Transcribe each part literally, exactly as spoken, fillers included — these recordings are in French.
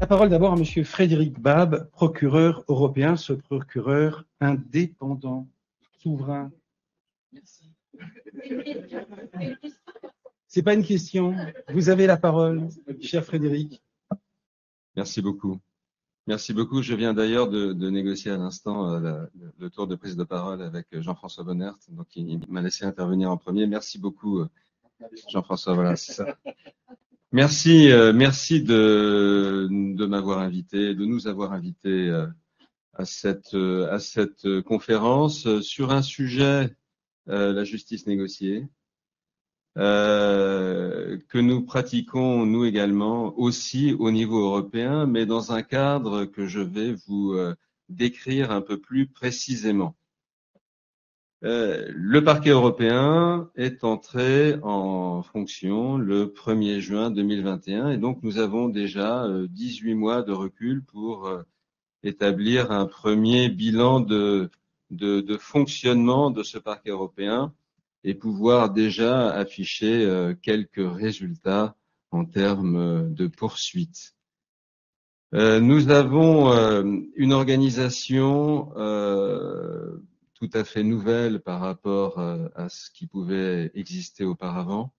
parole d'abord à Monsieur Frédéric Bab, procureur européen, ce procureur indépendant, souverain. Merci. C'est pas une question. Vous avez la parole, cher Frédéric. Merci beaucoup. Merci beaucoup. Je viens d'ailleurs de, de négocier à l'instant euh, la, le tour de prise de parole avec Jean-François Bonnert. Donc, il, il m'a laissé intervenir en premier. Merci beaucoup, Jean-François. Voilà, c'est ça. Merci, euh, merci de, de m'avoir invité, de nous avoir invités euh, à cette, euh, à cette conférence euh, sur un sujet, euh, la justice négociée, euh, que nous pratiquons, nous également, aussi au niveau européen, mais dans un cadre que je vais vous euh, décrire un peu plus précisément. Euh, le parquet européen est entré en fonction le premier juin deux mille vingt et un et donc nous avons déjà euh, dix-huit mois de recul pour euh, établir un premier bilan de, de, de fonctionnement de ce parquet européen et pouvoir déjà afficher euh, quelques résultats en termes de poursuites. Euh, nous avons euh, une organisation euh, tout à fait nouvelle par rapport euh, à ce qui pouvait exister auparavant,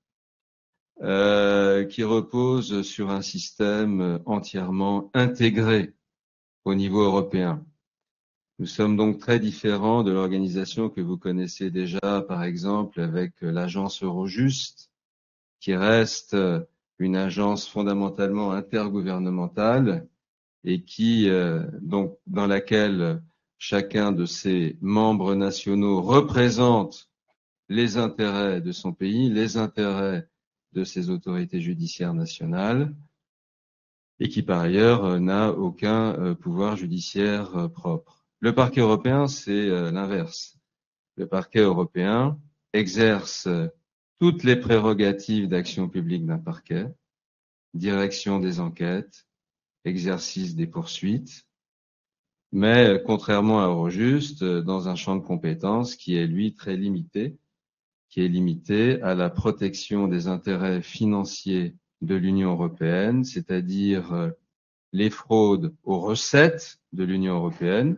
euh, qui repose sur un système entièrement intégré au niveau européen. Nous sommes donc très différents de l'organisation que vous connaissez déjà, par exemple, avec l'agence Eurojust, qui reste une agence fondamentalement intergouvernementale et qui, euh, donc, dans laquelle chacun de ses membres nationaux représente les intérêts de son pays, les intérêts de ses autorités judiciaires nationales, et qui, par ailleurs, n'a aucun euh, pouvoir judiciaire euh, propre. Le parquet européen, c'est euh, l'inverse. Le parquet européen exerce toutes les prérogatives d'action publique d'un parquet, direction des enquêtes, exercice des poursuites, mais contrairement à Eurojust, dans un champ de compétences qui est, lui, très limité, qui est limité à la protection des intérêts financiers de l'Union européenne, c'est-à-dire les fraudes aux recettes de l'Union européenne,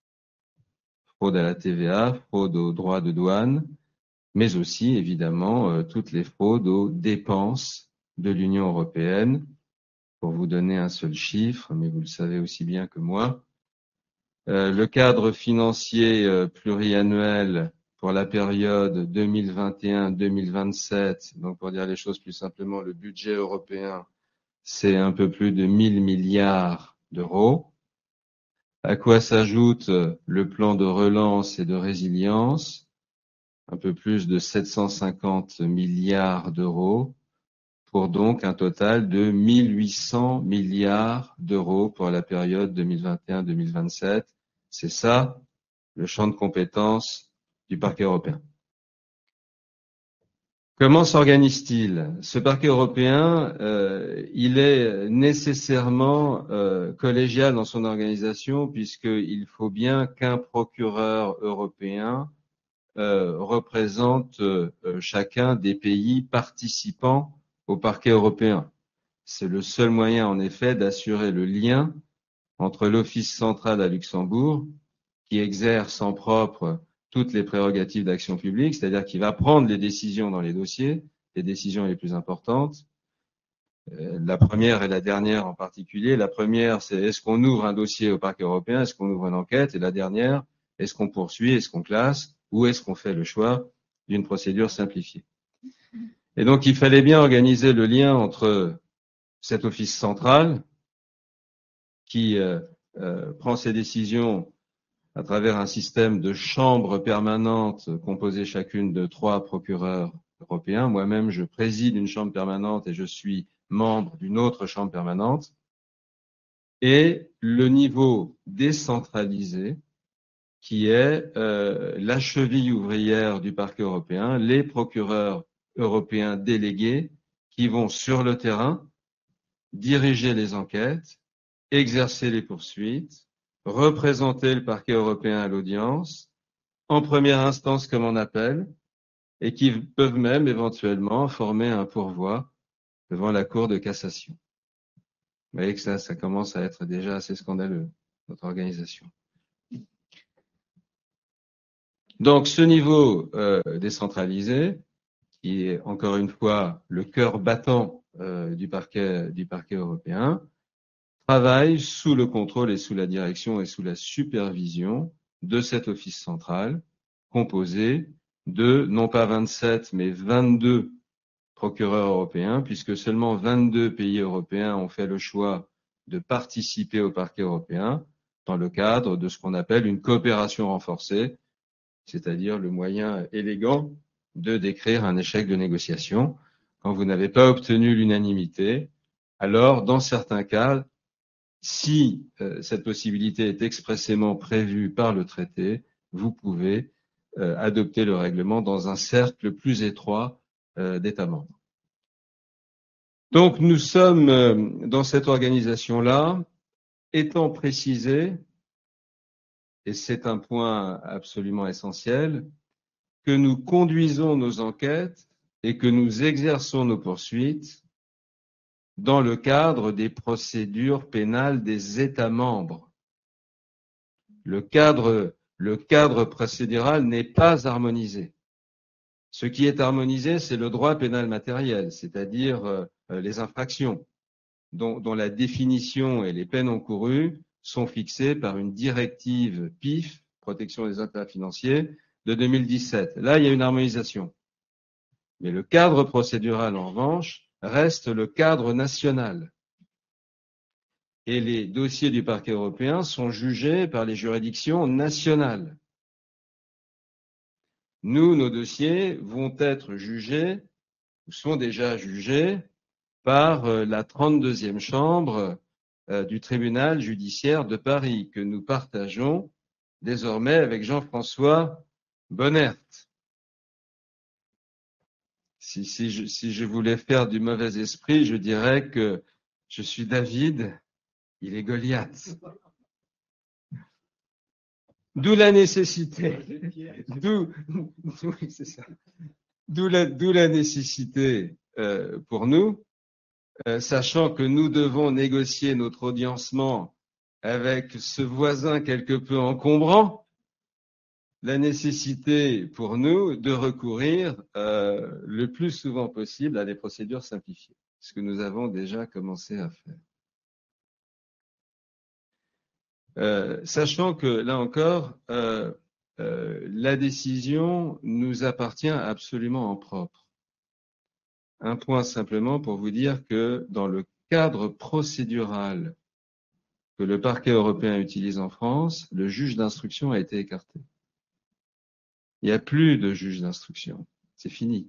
fraude à la T V A, fraude aux droits de douane, mais aussi, évidemment, euh, toutes les fraudes aux dépenses de l'Union européenne. Pour vous donner un seul chiffre, mais vous le savez aussi bien que moi, euh, le cadre financier euh, pluriannuel pour la période deux mille vingt et un deux mille vingt-sept, donc pour dire les choses plus simplement, le budget européen, c'est un peu plus de mille milliards d'euros. À quoi s'ajoute le plan de relance et de résilience, un peu plus de sept cent cinquante milliards d'euros, pour donc un total de mille huit cents milliards d'euros pour la période deux mille vingt et un deux mille vingt-sept. C'est ça, le champ de compétences du parquet européen. Comment s'organise-t-il? Ce parquet européen, euh, il est nécessairement euh, collégial dans son organisation puisqu'il faut bien qu'un procureur européen euh, représente euh, chacun des pays participants au parquet européen. C'est le seul moyen, en effet, d'assurer le lien entre l'Office central à Luxembourg, qui exerce en propre toutes les prérogatives d'action publique, c'est-à-dire qui va prendre les décisions dans les dossiers, les décisions les plus importantes. Euh, la première et la dernière en particulier. La première, c'est est-ce qu'on ouvre un dossier au parquet européen, est-ce qu'on ouvre une enquête? Et la dernière, est-ce qu'on poursuit, est-ce qu'on classe, ou est-ce qu'on fait le choix d'une procédure simplifiée? Et donc, il fallait bien organiser le lien entre cet office central qui euh, euh, prend ses décisions à travers un système de chambres permanentes composées chacune de trois procureurs européens. Moi-même, je préside une chambre permanente et je suis membre d'une autre chambre permanente. Et le niveau décentralisé qui est euh, la cheville ouvrière du parquet européen, les procureurs européens délégués qui vont sur le terrain diriger les enquêtes, exercer les poursuites, représenter le parquet européen à l'audience, en première instance comme en appel, et qui peuvent même éventuellement former un pourvoi devant la Cour de cassation. Vous voyez que ça, ça commence à être déjà assez scandaleux, notre organisation. Donc, ce niveau euh, décentralisé, qui est encore une fois le cœur battant euh, du parquet, du parquet européen, travaille sous le contrôle et sous la direction et sous la supervision de cet office central, composé de non pas vingt-sept, mais vingt-deux procureurs européens, puisque seulement vingt-deux pays européens ont fait le choix de participer au parquet européen dans le cadre de ce qu'on appelle une coopération renforcée, c'est-à-dire le moyen élégant de décrire un échec de négociation. Quand vous n'avez pas obtenu l'unanimité, alors dans certains cas, si euh, cette possibilité est expressément prévue par le traité, vous pouvez euh, adopter le règlement dans un cercle plus étroit euh, d'États membres. Donc nous sommes euh, dans cette organisation-là, étant précisé, et c'est un point absolument essentiel, que nous conduisons nos enquêtes et que nous exerçons nos poursuites dans le cadre des procédures pénales des États membres. Le cadre, le cadre procédural n'est pas harmonisé. Ce qui est harmonisé, c'est le droit pénal matériel, c'est-à-dire euh, les infractions, dont, dont la définition et les peines encourues sont fixées par une directive P I F, protection des intérêts financiers, de deux mille dix-sept. Là, il y a une harmonisation. Mais le cadre procédural, en revanche, reste le cadre national. Et les dossiers du parquet européen sont jugés par les juridictions nationales. Nous, nos dossiers vont être jugés, ou sont déjà jugés, par la trente-deuxième chambre euh, du tribunal judiciaire de Paris, que nous partageons désormais avec Jean-François Bonnert. Si, si, je, si je voulais faire du mauvais esprit, je dirais que je suis David, il est Goliath. D'où la nécessité, d'où, oui, c'est ça. D'où la, d'où la nécessité euh, pour nous, euh, sachant que nous devons négocier notre audiencement avec ce voisin quelque peu encombrant, la nécessité pour nous de recourir euh, le plus souvent possible à des procédures simplifiées, ce que nous avons déjà commencé à faire. Euh, sachant que, là encore, euh, euh, la décision nous appartient absolument en propre. Un point simplement pour vous dire que dans le cadre procédural que le parquet européen utilise en France, le juge d'instruction a été écarté. Il n'y a plus de juge d'instruction. C'est fini.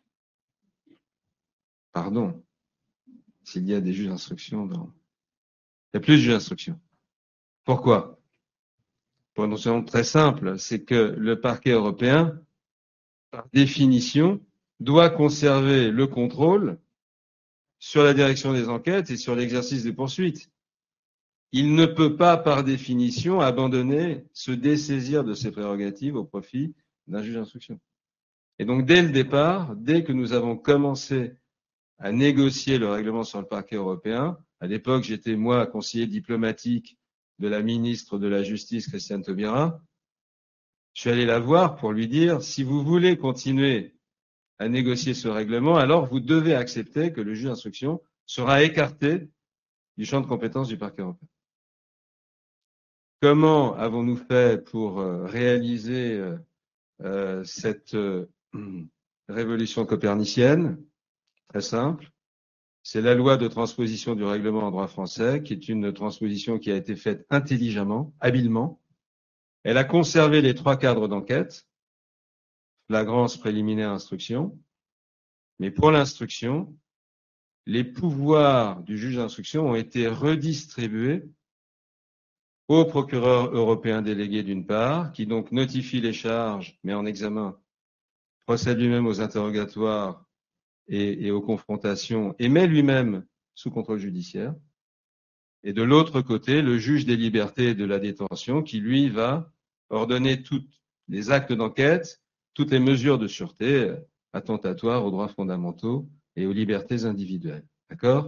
Pardon. S'il y a des juges d'instruction dans... Il n'y a plus de juge d'instruction. Pourquoi? Pour une raison très simple, c'est que le parquet européen, par définition, doit conserver le contrôle sur la direction des enquêtes et sur l'exercice des poursuites. Il ne peut pas, par définition, abandonner, se dessaisir de ses prérogatives au profit d'un juge d'instruction. Et donc, dès le départ, dès que nous avons commencé à négocier le règlement sur le parquet européen, à l'époque, j'étais, moi, conseiller diplomatique de la ministre de la Justice, Christiane Taubira, je suis allé la voir pour lui dire, si vous voulez continuer à négocier ce règlement, alors vous devez accepter que le juge d'instruction sera écarté du champ de compétences du parquet européen. Comment avons-nous fait pour euh, réaliser euh, euh, cette euh, révolution copernicienne? Très simple. C'est la loi de transposition du règlement en droit français, qui est une transposition qui a été faite intelligemment, habilement. Elle a conservé les trois cadres d'enquête, flagrance, préliminaire, instruction. Mais pour l'instruction, les pouvoirs du juge d'instruction ont été redistribués au procureur européen délégué d'une part, qui donc notifie les charges, met en examen, procède lui-même aux interrogatoires et, et aux confrontations, et met lui-même sous contrôle judiciaire. Et de l'autre côté, le juge des libertés et de la détention, qui lui va ordonner tous les actes d'enquête, toutes les mesures de sûreté attentatoires aux droits fondamentaux et aux libertés individuelles. D'accord?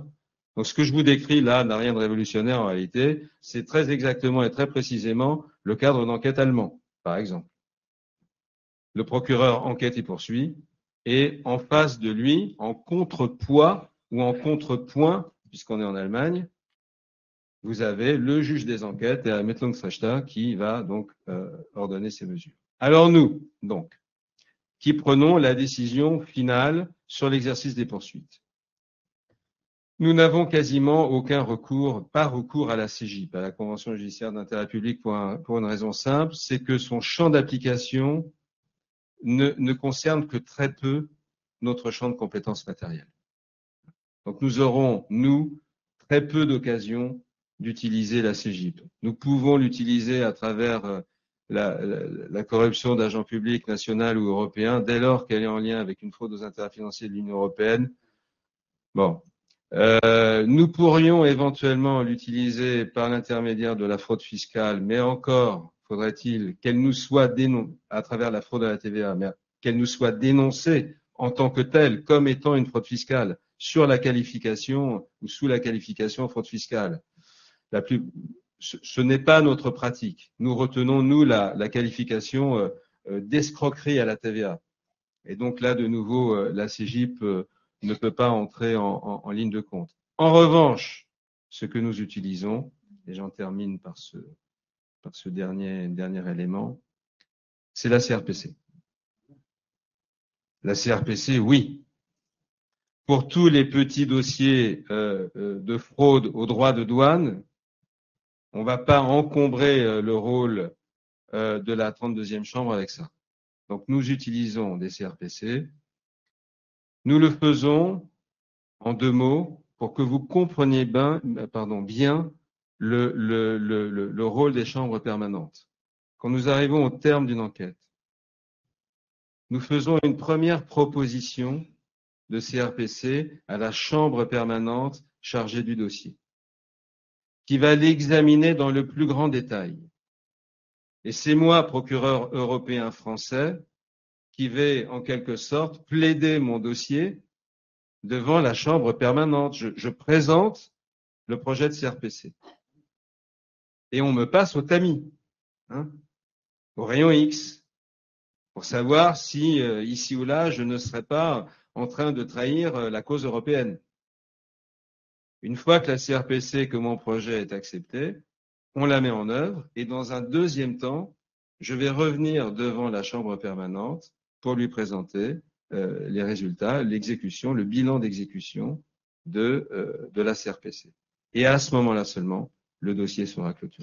Donc, ce que je vous décris là n'a rien de révolutionnaire en réalité. C'est très exactement et très précisément le cadre d'enquête allemand, par exemple. Le procureur enquête et poursuit, et en face de lui, en contrepoids ou en contrepoint, puisqu'on est en Allemagne, vous avez le juge des enquêtes, der Ermittlungsrichter, qui va donc euh, ordonner ces mesures. Alors nous, donc, qui prenons la décision finale sur l'exercice des poursuites. Nous n'avons quasiment aucun recours, pas recours à la C J P, à la Convention judiciaire d'intérêt public, pour, un, pour une raison simple, c'est que son champ d'application ne, ne concerne que très peu notre champ de compétences matérielles. Donc nous aurons, nous, très peu d'occasions d'utiliser la C J P. Nous pouvons l'utiliser à travers euh, la, la, la corruption d'agents publics nationaux ou européens, dès lors qu'elle est en lien avec une fraude aux intérêts financiers de l'Union européenne. Bon. Euh, nous pourrions éventuellement l'utiliser par l'intermédiaire de la fraude fiscale, mais encore faudrait-il qu'elle nous soit dénoncée à travers la fraude à la T V A, mais qu'elle nous soit dénoncée en tant que telle, comme étant une fraude fiscale, sur la qualification ou sous la qualification fraude fiscale. La plus, ce, ce n'est pas notre pratique. Nous retenons, nous, la, la qualification euh, euh, d'escroquerie à la T V A. Et donc là, de nouveau, euh, la C J P euh, ne peut pas entrer en, en, en ligne de compte. En revanche, ce que nous utilisons, et j'en termine par ce, par ce dernier, dernier élément, c'est la C R P C. La C R P C, oui. Pour tous les petits dossiers euh, euh, de fraude aux droits de douane, on ne va pas encombrer euh, le rôle euh, de la trente-deuxième chambre avec ça. Donc nous utilisons des C R P C. Nous le faisons en deux mots, pour que vous compreniez bien, pardon, bien le, le, le, le rôle des chambres permanentes. Quand nous arrivons au terme d'une enquête, nous faisons une première proposition de C R P C à la chambre permanente chargée du dossier, qui va l'examiner dans le plus grand détail. Et c'est moi, procureur européen français, qui vais en quelque sorte plaider mon dossier devant la chambre permanente. Je, je présente le projet de C R P C. Et on me passe au tamis, hein, au rayon X, pour savoir si, euh, ici ou là, je ne serais pas en train de trahir euh, la cause européenne. Une fois que la C R P C, que mon projet est accepté, on la met en œuvre, et dans un deuxième temps, je vais revenir devant la chambre permanente pour lui présenter euh, les résultats, l'exécution, le bilan d'exécution de, euh, de la C R P C. Et à ce moment-là seulement, le dossier sera clôturé.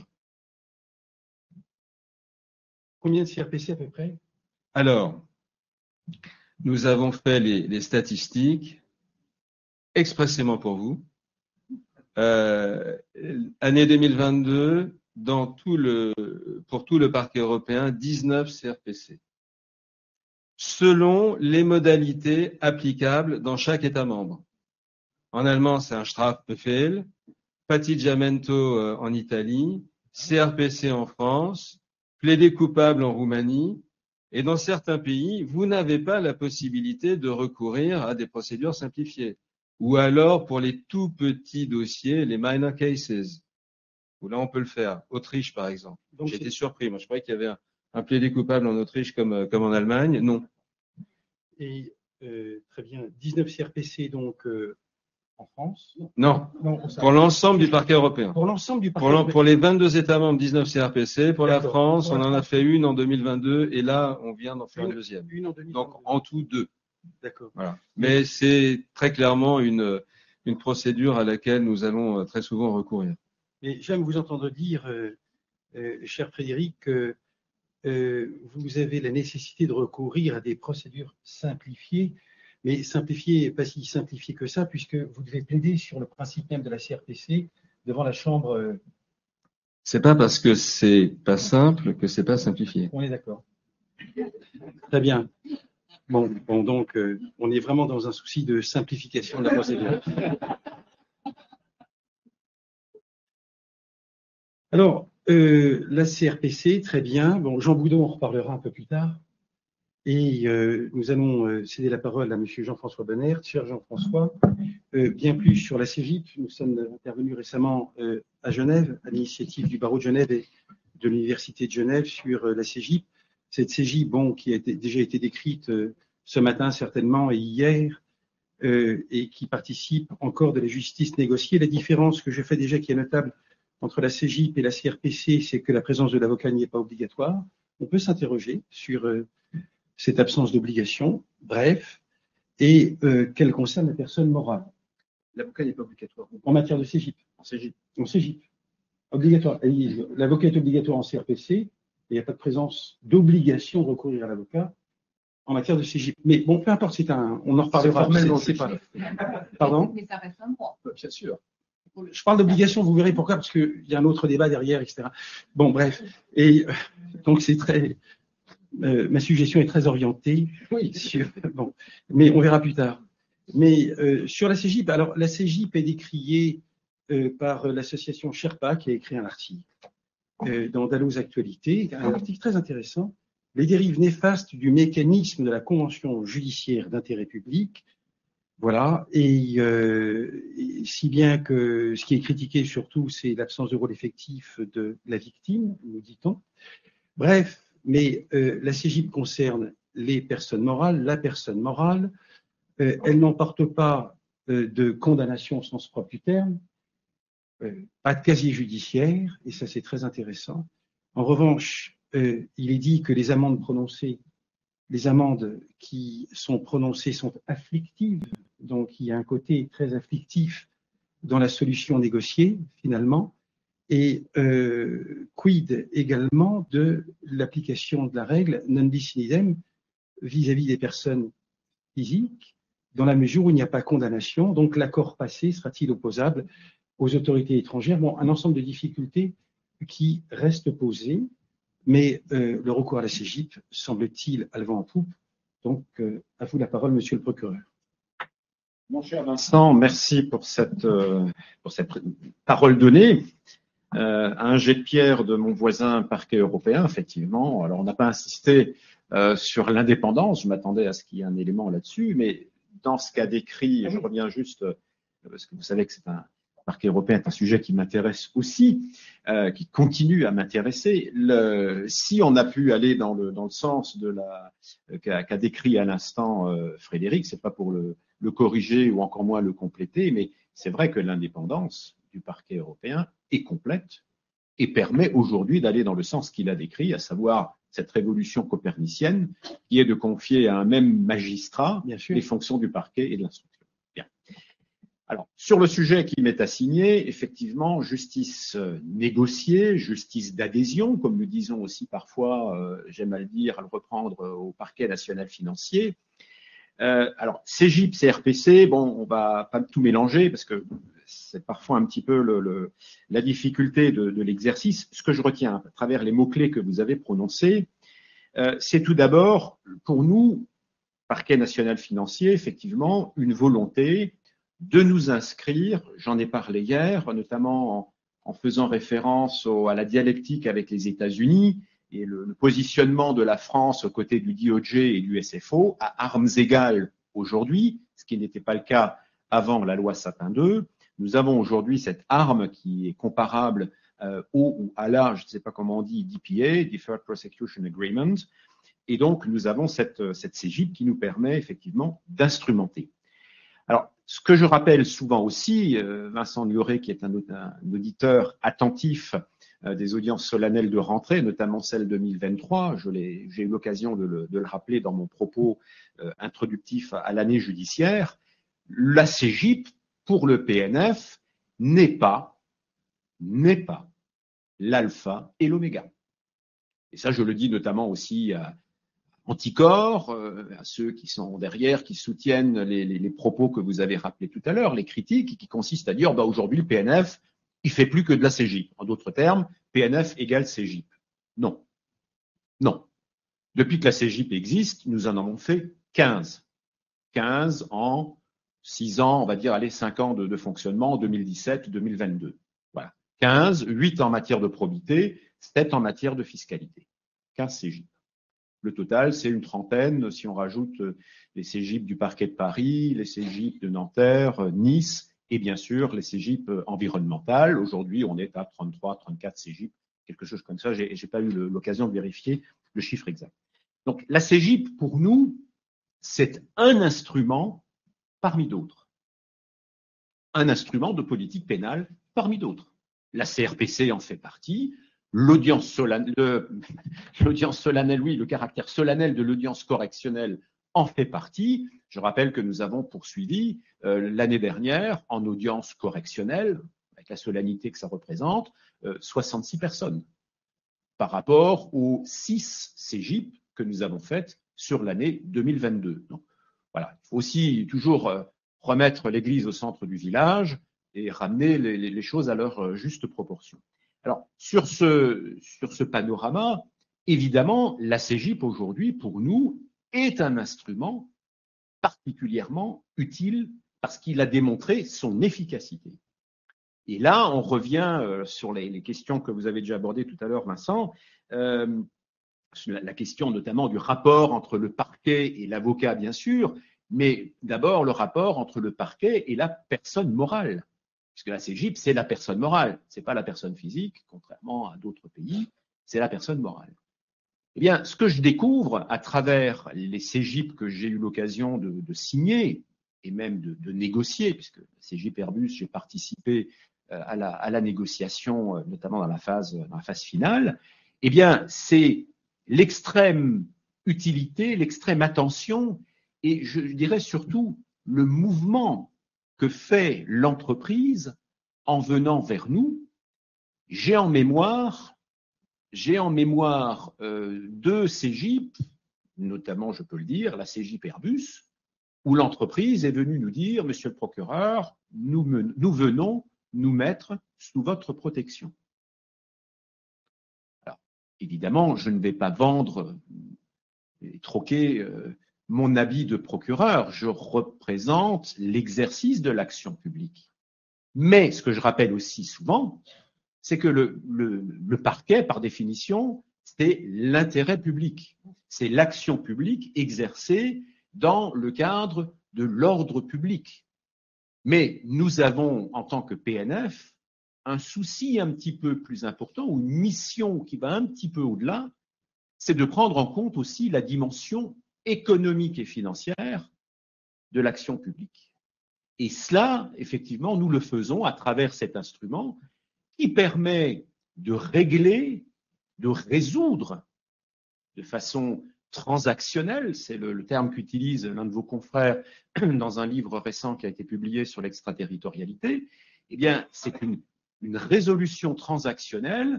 Combien de C R P C à peu près? Alors, nous avons fait les, les statistiques expressément pour vous. Euh, année deux mille vingt-deux, dans tout le, pour tout le parquet européen, dix-neuf C R P C. Selon les modalités applicables dans chaque État membre. En allemand, c'est un Strafbefehl, patteggiamento en Italie, C R P C en France, plaidé coupable en Roumanie, et dans certains pays, vous n'avez pas la possibilité de recourir à des procédures simplifiées. Ou alors, pour les tout petits dossiers, les minor cases, où là, on peut le faire. Autriche, par exemple. J'étais surpris. Moi, je croyais qu'il y avait un, un plaidé coupable en Autriche comme, comme en Allemagne. Non. Et euh, très bien, dix-neuf C R P C donc euh, en France? Non, non pour l'ensemble du parquet européen. Pour l'ensemble du parquet pour, européen. Pour les vingt-deux États membres, dix-neuf C R P C. Pour la France, pour la on en France, a fait une en deux mille vingt-deux et là, on vient d'en faire une, une deuxième. Une en deux mille vingt-deux. Donc, en tout, deux. D'accord. Voilà. Mais c'est très clairement une, une procédure à laquelle nous allons très souvent recourir. Mais j'aime vous entendre dire, euh, euh, cher Frédéric, que euh, vous avez la nécessité de recourir à des procédures simplifiées, mais simplifiées, pas si simplifiées que ça, puisque vous devez plaider sur le principe même de la C R P C devant la Chambre. Euh... C'est pas parce que c'est pas simple que c'est pas simplifié. On est d'accord. Très bien. Bon, bon donc, euh, on est vraiment dans un souci de simplification de la procédure. Alors, euh, la C R P C, très bien. Bon, Jean Boudon, on reparlera un peu plus tard. Et euh, nous allons euh, céder la parole à Monsieur Jean-François Bonnert. Cher Jean-François, euh, bien plus sur la CEGIP. Nous sommes intervenus récemment euh, à Genève, à l'initiative du barreau de Genève et de l'Université de Genève sur euh, la CEGIP. Cette CEGIP, bon, qui a été, déjà été décrite euh, ce matin certainement et hier, euh, et qui participe encore de la justice négociée. La différence que je fais déjà qui est notable entre la CEGIP et la C R P C, c'est que la présence de l'avocat n'y est pas obligatoire. On peut s'interroger sur euh, cette absence d'obligation, bref, et euh, qu'elle concerne la personne morale. L'avocat n'est pas obligatoire. En matière de CEGIP. En CEGIP. En CEGIP. Obligatoire. L'avocat est obligatoire en C R P C, et il n'y a pas de présence d'obligation de recourir à l'avocat en matière de CEGIP. Mais bon, peu importe, c'est un, on en reparlera. Formellement, c'est pas. Pardon? Mais ça reste un droit. Bien sûr. Je parle d'obligation, vous verrez pourquoi, parce qu'il y a un autre débat derrière, et cetera. Bon, bref. Et donc, c'est très. Euh, ma suggestion est très orientée. Oui. Sur, bon, mais on verra plus tard. Mais euh, sur la CEGIP, alors la CEGIP est décriée euh, par l'association Sherpa qui a écrit un article euh, dans Dalloz Actualité, un article très intéressant. Les dérives néfastes du mécanisme de la convention judiciaire d'intérêt public. Voilà, et, euh, et si bien que ce qui est critiqué surtout, c'est l'absence de rôle effectif de la victime, nous dit-on. Bref, mais euh, la CEGIP concerne les personnes morales, la personne morale, euh, elle n'emporte pas euh, de condamnation au sens propre du terme, euh, pas de casier judiciaire, et ça c'est très intéressant. En revanche, euh, il est dit que les amendes prononcées, les amendes qui sont prononcées sont afflictives, donc il y a un côté très afflictif dans la solution négociée finalement, et euh, quid également de l'application de la règle non bis in idem vis-à-vis des personnes physiques, dans la mesure où il n'y a pas condamnation, donc l'accord passé sera-t-il opposable aux autorités étrangères? Bon, un ensemble de difficultés qui restent posées, mais euh, le recours à la CEGIP semble-t-il à le vent en poupe. Donc, euh, à vous la parole, monsieur le procureur. Mon cher Vincent, merci pour cette, euh, pour cette parole donnée. Euh, à un jet de pierre de mon voisin parquet européen, effectivement. Alors, on n'a pas insisté euh, sur l'indépendance. Je m'attendais à ce qu'il y ait un élément là-dessus, mais dans ce qu'a décrit, je reviens juste, euh, parce que vous savez que c'est un parquet européen est un sujet qui m'intéresse aussi, euh, qui continue à m'intéresser. Si on a pu aller dans le, dans le sens de la euh, qu'a qu'a décrit à l'instant euh, Frédéric, c'est pas pour le, le corriger ou encore moins le compléter, mais c'est vrai que l'indépendance du parquet européen est complète et permet aujourd'hui d'aller dans le sens qu'il a décrit, à savoir cette révolution copernicienne qui est de confier à un même magistrat les fonctions du parquet et de l'instruction. Bien. Alors, sur le sujet qui m'est assigné, effectivement, justice négociée, justice d'adhésion, comme nous disons aussi parfois, euh, j'aime à le dire, à le reprendre au parquet national financier. Euh, alors, CEGIP, C R P C, bon, on va pas tout mélanger parce que c'est parfois un petit peu le, le, la difficulté de, de l'exercice. Ce que je retiens à travers les mots-clés que vous avez prononcés, euh, c'est tout d'abord, pour nous, parquet national financier, effectivement, une volonté de nous inscrire, j'en ai parlé hier, notamment en, en faisant référence au, à la dialectique avec les États-Unis et le, le positionnement de la France aux côtés du D O J et du S F O à armes égales aujourd'hui, ce qui n'était pas le cas avant la loi Sapin deux. Nous avons aujourd'hui cette arme qui est comparable euh, au ou à la, je ne sais pas comment on dit, D P A, Deferred Prosecution Agreement, et donc nous avons cette, cette CEGIP qui nous permet effectivement d'instrumenter. Alors, ce que je rappelle souvent aussi, euh, Vincent Lioré, qui est un, un auditeur attentif euh, des audiences solennelles de rentrée, notamment celle deux mille vingt-trois, je l'ai, j'ai eu l'occasion de le, de le rappeler dans mon propos euh, introductif à, à l'année judiciaire, la CEGIP, pour le P N F, n'est pas, n'est pas l'alpha et l'oméga. Et ça, je le dis notamment aussi à Anticorps, euh, à ceux qui sont derrière, qui soutiennent les, les, les propos que vous avez rappelés tout à l'heure, les critiques, qui consistent à dire, bah, aujourd'hui, le P N F, il fait plus que de la CEGIP. En d'autres termes, P N F égale CEGIP. Non. Non. Depuis que la CEGIP existe, nous en avons fait quinze. quinze en six ans, on va dire, allez, cinq ans de, de fonctionnement, deux mille dix-sept, deux mille vingt-deux. Voilà. quinze, huit en matière de probité, sept en matière de fiscalité. quinze CEGIP. Le total, c'est une trentaine, si on rajoute les C G I P du parquet de Paris, les C G I P de Nanterre, Nice, et bien sûr les C G I P environnementales. Aujourd'hui, on est à trente-trois, trente-quatre C G I P, quelque chose comme ça. Je n'ai pas eu l'occasion de vérifier le chiffre exact. Donc, la C G I P, pour nous, c'est un instrument parmi d'autres. Un instrument de politique pénale parmi d'autres. La C R P C en fait partie. L'audience solennelle, l'audience solennelle, oui, le caractère solennel de l'audience correctionnelle en fait partie. Je rappelle que nous avons poursuivi euh, l'année dernière, en audience correctionnelle, avec la solennité que ça représente, euh, soixante-six personnes par rapport aux six C G I P que nous avons faites sur l'année deux mille vingt-deux. Donc, voilà, il faut aussi toujours euh, remettre l'église au centre du village et ramener les, les choses à leur juste proportion. Alors, sur ce, sur ce panorama, évidemment, la C G I P aujourd'hui, pour nous, est un instrument particulièrement utile parce qu'il a démontré son efficacité. Et là, on revient euh, sur les, les questions que vous avez déjà abordées tout à l'heure, Vincent, euh, la, la question notamment du rapport entre le parquet et l'avocat, bien sûr, mais d'abord le rapport entre le parquet et la personne morale. Puisque la C G I P, c'est la personne morale, ce n'est pas la personne physique, contrairement à d'autres pays, c'est la personne morale. Eh bien, ce que je découvre à travers les C G I P que j'ai eu l'occasion de, de signer et même de, de négocier, puisque la C G I P Airbus, j'ai participé à la, à la négociation, notamment dans la phase, dans la phase finale, eh bien, c'est l'extrême utilité, l'extrême attention et je dirais surtout le mouvement que fait l'entreprise en venant vers nous. J'ai en mémoire, j'ai en mémoire euh, deux C G I P, notamment, je peux le dire, la C G I P Airbus, où l'entreprise est venue nous dire, monsieur le procureur, nous, nous venons nous mettre sous votre protection. Alors, évidemment, je ne vais pas vendre et troquer euh, mon habit de procureur, je représente l'exercice de l'action publique. Mais ce que je rappelle aussi souvent, c'est que le, le, le parquet, par définition, c'est l'intérêt public. C'est l'action publique exercée dans le cadre de l'ordre public. Mais nous avons, en tant que P N F, un souci un petit peu plus important, ou une mission qui va un petit peu au-delà, c'est de prendre en compte aussi la dimension économique et financière de l'action publique. Et cela, effectivement, nous le faisons à travers cet instrument qui permet de régler, de résoudre de façon transactionnelle, c'est le, le terme qu'utilise l'un de vos confrères dans un livre récent qui a été publié sur l'extraterritorialité, eh bien, c'est une, une résolution transactionnelle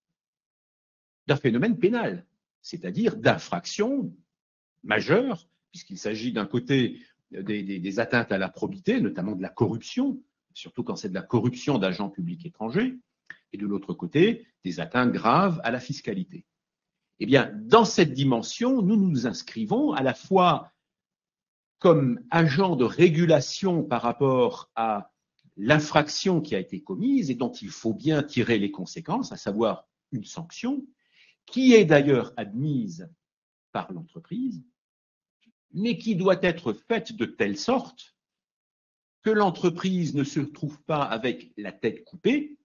d'un phénomène pénal, c'est-à-dire d'infraction majeure, puisqu'il s'agit d'un côté des, des, des atteintes à la probité, notamment de la corruption, surtout quand c'est de la corruption d'agents publics étrangers, et de l'autre côté, des atteintes graves à la fiscalité. Eh bien, dans cette dimension, nous nous inscrivons à la fois comme agent de régulation par rapport à l'infraction qui a été commise et dont il faut bien tirer les conséquences, à savoir une sanction, qui est d'ailleurs admise par l'entreprise, mais qui doit être faite de telle sorte que l'entreprise ne se trouve pas avec la tête coupée,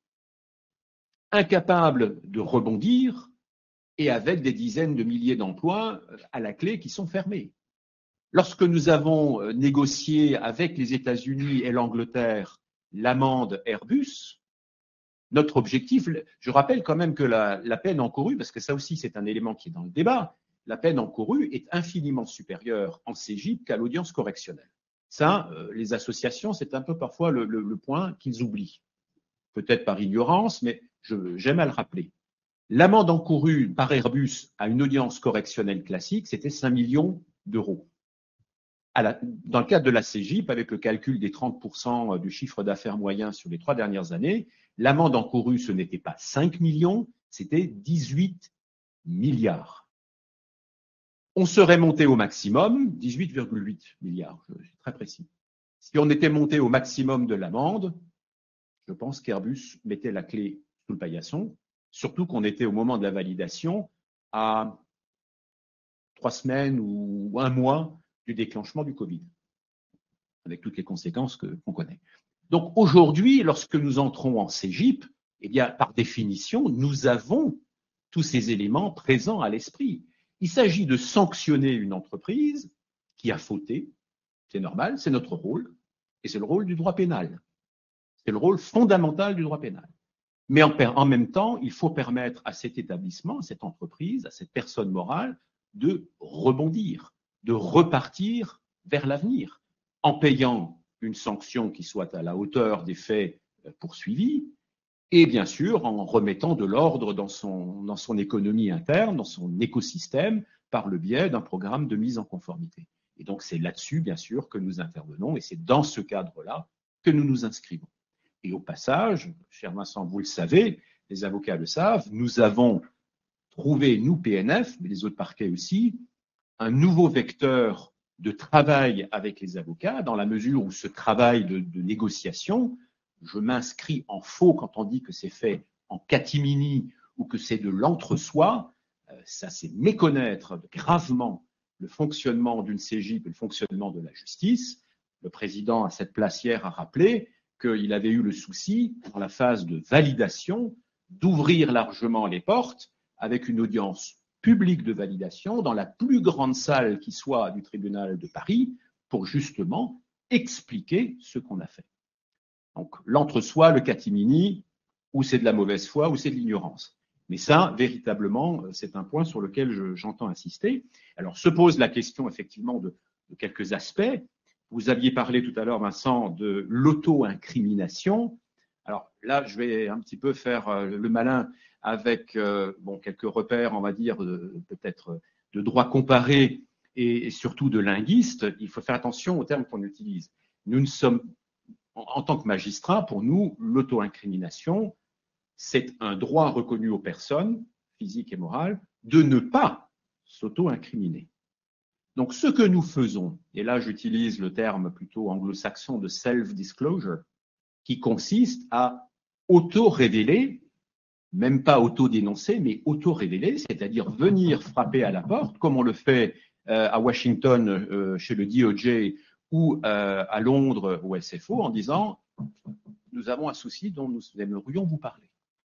incapable de rebondir et avec des dizaines de milliers d'emplois à la clé qui sont fermés. Lorsque nous avons négocié avec les États-Unis et l'Angleterre l'amende Airbus, notre objectif, je rappelle quand même que la, la peine encourue, parce que ça aussi c'est un élément qui est dans le débat, la peine encourue est infiniment supérieure en C G I P qu'à l'audience correctionnelle. Ça, euh, les associations, c'est un peu parfois le, le, le point qu'ils oublient. Peut-être par ignorance, mais j'aime à le rappeler. L'amende encourue par Airbus à une audience correctionnelle classique, c'était cinq millions d'euros. Dans le cadre de la C G I P, avec le calcul des trente pour cent du chiffre d'affaires moyen sur les trois dernières années, l'amende encourue, ce n'était pas cinq millions, c'était dix-huit milliards. On serait monté au maximum, dix-huit virgule huit milliards, je suis très précis. Si on était monté au maximum de l'amende, je pense qu'Airbus mettait la clé sous le paillasson, surtout qu'on était au moment de la validation à trois semaines ou un mois du déclenchement du Covid, avec toutes les conséquences que, qu'on connaît. Donc aujourd'hui, lorsque nous entrons en cégip, eh bien, par définition, nous avons tous ces éléments présents à l'esprit. Il s'agit de sanctionner une entreprise qui a fauté, c'est normal, c'est notre rôle, et c'est le rôle du droit pénal. C'est le rôle fondamental du droit pénal. Mais en, en même temps, il faut permettre à cet établissement, à cette entreprise, à cette personne morale, de rebondir, de repartir vers l'avenir, en payant une sanction qui soit à la hauteur des faits poursuivis, et bien sûr en remettant de l'ordre dans son, dans son économie interne, dans son écosystème, par le biais d'un programme de mise en conformité. Et donc c'est là-dessus, bien sûr, que nous intervenons, et c'est dans ce cadre-là que nous nous inscrivons. Et au passage, cher Vincent, vous le savez, les avocats le savent, nous avons trouvé, nous P N F, mais les autres parquets aussi, un nouveau vecteur de travail avec les avocats, dans la mesure où ce travail de, de négociation, je m'inscris en faux quand on dit que c'est fait en catimini ou que c'est de l'entre-soi, euh, ça c'est méconnaître gravement le fonctionnement d'une cégip et le fonctionnement de la justice. Le président à cette place hier a rappelé qu'il avait eu le souci, dans la phase de validation, d'ouvrir largement les portes avec une audience publique de validation dans la plus grande salle qui soit du tribunal de Paris pour justement expliquer ce qu'on a fait. Donc l'entre-soi, le catimini, ou c'est de la mauvaise foi, ou c'est de l'ignorance. Mais ça, véritablement, c'est un point sur lequel je, j'entends insister. Alors se pose la question effectivement de, de quelques aspects. Vous aviez parlé tout à l'heure, Vincent, de l'auto-incrimination. Alors là, je vais un petit peu faire le malin avec euh, bon, quelques repères, on va dire, peut-être de droit comparé et, et surtout de linguiste. Il faut faire attention aux termes qu'on utilise. Nous ne sommes, en, en tant que magistrats, pour nous, l'auto-incrimination, c'est un droit reconnu aux personnes, physiques et morales, de ne pas s'auto-incriminer. Donc, ce que nous faisons, et là j'utilise le terme plutôt anglo-saxon de self-disclosure, qui consiste à auto-révéler, même pas auto-dénoncer, mais auto-révéler, c'est-à-dire venir frapper à la porte, comme on le fait euh, à Washington euh, chez le D O J ou euh, à Londres au S F O, en disant « Nous avons un souci dont nous aimerions vous parler ».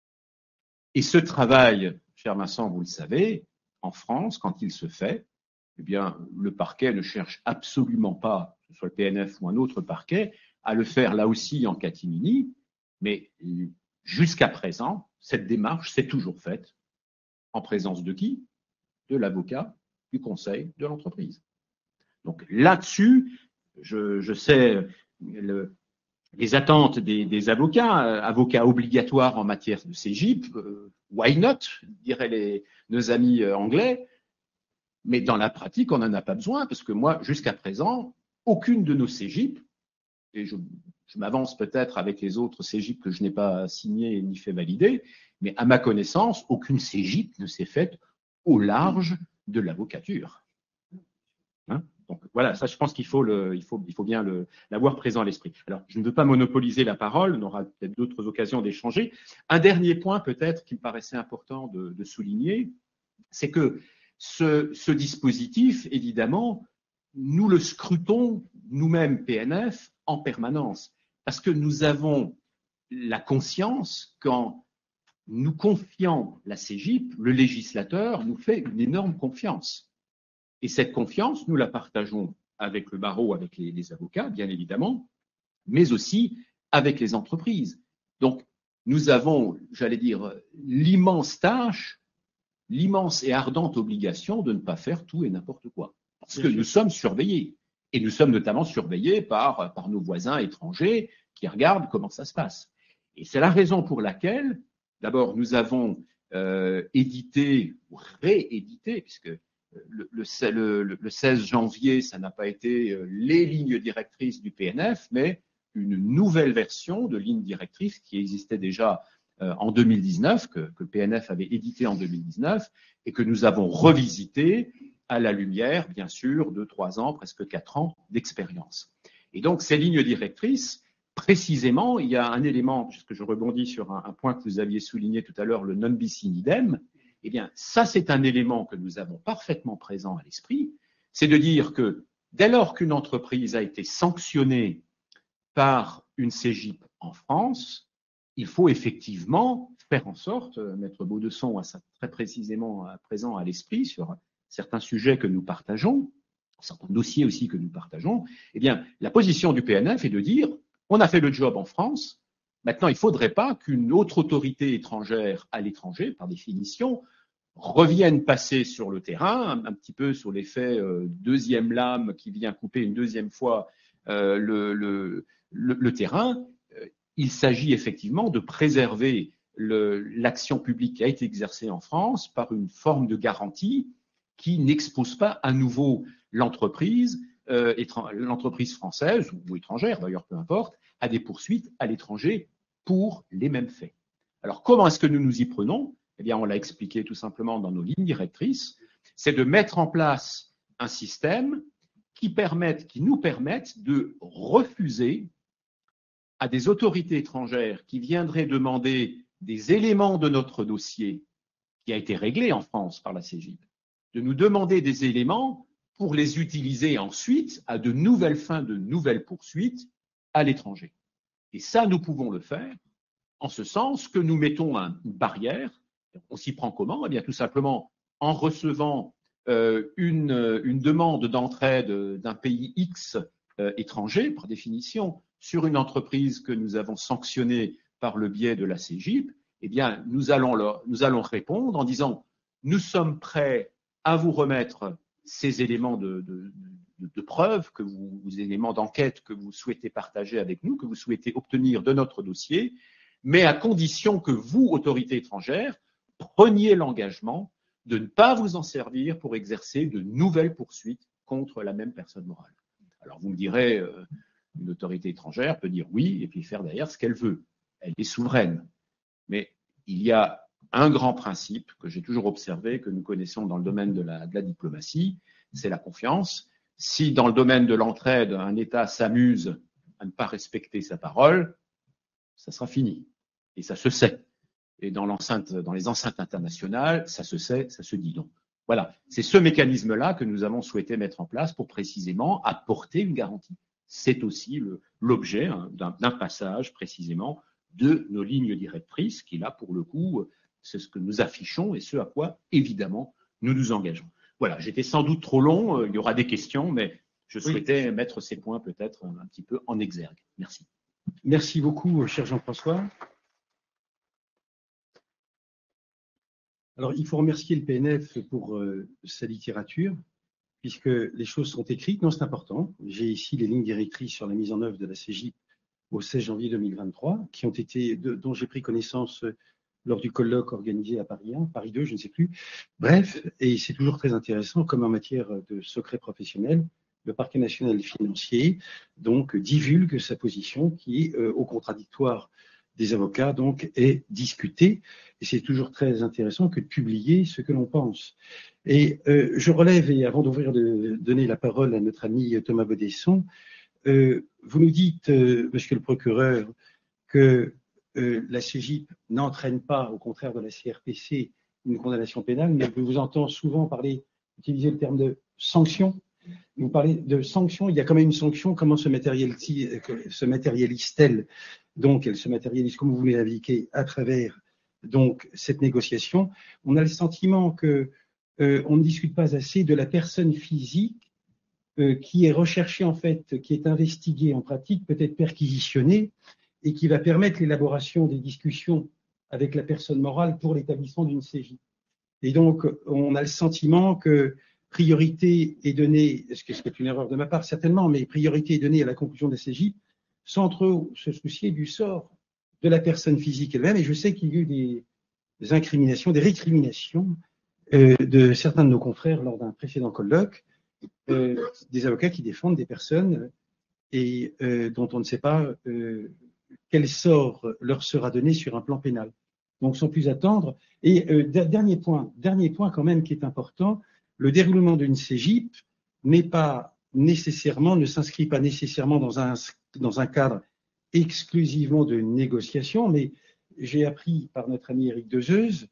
Et ce travail, cher Vincent, vous le savez, en France, quand il se fait, eh bien, le parquet ne cherche absolument pas, que ce soit le P N F ou un autre parquet, à le faire là aussi en catimini, mais jusqu'à présent, cette démarche s'est toujours faite en présence de qui? De l'avocat, du conseil, de l'entreprise. Donc là-dessus, je, je sais le, les attentes des, des avocats, euh, avocats obligatoires en matière de cégip, euh, why not, diraient les, nos amis euh, anglais. Mais dans la pratique, on n'en a pas besoin, parce que moi, jusqu'à présent, aucune de nos cégips, et je, je m'avance peut-être avec les autres cégips que je n'ai pas signés ni fait valider, mais à ma connaissance, aucune cégip ne s'est faite au large de l'avocature. Hein? Donc voilà, ça je pense qu'il faut, le, il faut, il faut bien le, l'avoir présent à l'esprit. Alors, je ne veux pas monopoliser la parole, on aura peut-être d'autres occasions d'échanger. Un dernier point peut-être qui me paraissait important de, de souligner, c'est que Ce, ce dispositif, évidemment, nous le scrutons nous-mêmes, P N F, en permanence, parce que nous avons la conscience qu'en nous confiant la cégip, le législateur nous fait une énorme confiance. Et cette confiance, nous la partageons avec le barreau, avec les, les avocats, bien évidemment, mais aussi avec les entreprises. Donc, nous avons, j'allais dire, l'immense tâche, l'immense et ardente obligation de ne pas faire tout et n'importe quoi. Parce que nous sommes surveillés. Et nous sommes notamment surveillés par, par nos voisins étrangers qui regardent comment ça se passe. Et c'est la raison pour laquelle, d'abord, nous avons euh, édité ou réédité, puisque le, le, le, le seize janvier, ça n'a pas été euh, les lignes directrices du P N F, mais une nouvelle version de ligne directrice qui existait déjà en deux mille dix-neuf, que, que le P N F avait édité en deux mille dix-neuf, et que nous avons revisité à la lumière, bien sûr, de trois ans, presque quatre ans d'expérience. Et donc, ces lignes directrices, précisément, il y a un élément, puisque je rebondis sur un, un point que vous aviez souligné tout à l'heure, le non bis in idem, Eh bien, ça, c'est un élément que nous avons parfaitement présent à l'esprit, c'est de dire que dès lors qu'une entreprise a été sanctionnée par une cégip en France, il faut effectivement faire en sorte, Maître Baudesson a ça très précisément à présent à l'esprit sur certains sujets que nous partageons, certains dossiers aussi que nous partageons, eh bien, la position du P N F est de dire, on a fait le job en France, maintenant il ne faudrait pas qu'une autre autorité étrangère à l'étranger, par définition, revienne passer sur le terrain, un, un petit peu sur l'effet euh, deuxième lame qui vient couper une deuxième fois euh, le, le, le, le terrain. Euh, il s'agit effectivement de préserver l'action publique qui a été exercée en France par une forme de garantie qui n'expose pas à nouveau l'entreprise, euh, l'entreprise française ou étrangère d'ailleurs, peu importe, à des poursuites à l'étranger pour les mêmes faits. Alors comment est-ce que nous nous y prenons? Eh bien, on l'a expliqué tout simplement dans nos lignes directrices, c'est de mettre en place un système qui, permette, qui nous permette de refuser à des autorités étrangères qui viendraient demander des éléments de notre dossier qui a été réglé en France par la cégip, de nous demander des éléments pour les utiliser ensuite à de nouvelles fins, de nouvelles poursuites à l'étranger. Et ça, nous pouvons le faire en ce sens que nous mettons un, une barrière. On s'y prend comment? Eh bien, tout simplement en recevant euh, une, une demande d'entraide d'un pays X euh, étranger, par définition, sur une entreprise que nous avons sanctionnée par le biais de la cégip, eh bien, nous allons, leur, nous allons répondre en disant nous sommes prêts à vous remettre ces éléments de, de, de, de preuve, que vous, les éléments d'enquête que vous souhaitez partager avec nous, que vous souhaitez obtenir de notre dossier, mais à condition que vous, autorité étrangère, preniez l'engagement de ne pas vous en servir pour exercer de nouvelles poursuites contre la même personne morale. Alors vous me direz, euh, une autorité étrangère peut dire oui et puis faire derrière ce qu'elle veut. Elle est souveraine. Mais il y a un grand principe que j'ai toujours observé, que nous connaissons dans le domaine de la, de la diplomatie, c'est la confiance. Si dans le domaine de l'entraide, un État s'amuse à ne pas respecter sa parole, ça sera fini. Et ça se sait. Et dans l'enceinte, dans les enceintes internationales, ça se sait, ça se dit donc. Voilà, c'est ce mécanisme-là que nous avons souhaité mettre en place pour précisément apporter une garantie. C'est aussi l'objet hein, d'un passage précisément de nos lignes directrices qui, là, pour le coup, c'est ce que nous affichons et ce à quoi, évidemment, nous nous engageons. Voilà, j'étais sans doute trop long, il y aura des questions, mais je souhaitais oui. mettre ces points peut-être un petit peu en exergue. Merci. Merci beaucoup, cher Jean-François. Alors, il faut remercier le P N F pour euh, sa littérature, puisque les choses sont écrites. Non, c'est important. J'ai ici les lignes directrices sur la mise en œuvre de la cégip au seize janvier deux mille vingt-trois, qui ont été, de, dont j'ai pris connaissance lors du colloque organisé à Paris un, Paris deux, je ne sais plus. Bref, et c'est toujours très intéressant, comme en matière de secret professionnel, le parquet national financier donc divulgue sa position qui, euh, au contradictoire des avocats, donc, est discutée. Et c'est toujours très intéressant que de publier ce que l'on pense. Et euh, je relève, et avant d'ouvrir, de donner la parole à notre ami Thomas Baudesson, euh, vous nous dites, euh, monsieur le procureur, que euh, la cégip n'entraîne pas, au contraire de la C R P C, une condamnation pénale, mais je vous entends souvent parler, utiliser le terme de sanction. Vous parlez de sanction, il y a quand même une sanction, comment se matérialise-t-elle? Donc, elle se matérialise, comme vous l'avez indiqué, à travers donc, cette négociation. On a le sentiment que euh, on ne discute pas assez de la personne physique euh, qui est recherchée, en fait, qui est investiguée en pratique, peut-être perquisitionnée, et qui va permettre l'élaboration des discussions avec la personne morale pour l'établissement d'une cégip. Et donc, on a le sentiment que priorité est donnée, ce qui est une erreur de ma part certainement, mais priorité est donnée à la conclusion de la cégip sans trop se soucier du sort de la personne physique elle-même. Et je sais qu'il y a eu des, des incriminations, des récriminations euh, de certains de nos confrères lors d'un précédent colloque, euh, des avocats qui défendent des personnes et euh, dont on ne sait pas euh, quel sort leur sera donné sur un plan pénal. Donc, sans plus attendre. Et euh, dernier point, dernier point quand même qui est important, le déroulement d'une cégip n'est pas nécessairement, ne s'inscrit pas nécessairement dans un, dans un cadre exclusivement de négociation, mais j'ai appris par notre ami Éric Dezeuse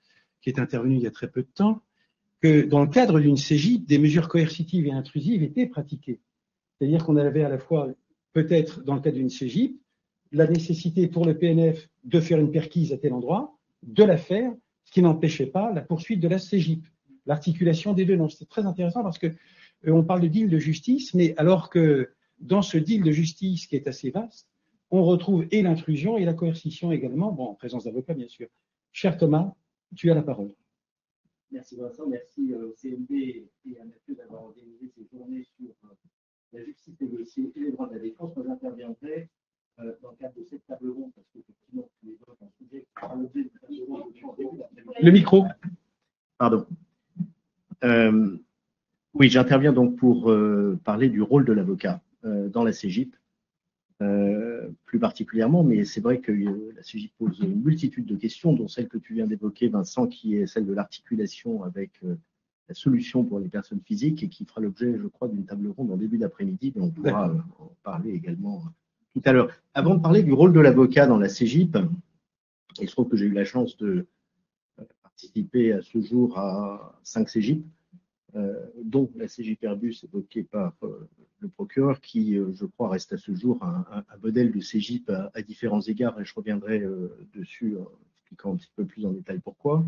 qui est intervenu il y a très peu de temps, que dans le cadre d'une C J I P, des mesures coercitives et intrusives étaient pratiquées. C'est-à-dire qu'on avait à la fois, peut-être dans le cadre d'une C J I P, la nécessité pour le P N F de faire une perquise à tel endroit, de la faire, ce qui n'empêchait pas la poursuite de la C J I P, l'articulation des deux. C'est très intéressant parce que euh, on parle de deal de justice, mais alors que dans ce deal de justice qui est assez vaste, on retrouve et l'intrusion et la coercition également, bon, en présence d'avocats bien sûr. Cher Thomas, tu as la parole. Merci Vincent, merci euh, au C M B et à Mathieu d'avoir organisé ces journées sur euh, la justice négociée et les droits de la défense. Moi, j'interviendrai euh, dans le cadre de cette table ronde, parce qu'effectivement, tu évoques un sujet qui sera l'objet de table ronde en début d'après-midi. Le micro. Pardon. Euh, oui, j'interviens donc pour euh, parler du rôle de l'avocat euh, dans la C J I P, euh, plus particulièrement, mais c'est vrai que euh, la C J I P pose une multitude de questions, dont celle que tu viens d'évoquer, Vincent, qui est celle de l'articulation avec euh, la solution pour les personnes physiques et qui fera l'objet, je crois, d'une table ronde en début d'après-midi, mais on pourra euh, en parler également euh, tout à l'heure. Avant de parler du rôle de l'avocat dans la C J I P, il se trouve que j'ai eu la chance de participer à ce jour à cinq C J I P, euh, dont la C J I P Airbus évoquée par euh, le procureur, qui, euh, je crois, reste à ce jour un, un, un modèle de C J I P à, à différents égards, et je reviendrai euh, dessus en expliquant un petit peu plus en détail pourquoi.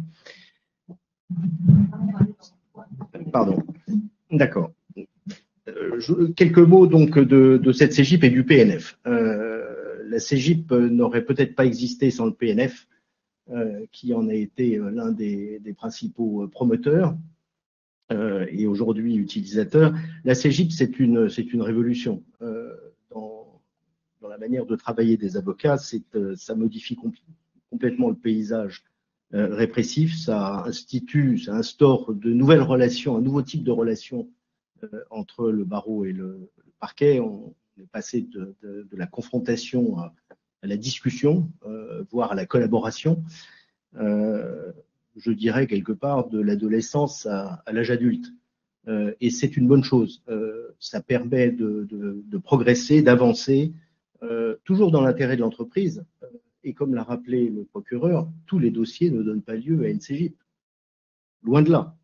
Pardon. D'accord. Euh, je, quelques mots donc de, de cette C J I P et du P N F. Euh, la C J I P n'aurait peut-être pas existé sans le P N F, euh, qui en a été euh, l'un des, des principaux promoteurs euh, et aujourd'hui utilisateur. La C J I P, c'est une, c'est une révolution euh, dans, dans la manière de travailler des avocats. C'est, euh, ça modifie compl complètement le paysage euh, répressif. Ça institue, ça instaure de nouvelles relations, un nouveau type de relations euh, entre le barreau et le, le parquet. On est passé de, de, de la confrontation à, à la discussion, euh, voire à la collaboration. Euh, je dirais quelque part de l'adolescence à, à l'âge adulte. Euh, et c'est une bonne chose. Euh, ça permet de, de, de progresser, d'avancer, euh, toujours dans l'intérêt de l'entreprise. Et comme l'a rappelé le procureur, tous les dossiers ne donnent pas lieu à une C J I P. Loin de là.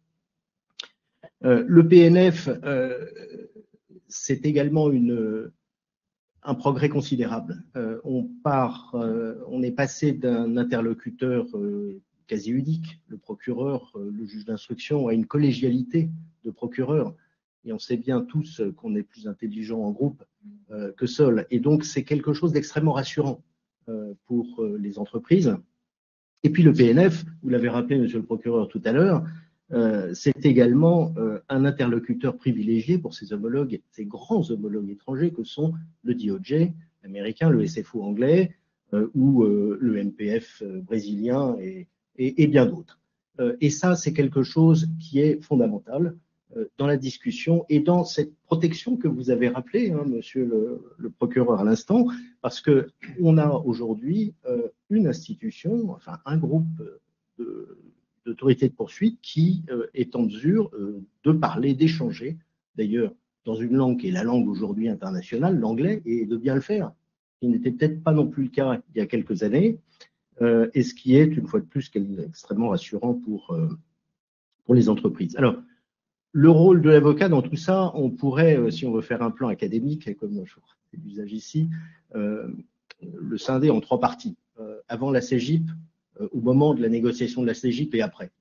Euh, le P N F, euh, c'est également une, un progrès considérable. Euh, on part, euh, on est passé d'un interlocuteur euh, quasi unique, le procureur, euh, le juge d'instruction, à une collégialité de procureurs. Et on sait bien tous qu'on est plus intelligent en groupe euh, que seul. Et donc, c'est quelque chose d'extrêmement rassurant euh, pour euh, les entreprises. Et puis, le P N F, vous l'avez rappelé, monsieur le procureur, tout à l'heure, euh, c'est également euh, un interlocuteur privilégié pour ses homologues, ses grands homologues étrangers que sont le D O J américain, le S F O anglais euh, ou euh, le M P F euh, brésilien et, et, et bien d'autres. Euh, et ça, c'est quelque chose qui est fondamental euh, dans la discussion et dans cette protection que vous avez rappelée, hein, monsieur le, le procureur, à l'instant, parce que on a aujourd'hui euh, une institution, enfin un groupe de d'autorité de poursuite qui euh, est en mesure euh, de parler, d'échanger, d'ailleurs, dans une langue qui est la langue aujourd'hui internationale, l'anglais, et de bien le faire. Ce qui n'était peut-être pas non plus le cas il y a quelques années, euh, et ce qui est, une fois de plus, extrêmement rassurant pour, euh, pour les entreprises. Alors, le rôle de l'avocat dans tout ça, on pourrait, euh, si on veut faire un plan académique, comme je crois que c'est l'usage ici, euh, le scinder en trois parties. Euh, avant la C J I P, au moment de la négociation de la C J I P et après.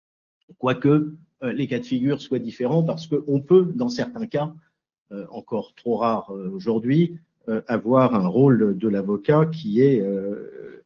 Quoique euh, les cas de figure soient différents parce qu'on peut, dans certains cas, euh, encore trop rares euh, aujourd'hui, euh, avoir un rôle de l'avocat qui est euh,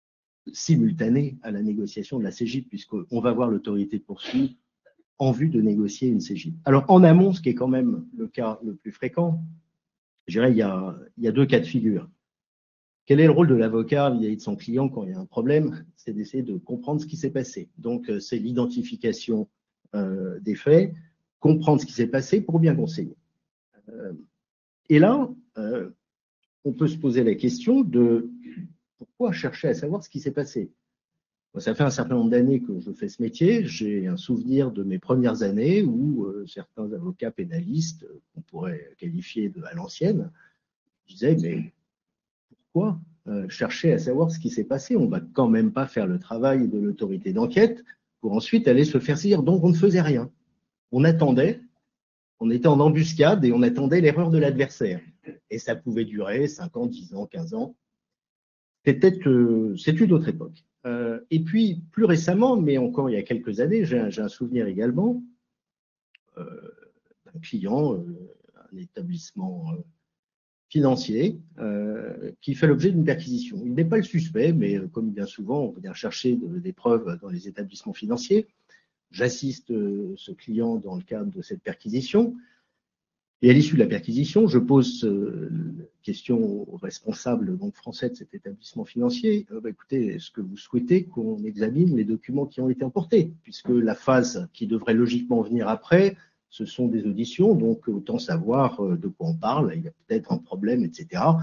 simultané à la négociation de la C J I P, puisqu'on va voir l'autorité de poursuite en vue de négocier une C J I P. Alors, en amont, ce qui est quand même le cas le plus fréquent, je dirais, il y a, il y a deux cas de figure. Quel est le rôle de l'avocat vis-à-vis de son client quand il y a un problème? C'est d'essayer de comprendre ce qui s'est passé. Donc, c'est l'identification euh, des faits, comprendre ce qui s'est passé pour bien conseiller. Euh, et là, euh, on peut se poser la question de pourquoi chercher à savoir ce qui s'est passé. Moi, ça fait un certain nombre d'années que je fais ce métier. J'ai un souvenir de mes premières années où euh, certains avocats pénalistes, qu'on pourrait qualifier de à l'ancienne, disaient mais pourquoi euh, chercher à savoir ce qui s'est passé? On ne va quand même pas faire le travail de l'autorité d'enquête pour ensuite aller se faire saisir. Donc, on ne faisait rien. On attendait, on était en embuscade et on attendait l'erreur de l'adversaire. Et ça pouvait durer cinq ans, dix ans, quinze ans. C'était euh, c'est une autre époque. Euh, et puis, plus récemment, mais encore il y a quelques années, j'ai un, j'ai un souvenir également euh, d'un client, euh, un établissement euh, financier, euh, qui fait l'objet d'une perquisition. Il n'est pas le suspect, mais euh, comme bien souvent, on vient chercher de, des preuves dans les établissements financiers. J'assiste euh, ce client dans le cadre de cette perquisition. Et à l'issue de la perquisition, je pose euh, question au responsable donc, français de cet établissement financier. Euh, bah, écoutez, est-ce que vous souhaitez qu'on examine les documents qui ont été emportés? Puisque la phase qui devrait logiquement venir après, ce sont des auditions, donc autant savoir euh, de quoi on parle, il y a peut-être un problème, et cetera.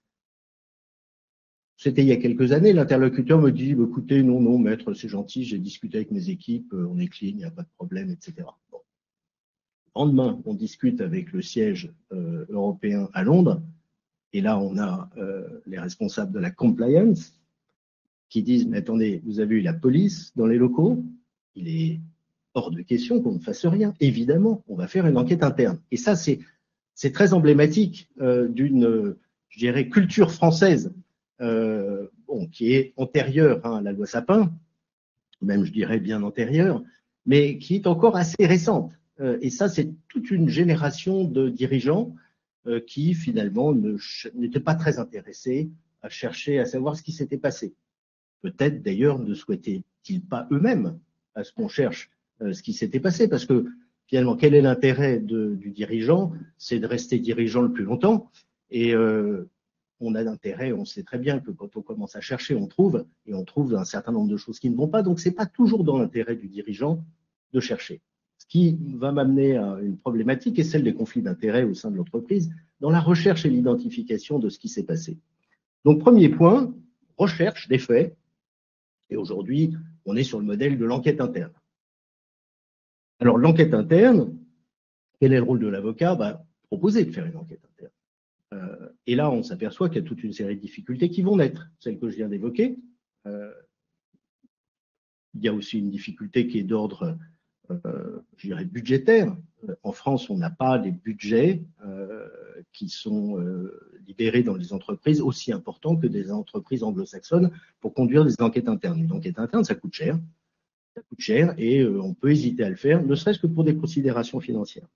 C'était il y a quelques années, l'interlocuteur me dit, bah, écoutez, non, non, maître, c'est gentil, j'ai discuté avec mes équipes, on est clean, il n'y a pas de problème, et cetera. Bon. Le lendemain, on discute avec le siège euh, européen à Londres, et là, on a euh, les responsables de la compliance qui disent, mais attendez, vous avez eu la police dans les locaux, il est hors de question qu'on ne fasse rien. Évidemment, on va faire une enquête interne. Et ça, c'est c'est très emblématique euh, d'une, je dirais, culture française euh, bon, qui est antérieure hein, à la loi Sapin, même je dirais bien antérieure, mais qui est encore assez récente. Euh, et ça, c'est toute une génération de dirigeants euh, qui, finalement, n'étaient pas très intéressés à chercher à savoir ce qui s'était passé. Peut-être, d'ailleurs, ne souhaitaient-ils pas eux-mêmes à ce qu'on cherche euh, ce qui s'était passé, parce que, finalement, quel est l'intérêt du dirigeant? C'est de rester dirigeant le plus longtemps. Et euh, on a l'intérêt, on sait très bien que quand on commence à chercher, on trouve, et on trouve un certain nombre de choses qui ne vont pas. Donc, ce n'est pas toujours dans l'intérêt du dirigeant de chercher. Ce qui va m'amener à une problématique est celle des conflits d'intérêts au sein de l'entreprise dans la recherche et l'identification de ce qui s'est passé. Donc, premier point, recherche des faits. Et aujourd'hui, on est sur le modèle de l'enquête interne. Alors, l'enquête interne, quel est le rôle de l'avocat? Bah, proposer de faire une enquête interne. Euh, et là, on s'aperçoit qu'il y a toute une série de difficultés qui vont naître, celles que je viens d'évoquer. Euh, il y a aussi une difficulté qui est d'ordre, euh, je dirais, budgétaire. En France, on n'a pas les budgets euh, qui sont euh, libérés dans les entreprises aussi importants que des entreprises anglo-saxonnes pour conduire des enquêtes internes. Une enquête interne, ça coûte cher. Ça coûte cher et euh, on peut hésiter à le faire, ne serait-ce que pour des considérations financières.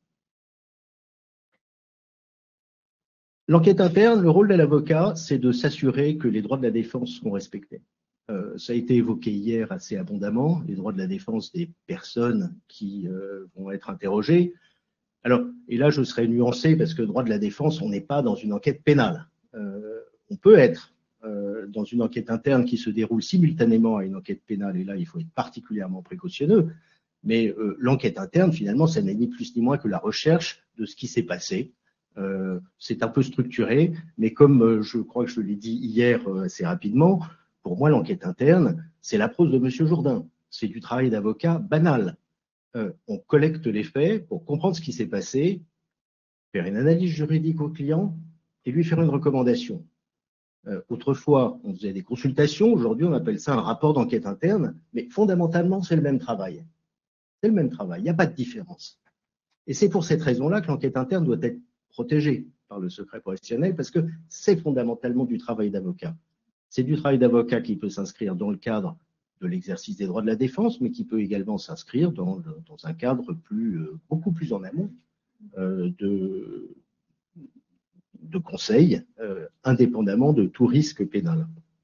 L'enquête interne, le rôle de l'avocat, c'est de s'assurer que les droits de la défense sont respectés. Euh, ça a été évoqué hier assez abondamment, les droits de la défense des personnes qui euh, vont être interrogées. Alors, et là, je serais nuancé parce que le droit de la défense, on n'est pas dans une enquête pénale. Euh, on peut être euh, dans une enquête interne qui se déroule simultanément à une enquête pénale, et là, il faut être particulièrement précautionneux. Mais euh, l'enquête interne, finalement, ça n'est ni plus ni moins que la recherche de ce qui s'est passé. Euh, c'est un peu structuré, mais comme euh, je crois que je l'ai dit hier euh, assez rapidement, pour moi, l'enquête interne, c'est la prose de M. Jourdain. C'est du travail d'avocat banal. Euh, on collecte les faits pour comprendre ce qui s'est passé, faire une analyse juridique au client et lui faire une recommandation. Euh, autrefois, on faisait des consultations. Aujourd'hui, on appelle ça un rapport d'enquête interne, mais fondamentalement, c'est le même travail. C'est le même travail. Il n'y a pas de différence. Et c'est pour cette raison-là que l'enquête interne doit être protégée par le secret professionnel, parce que c'est fondamentalement du travail d'avocat. C'est du travail d'avocat qui peut s'inscrire dans le cadre de l'exercice des droits de la défense, mais qui peut également s'inscrire dans, dans un cadre plus, euh, beaucoup plus en amont euh, de, de conseils, euh, indépendamment de tout risque pénal.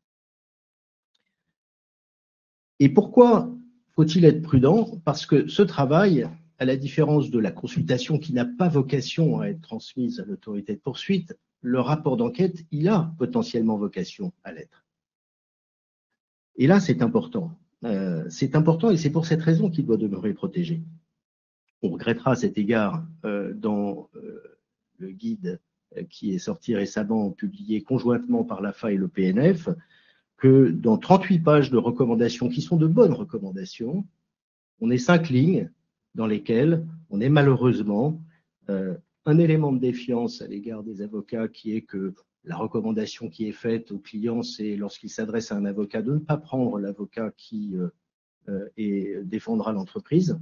Et pourquoi faut-il être prudent? Parce que ce travail, à la différence de la consultation qui n'a pas vocation à être transmise à l'autorité de poursuite, le rapport d'enquête, il a potentiellement vocation à l'être. Et là, c'est important. Euh, c'est important et c'est pour cette raison qu'il doit demeurer protégé. On regrettera à cet égard euh, dans euh, le guide qui est sorti récemment, publié conjointement par l'A F A et le P N F, que dans trente-huit pages de recommandations qui sont de bonnes recommandations, on est cinq lignes dans lesquelles on est malheureusement euh, un élément de défiance à l'égard des avocats qui est que la recommandation qui est faite au client, c'est lorsqu'il s'adresse à un avocat de ne pas prendre l'avocat qui euh, euh, et défendra l'entreprise.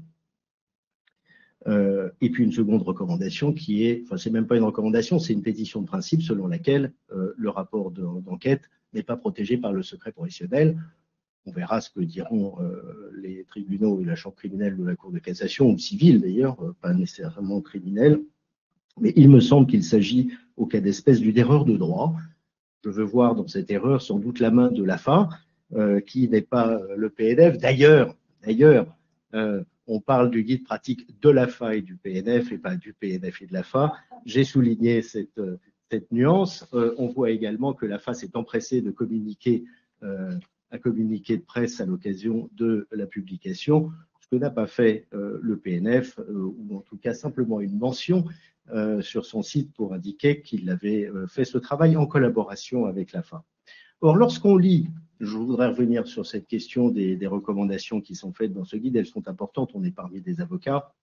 Euh, et puis une seconde recommandation qui est, enfin c'est même pas une recommandation, c'est une pétition de principe selon laquelle euh, le rapport d'enquête n'est pas protégé par le secret professionnel. On verra ce que diront euh, les tribunaux et la chambre criminelle de la Cour de cassation, ou civile d'ailleurs, euh, pas nécessairement criminelle. Mais il me semble qu'il s'agit au cas d'espèce d'une erreur de droit. Je veux voir dans cette erreur sans doute la main de l'A F A, euh, qui n'est pas le P N F. D'ailleurs, d'ailleurs, euh, on parle du guide pratique de l'A F A et du P N F et pas du P N F et de l'A F A. J'ai souligné cette, cette nuance. Euh, on voit également que l'A F A s'est empressée de communiquer euh, un communiqué de presse à l'occasion de la publication, ce que n'a pas fait euh, le P N F, euh, ou en tout cas simplement une mention euh, sur son site pour indiquer qu'il avait euh, fait ce travail en collaboration avec l'A F A. Or, lorsqu'on lit, je voudrais revenir sur cette question des, des recommandations qui sont faites dans ce guide, elles sont importantes, on est parmi des avocats.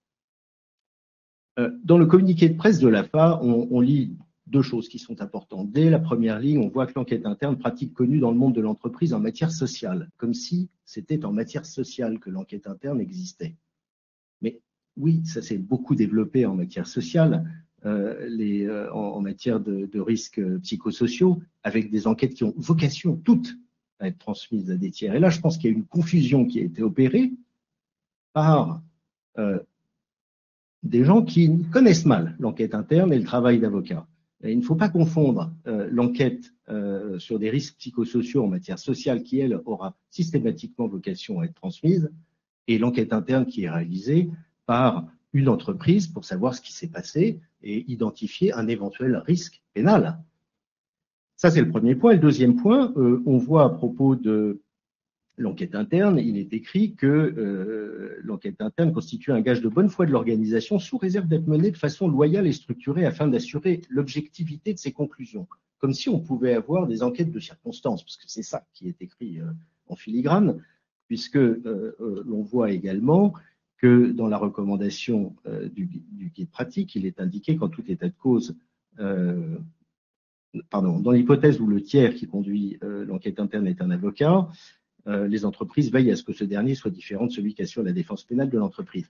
Euh, dans le communiqué de presse de l'A F A, on, on lit deux choses qui sont importantes. Dès la première ligne, on voit que l'enquête interne, pratique connue dans le monde de l'entreprise en matière sociale, comme si c'était en matière sociale que l'enquête interne existait. Mais oui, ça s'est beaucoup développé en matière sociale, euh, les, euh, en, en matière de, de risques psychosociaux, avec des enquêtes qui ont vocation toutes à être transmises à des tiers. Et là, je pense qu'il y a une confusion qui a été opérée par euh, des gens qui connaissent mal l'enquête interne et le travail d'avocat. Il ne faut pas confondre euh, l'enquête euh, sur des risques psychosociaux en matière sociale qui, elle, aura systématiquement vocation à être transmise, et l'enquête interne qui est réalisée par une entreprise pour savoir ce qui s'est passé et identifier un éventuel risque pénal. Ça, c'est le premier point. Et le deuxième point, euh, on voit à propos de l'enquête interne, il est écrit que euh, l'enquête interne constitue un gage de bonne foi de l'organisation sous réserve d'être menée de façon loyale et structurée afin d'assurer l'objectivité de ses conclusions. Comme si on pouvait avoir des enquêtes de circonstances, parce que c'est ça qui est écrit euh, en filigrane, puisque euh, euh, l'on voit également que dans la recommandation euh, du, du guide pratique, il est indiqué qu'en tout état de cause, euh, pardon, dans l'hypothèse où le tiers qui conduit euh, l'enquête interne est un avocat, Euh, les entreprises veillent à ce que ce dernier soit différent de celui qui assure la défense pénale de l'entreprise.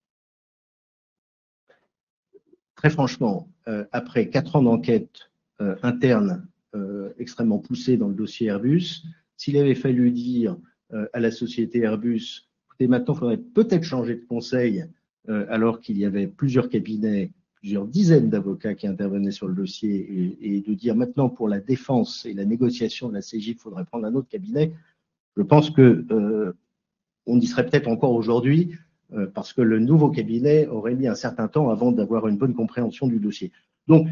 Très franchement, euh, après quatre ans d'enquête euh, interne euh, extrêmement poussée dans le dossier Airbus, s'il avait fallu dire euh, à la société Airbus, écoutez, maintenant, il faudrait peut-être changer de conseil, euh, alors qu'il y avait plusieurs cabinets, plusieurs dizaines d'avocats qui intervenaient sur le dossier, et, et de dire maintenant, pour la défense et la négociation de la C J, il faudrait prendre un autre cabinet. Je pense que euh, on y serait peut-être encore aujourd'hui euh, parce que le nouveau cabinet aurait mis un certain temps avant d'avoir une bonne compréhension du dossier. Donc,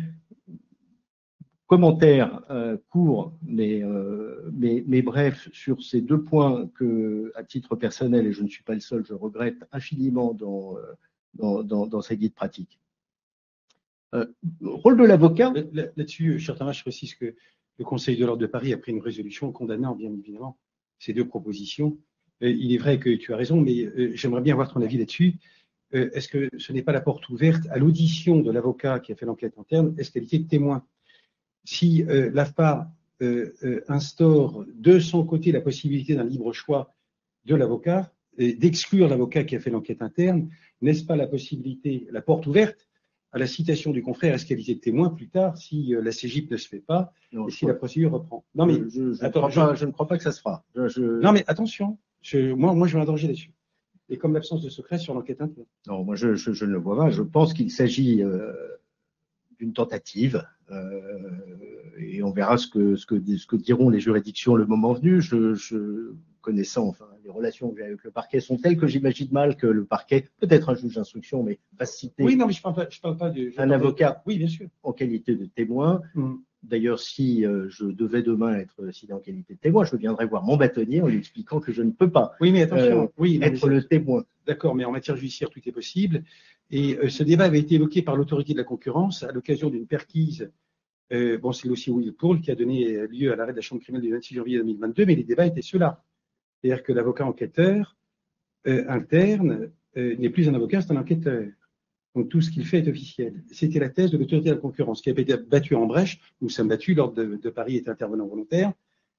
commentaire euh, court mais, euh, mais, mais bref sur ces deux points que, à titre personnel, et je ne suis pas le seul, je regrette infiniment dans, dans, dans, dans ces guides pratiques. Euh, rôle de l'avocat. Là-dessus, cher Thomas, je précise que le Conseil de l'ordre de Paris a pris une résolution condamnant, bien évidemment, ces deux propositions. Euh, il est vrai que tu as raison, mais euh, j'aimerais bien avoir ton avis là-dessus. Euh, est-ce que ce n'est pas la porte ouverte à l'audition de l'avocat qui a fait l'enquête interne, est-ce qualité de témoin? Si euh, l'A F P A euh, euh, instaure de son côté la possibilité d'un libre choix de l'avocat, d'exclure l'avocat qui a fait l'enquête interne, n'est-ce pas la possibilité, la porte ouverte à la citation du confrère est-ce qualité de témoin plus tard si euh, la C J P ne se fait pas non, et si crois. la procédure reprend. Non mais je, je, attends, je, pas, je ne crois pas que ça se fera. Je, je... Non mais attention, je, moi, moi je vais un danger là-dessus. Et comme l'absence de secret sur l'enquête interne. Non, moi je, je, je ne le vois pas. Je pense qu'il s'agit euh, d'une tentative euh, et on verra ce que, ce, que, ce que diront les juridictions le moment venu. Je, je connaissant, enfin, les relations que j'ai avec le parquet sont telles que j'imagine mal que le parquet, peut-être un juge d'instruction, mais pas citer oui, non, mais je parle pas, je parle pas de, je un avocat de... oui, bien sûr. en qualité de témoin. Mm. D'ailleurs, si euh, je devais demain être cité en qualité de témoin, je viendrais voir mon bâtonnier en lui expliquant que je ne peux pas oui, mais attention, euh, oui, être le témoin. D'accord, mais en matière judiciaire, tout est possible. Et euh, ce débat avait été évoqué par l'autorité de la concurrence à l'occasion d'une perquise. Euh, bon, c'est aussi Will Poole qui a donné lieu à l'arrêt de la Chambre criminelle du vingt-six janvier deux mille vingt-deux, mais les débats étaient ceux-là. C'est-à-dire que l'avocat enquêteur euh, interne euh, n'est plus un avocat, c'est un enquêteur. Donc tout ce qu'il fait est officiel. C'était la thèse de l'autorité de la concurrence qui avait été battue en brèche. Nous sommes battus, l'ordre de, de Paris est intervenant volontaire.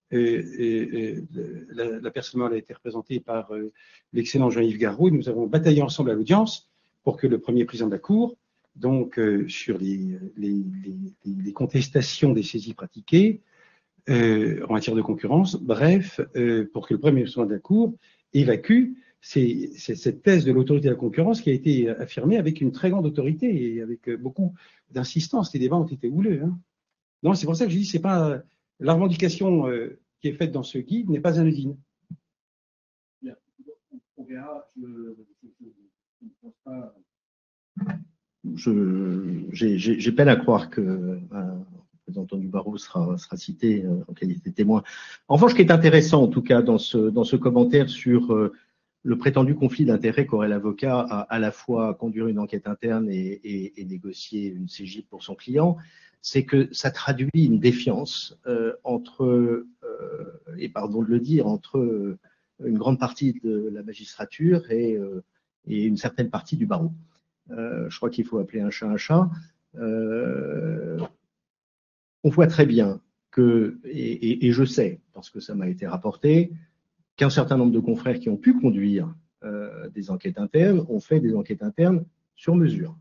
Euh, et, et, la, la personne morale a été représentée par euh, l'excellent Jean-Yves Garraud, et nous avons bataillé ensemble à l'audience pour que le premier président de la Cour, donc euh, sur les, les, les, les contestations des saisies pratiquées euh, en matière de concurrence, bref, euh, pour que le premier président de la Cour évacue c'est cette thèse de l'autorité de la concurrence qui a été affirmée avec une très grande autorité et avec beaucoup d'insistance. Les débats ont été houleux. Hein. Non, c'est pour ça que je dis, c'est pas la revendication euh, qui est faite dans ce guide n'est pas anodine. Bien. On verra. Je ne pense pas. J'ai peine à croire que un représentant du barreau sera, sera cité euh, en qualité de témoin. En revanche, ce qui est intéressant, en tout cas, dans ce, dans ce commentaire sur euh, le prétendu conflit d'intérêts qu'aurait l'avocat à à la fois conduire une enquête interne et, et, et négocier une C J pour son client, c'est que ça traduit une défiance euh, entre, euh, et pardon de le dire, entre une grande partie de la magistrature et, euh, et une certaine partie du barreau. Euh, je crois qu'il faut appeler un chat un chat. Euh, on voit très bien que, et, et, et je sais, parce que ça m'a été rapporté, qu'un certain nombre de confrères qui ont pu conduire euh, des enquêtes internes ont fait des enquêtes internes sur mesure,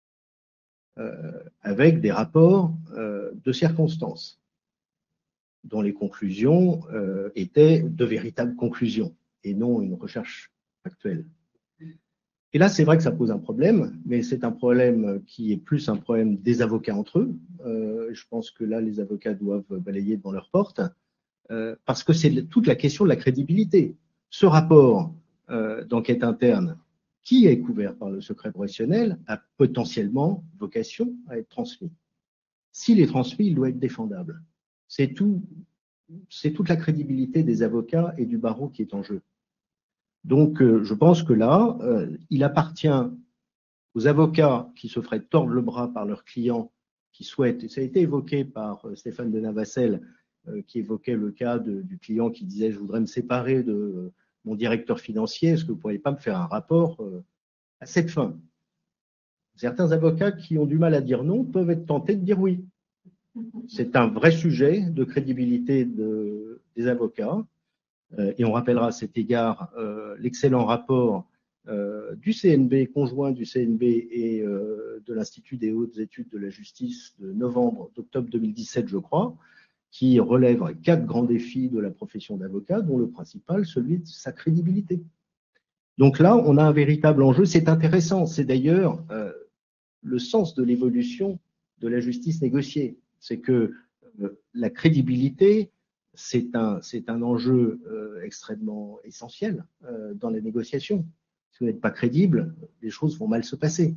euh, avec des rapports euh, de circonstances, dont les conclusions euh, étaient de véritables conclusions, et non une recherche actuelle. Et là, c'est vrai que ça pose un problème, mais c'est un problème qui est plus un problème des avocats entre eux. Euh, je pense que là, les avocats doivent balayer devant leur porte, euh, parce que c'est toute la question de la crédibilité. Ce rapport euh, d'enquête interne, qui est couvert par le secret professionnel, a potentiellement vocation à être transmis. S'il est transmis, il doit être défendable. C'est tout, c'est toute la crédibilité des avocats et du barreau qui est en jeu. Donc, euh, je pense que là, euh, il appartient aux avocats qui se feraient tordre le bras par leurs clients qui souhaitent, et ça a été évoqué par euh, Stéphane de Navassel, euh, qui évoquait le cas de, du client qui disait « je voudrais me séparer de euh, mon directeur financier, est-ce que vous ne pourriez pas me faire un rapport euh, à cette fin ?» Certains avocats qui ont du mal à dire non peuvent être tentés de dire oui. C'est un vrai sujet de crédibilité de, des avocats. Euh, et on rappellera à cet égard euh, l'excellent rapport euh, du C N B, conjoint du C N B et euh, de l'Institut des hautes études de la justice de novembre, d'octobre deux mille dix-sept, je crois, qui relève quatre grands défis de la profession d'avocat, dont le principal, celui de sa crédibilité. Donc là, on a un véritable enjeu. C'est intéressant. C'est d'ailleurs euh, le sens de l'évolution de la justice négociée. C'est que euh, la crédibilité, c'est un, c'est un enjeu euh, extrêmement essentiel euh, dans les négociations. Si vous n'êtes pas crédible, les choses vont mal se passer.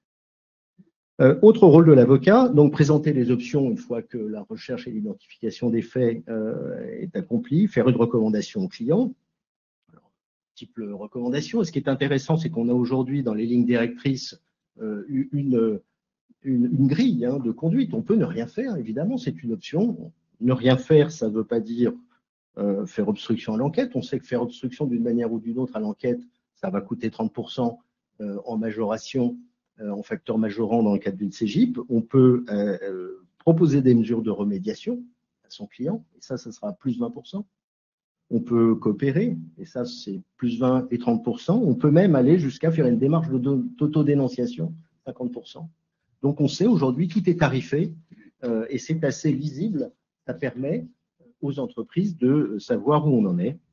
Euh, autre rôle de l'avocat, donc présenter les options une fois que la recherche et l'identification des faits euh, est accomplie, faire une recommandation au client. Alors, multiples recommandations. Et ce qui est intéressant, c'est qu'on a aujourd'hui dans les lignes directrices euh, une, une, une grille hein, de conduite. On peut ne rien faire, évidemment, c'est une option. Ne rien faire, ça ne veut pas dire euh, faire obstruction à l'enquête. On sait que faire obstruction d'une manière ou d'une autre à l'enquête, ça va coûter trente pour cent euh, en majoration, euh, en facteur majorant dans le cadre d'une C J I P. On peut euh, euh, proposer des mesures de remédiation à son client, et ça, ça sera plus vingt pour cent. On peut coopérer, et ça, c'est plus vingt et trente pour cent. On peut même aller jusqu'à faire une démarche d'autodénonciation, cinquante pour cent. Donc, on sait aujourd'hui, tout est tarifé, euh, et c'est assez lisible. Ça permet aux entreprises de savoir où on en est.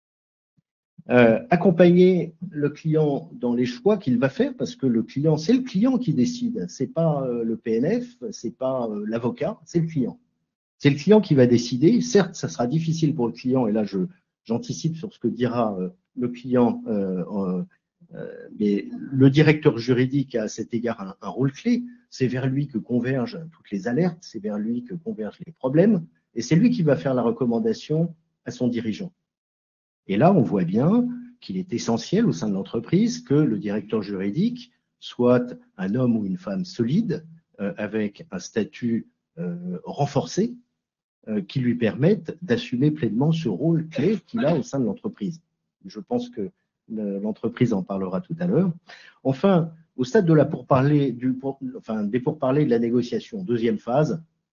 Euh, accompagner le client dans les choix qu'il va faire, parce que le client, c'est le client qui décide. C'est pas euh, le P N F, c'est pas euh, l'avocat, c'est le client. C'est le client qui va décider. Certes, ça sera difficile pour le client, et là, je, j'anticipe sur ce que dira euh, le client, euh, euh, mais le directeur juridique a à cet égard un, un rôle clé. C'est vers lui que convergent toutes les alertes, c'est vers lui que convergent les problèmes, et c'est lui qui va faire la recommandation à son dirigeant. Et là, on voit bien qu'il est essentiel au sein de l'entreprise que le directeur juridique soit un homme ou une femme solide, euh, avec un statut euh, renforcé, euh, qui lui permette d'assumer pleinement ce rôle clé qu'il a au sein de l'entreprise. Je pense que l'entreprise en parlera tout à l'heure. Enfin, au stade de la pourparlers, du, pour, enfin, des pourparlers de la négociation, deuxième phase,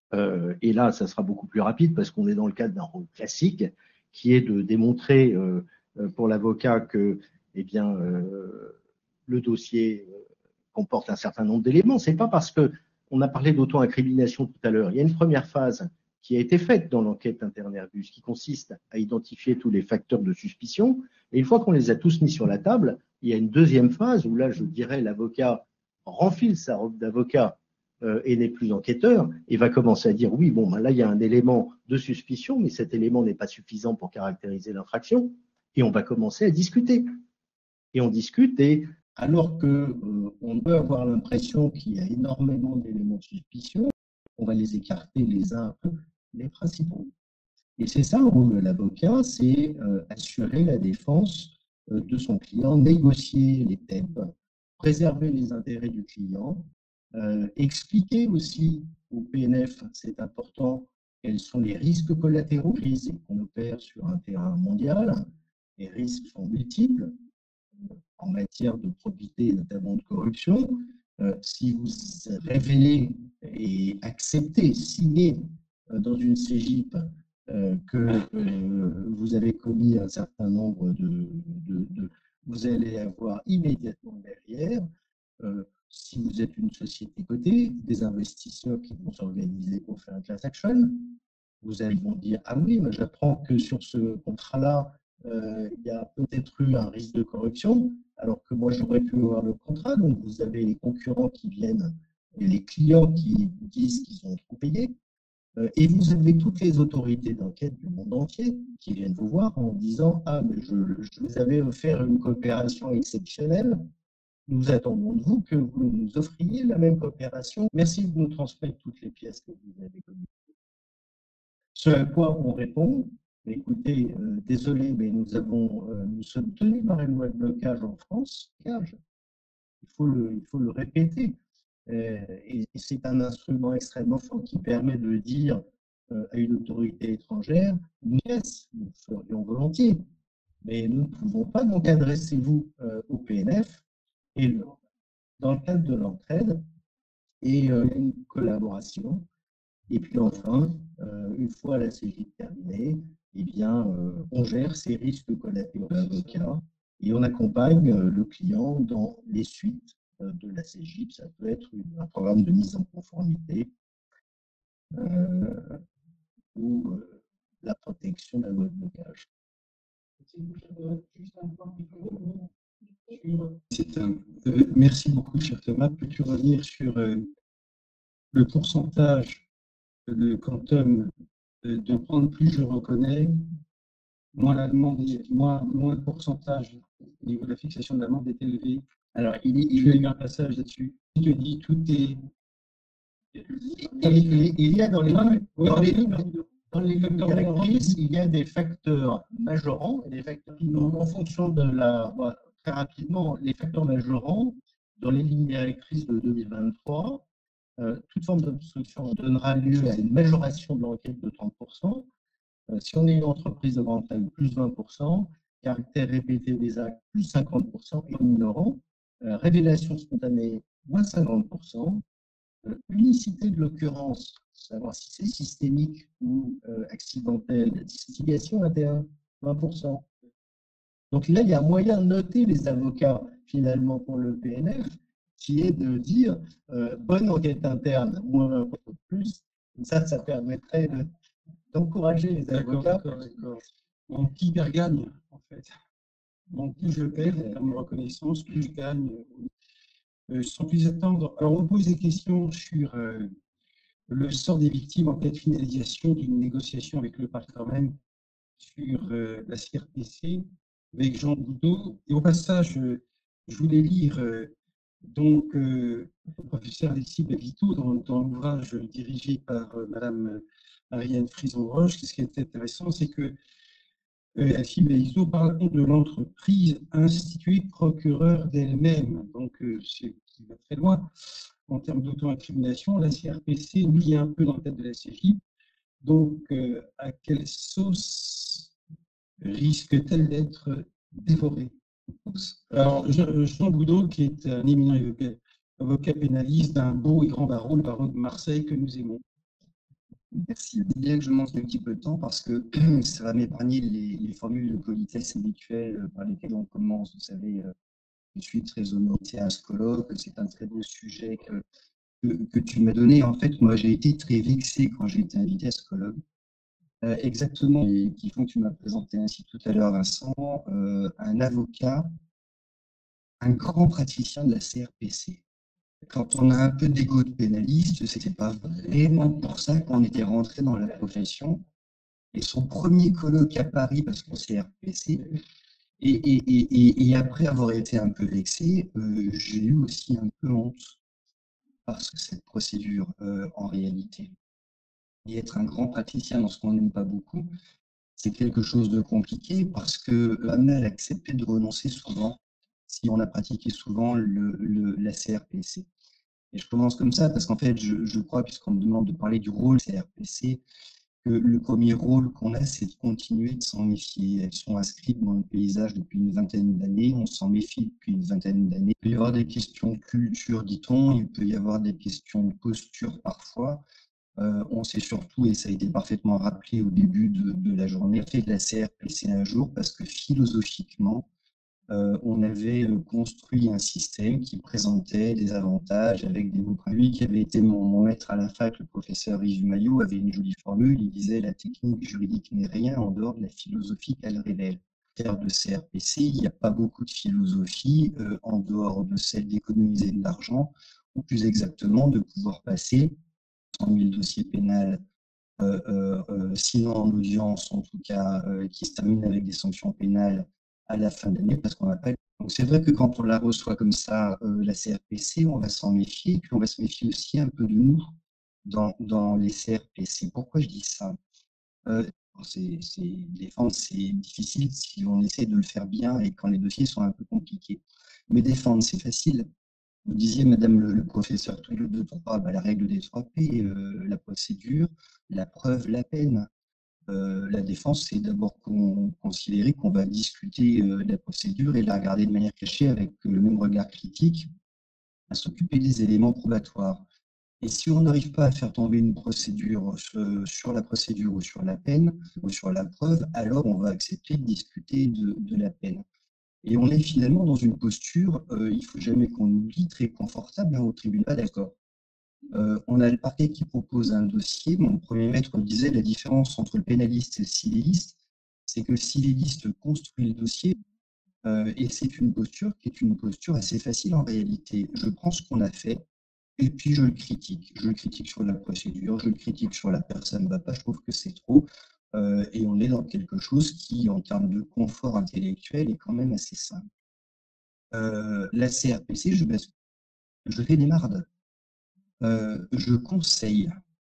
Euh, et là, ça sera beaucoup plus rapide parce qu'on est dans le cadre d'un rôle classique qui est de démontrer euh, pour l'avocat que eh bien, euh, le dossier comporte un certain nombre d'éléments. C'est pas parce que on a parlé d'auto-incrimination tout à l'heure. Il y a une première phase qui a été faite dans l'enquête interne Airbus, qui consiste à identifier tous les facteurs de suspicion. Et une fois qu'on les a tous mis sur la table, il y a une deuxième phase où là, je dirais, l'avocat renfile sa robe d'avocat euh, et n'est plus enquêteur et va commencer à dire oui, bon, ben là, il y a un élément de suspicion, mais cet élément n'est pas suffisant pour caractériser l'infraction. Et on va commencer à discuter. Et on discute et alors qu'on euh, peut avoir l'impression qu'il y a énormément d'éléments de suspicion, on va les écarter les uns après les principaux. Et c'est ça le rôle de l'avocat, c'est euh, assurer la défense euh, de son client, négocier les T E P, préserver les intérêts du client, euh, expliquer aussi au P N F, c'est important, quels sont les risques collatéraux qu'on opère sur un terrain mondial. Les risques sont multiples en matière de probité, notamment de corruption. Euh, si vous révélez et acceptez, signez euh, dans une C J P euh, que euh, vous avez commis un certain nombre de, de, de vous allez avoir immédiatement derrière, euh, si vous êtes une société cotée, des investisseurs qui vont s'organiser pour faire un class action, vous allez vont dire ah oui, mais j'apprends que sur ce contrat-là, euh, il y a peut-être eu un risque de corruption, alors que moi j'aurais pu avoir le contrat. Donc vous avez les concurrents qui viennent et les clients qui vous disent qu'ils ont trop payé. Euh, et vous avez toutes les autorités d'enquête du monde entier qui viennent vous voir en disant ah, mais je, je vous avais offert une coopération exceptionnelle. Nous attendons de vous que vous nous offriez la même coopération. Merci de nous transmettre toutes les pièces que vous avez communiquées. Ce à quoi on répond, écoutez, euh, désolé, mais nous, avons, euh, nous sommes tenus par une loi de blocage en France. Il faut le, il faut le répéter. Euh, et c'est un instrument extrêmement fort qui permet de dire euh, à une autorité étrangère, yes, nous le ferions volontiers, mais nous ne pouvons pas, donc adressez-vous euh, au P N F et le, dans le cadre de l'entraide et euh, une collaboration. Et puis enfin, euh, une fois la C J terminée, eh bien, euh, on gère ces risques collatéraux d'avocat et on accompagne euh, le client dans les suites euh, de la C J. Ça peut être une, un programme de mise en conformité euh, ou euh, la protection de la loi de blocage. Un, euh, merci beaucoup, cher Thomas. Peux-tu revenir sur euh, le pourcentage de quantum de, de prendre plus je reconnais, moins la demande, moins, moins le pourcentage au niveau de la fixation de l'amende est élevé. Alors, il, il y a eu un passage là-dessus. Il te dit tout est. Il, il y a dans les dans les dans les directrices, il y a des facteurs majorants et des facteurs en fonction de la. Très rapidement, les facteurs majorants dans les lignes directrices de deux mille vingt-trois. Euh, toute forme d'obstruction donnera lieu à une majoration de l'enquête de trente pour cent. Euh, si on est une entreprise de grande taille, plus vingt pour cent. Caractère répété des actes, plus cinquante pour cent. Et minorant, euh, révélation spontanée, moins cinquante pour cent. Euh, unicité de l'occurrence, savoir si c'est systémique ou euh, accidentel, distinction vingt et un, vingt pour cent. Donc là, il y a moyen de noter les avocats, finalement, pour le P N F, qui est de dire euh, bonne enquête interne, moins vingt pour cent de plus. Ça, ça permettrait d'encourager les avocats. Mon qui perd gagne, en fait. Donc, plus je perds en termes de reconnaissance, plus je gagne. Euh, sans plus attendre, alors on pose des questions sur euh, le sort des victimes en cas de finalisation d'une négociation avec le parc quand même sur euh, la C R P C avec Jean Boudot. Et au passage, euh, je voulais lire euh, donc euh, le professeur Alexis Bavito dans, dans l'ouvrage dirigé par euh, Madame Marianne Frison-Roche. Ce qui est intéressant, c'est que euh, Alexis Bavito parle de l'entreprise instituée procureur d'elle-même, donc euh, c'est qui va très loin en termes d'auto-incrimination. La C R P C nie un peu dans le cadre de la C J. Donc, euh, à quelle sauce risque-t-elle d'être dévorée? Alors, Jean Boudot, qui est un éminent avocat pénaliste d'un beau et grand barreau, le barreau de Marseille que nous aimons. Merci. Bien que je manque un petit peu de temps parce que ça va m'épargner les, les formules de politesse habituelles par lesquelles on commence. Vous savez, euh, je suis très honoré à ce colloque, c'est un très beau sujet que, que, que tu m'as donné. En fait, moi, j'ai été très vexé quand j'ai été invité à ce colloque. Euh, exactement, et qui font que tu m'as présenté ainsi tout à l'heure, Vincent, euh, un avocat, un grand praticien de la C R P C. Quand on a un peu d'ego de pénaliste, c'était pas vraiment pour ça qu'on était rentré dans la profession. Et son premier colloque à Paris, parce qu'on C R P C, et, et, et, et après avoir été un peu vexé, euh, j'ai eu aussi un peu honte, parce que cette procédure, euh, en réalité, et être un grand praticien dans ce qu'on n'aime pas beaucoup, c'est quelque chose de compliqué, parce que on a accepté de renoncer souvent, si on a pratiqué souvent le, le, la C R P C. Et je commence comme ça, parce qu'en fait, je, je crois, puisqu'on me demande de parler du rôle C R P C, que le premier rôle qu'on a, c'est de continuer de s'en méfier. Elles sont inscrites dans le paysage depuis une vingtaine d'années, on s'en méfie depuis une vingtaine d'années. Il peut y avoir des questions de culture, dit-on, il peut y avoir des questions de posture parfois. Euh, on sait surtout, et ça a été parfaitement rappelé au début de, de la journée, fait de la C R P C un jour parce que philosophiquement, Euh, on avait construit un système qui présentait des avantages avec des mots. Lui, qui avait été mon, mon maître à la fac, le professeur Yves Maillot, avait une jolie formule. Il disait: la technique juridique n'est rien en dehors de la philosophie qu'elle révèle. En termes de C R P C, il n'y a pas beaucoup de philosophie euh, en dehors de celle d'économiser de l'argent, ou plus exactement de pouvoir passer cent mille dossiers pénals, euh, euh, euh, sinon en audience, en tout cas, euh, qui se terminent avec des sanctions pénales à la fin de l'année, parce qu'on appelle. Donc c'est vrai que quand on la reçoit comme ça, euh, la C R P C, on va s'en méfier, puis on va se méfier aussi un peu de nous dans, dans les C R P C. Pourquoi je dis ça? euh, c'est, c'est, Défendre, c'est difficile si on essaie de le faire bien et quand les dossiers sont un peu compliqués. Mais défendre, c'est facile. Vous disiez, Madame le, le professeur, tout le deux trois, bah, la règle des trois P, euh, la procédure, la preuve, la peine. Euh, la défense, c'est d'abord con, considérer qu'on va discuter euh, de la procédure et la regarder de manière cachée avec euh, le même regard critique, à s'occuper des éléments probatoires. Et si on n'arrive pas à faire tomber une procédure euh, sur la procédure ou sur la peine ou sur la preuve, alors on va accepter de discuter de, de la peine. Et on est finalement dans une posture, euh, il ne faut jamais qu'on oublie, très confortable hein, au tribunal. Pas d'accord. Euh, on a le parquet qui propose un dossier. Mon premier maître disait la différence entre le pénaliste et le civiliste, c'est que le civiliste construit le dossier euh, et c'est une posture qui est une posture assez facile en réalité. Je prends ce qu'on a fait et puis je le critique. Je le critique sur la procédure, je le critique sur la personne. Bah, pas, je trouve que c'est trop. Euh, et on est dans quelque chose qui, en termes de confort intellectuel, est quand même assez simple. Euh, la C R P C, je, je fais des mardes. Euh, je conseille.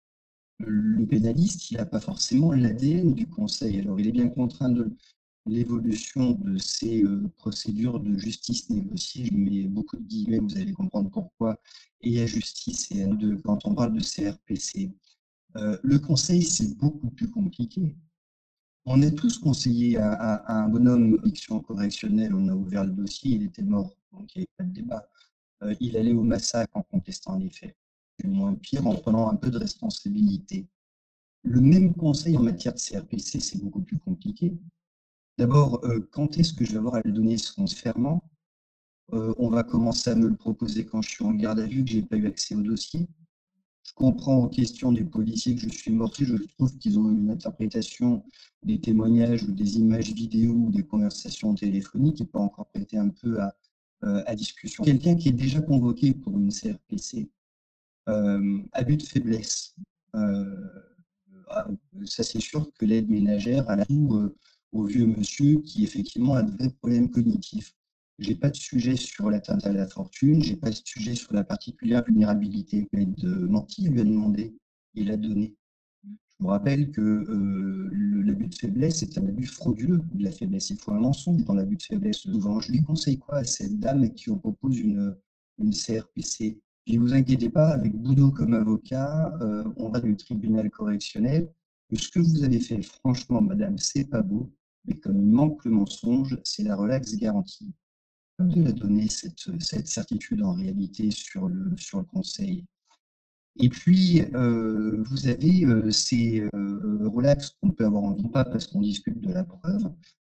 Le pénaliste, il n'a pas forcément l'A D N du conseil. Alors, il est bien contraint de l'évolution de ces euh, procédures de justice négociée. Je mets beaucoup de guillemets, vous allez comprendre pourquoi. Et à justice et à deux, quand on parle de C R P C. Euh, le conseil, c'est beaucoup plus compliqué. On est tous conseillés à, à, à un bonhomme fiction correctionnelle. On a ouvert le dossier, il était mort, donc il n'y avait pas de débat. Euh, il allait au massacre en contestant les faits. Du moins pire, en prenant un peu de responsabilité. Le même conseil en matière de C R P C, c'est beaucoup plus compliqué. D'abord, euh, quand est-ce que je vais avoir à le donner ce transfèrement? euh, On va commencer à me le proposer quand je suis en garde à vue, que je n'ai pas eu accès au dossier. Je comprends aux questions des policiers que je suis mortier. Je trouve qu'ils ont une interprétation des témoignages ou des images vidéo ou des conversations téléphoniques qui peut encore prêter un peu à, euh, à discussion. Quelqu'un qui est déjà convoqué pour une C R P C, euh, abus de faiblesse, euh, ça c'est sûr que l'aide ménagère a tout euh, au vieux monsieur qui effectivement a de vrais problèmes cognitifs. J'ai pas de sujet sur l'atteinte à la fortune, j'ai pas de sujet sur la particulière vulnérabilité. Mais de menti, il lui a demandé, il a donné. Je vous rappelle que euh, l'abus de faiblesse est un abus frauduleux de la faiblesse. Il faut un mensonge dans l'abus de faiblesse. Souvent, je lui conseille quoi à cette dame qui on propose une, une C R P C? Ne vous inquiétez pas, avec Boudot comme avocat, euh, on va du tribunal correctionnel. Ce que vous avez fait, franchement, madame, c'est pas beau, mais comme il manque le mensonge, c'est la relaxe garantie. Comme de la donner cette, cette certitude en réalité sur le, sur le conseil. Et puis, euh, vous avez euh, ces euh, relax qu'on peut avoir envie, pas parce qu'on discute de la preuve,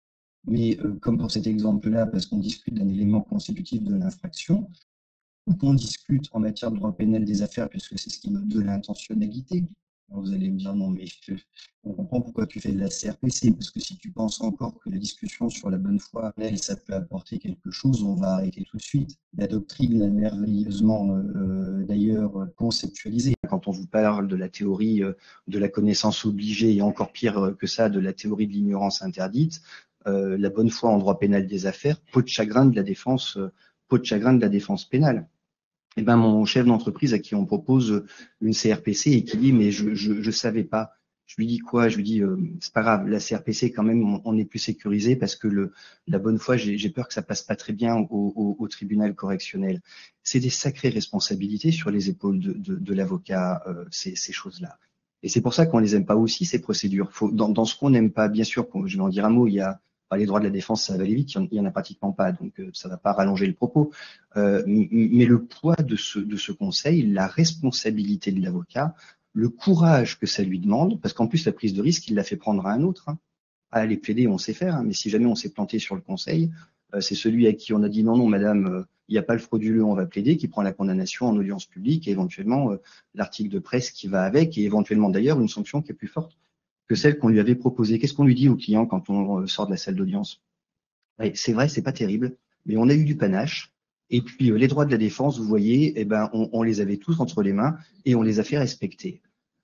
mais euh, comme pour cet exemple-là, parce qu'on discute d'un élément constitutif de l'infraction, ou qu'on discute en matière de droit pénal des affaires, puisque c'est ce qui note de l'intentionnalité. Vous allez me dire, non, mais on comprend pourquoi tu fais de la C R P C, parce que si tu penses encore que la discussion sur la bonne foi, elle, ça peut apporter quelque chose, on va arrêter tout de suite. La doctrine l'a merveilleusement euh, d'ailleurs conceptualisée. Quand on vous parle de la théorie euh, de la connaissance obligée, et encore pire que ça, de la théorie de l'ignorance interdite, euh, la bonne foi en droit pénal des affaires, peau de chagrin de la défense, euh, peau de chagrin de la défense pénale. Eh ben, mon chef d'entreprise à qui on propose une C R P C et qui dit mais je je, je savais pas. Je lui dis quoi? Je lui dis euh, c'est pas grave, la C R P C quand même on, on est plus sécurisé parce que le la bonne foi j'ai j'ai peur que ça passe pas très bien au, au, au tribunal correctionnel. C'est des sacrées responsabilités sur les épaules de de, de l'avocat euh, ces ces choses-là. Et c'est pour ça qu'on les aime pas aussi ces procédures. Faut dans dans ce qu'on n'aime pas, bien sûr, je vais en dire un mot. Il y a les droits de la défense, ça va aller vite, il n'y en a pratiquement pas, donc euh, ça ne va pas rallonger le propos. Euh, mais le poids de ce, de ce conseil, la responsabilité de l'avocat, le courage que ça lui demande, parce qu'en plus la prise de risque, il l'a fait prendre à un autre. Hein. À aller plaider, on sait faire, hein, mais si jamais on s'est planté sur le conseil, euh, c'est celui à qui on a dit non, non, madame, euh, il n'y a pas le frauduleux, on va plaider, qui prend la condamnation en audience publique et éventuellement euh, l'article de presse qui va avec et éventuellement d'ailleurs une sanction qui est plus forte que celle qu'on lui avait proposée. Qu'est-ce qu'on lui dit au client quand on sort de la salle d'audience? Ouais, c'est vrai, c'est pas terrible, mais on a eu du panache. Et puis euh, les droits de la défense, vous voyez, eh ben on, on les avait tous entre les mains et on les a fait respecter.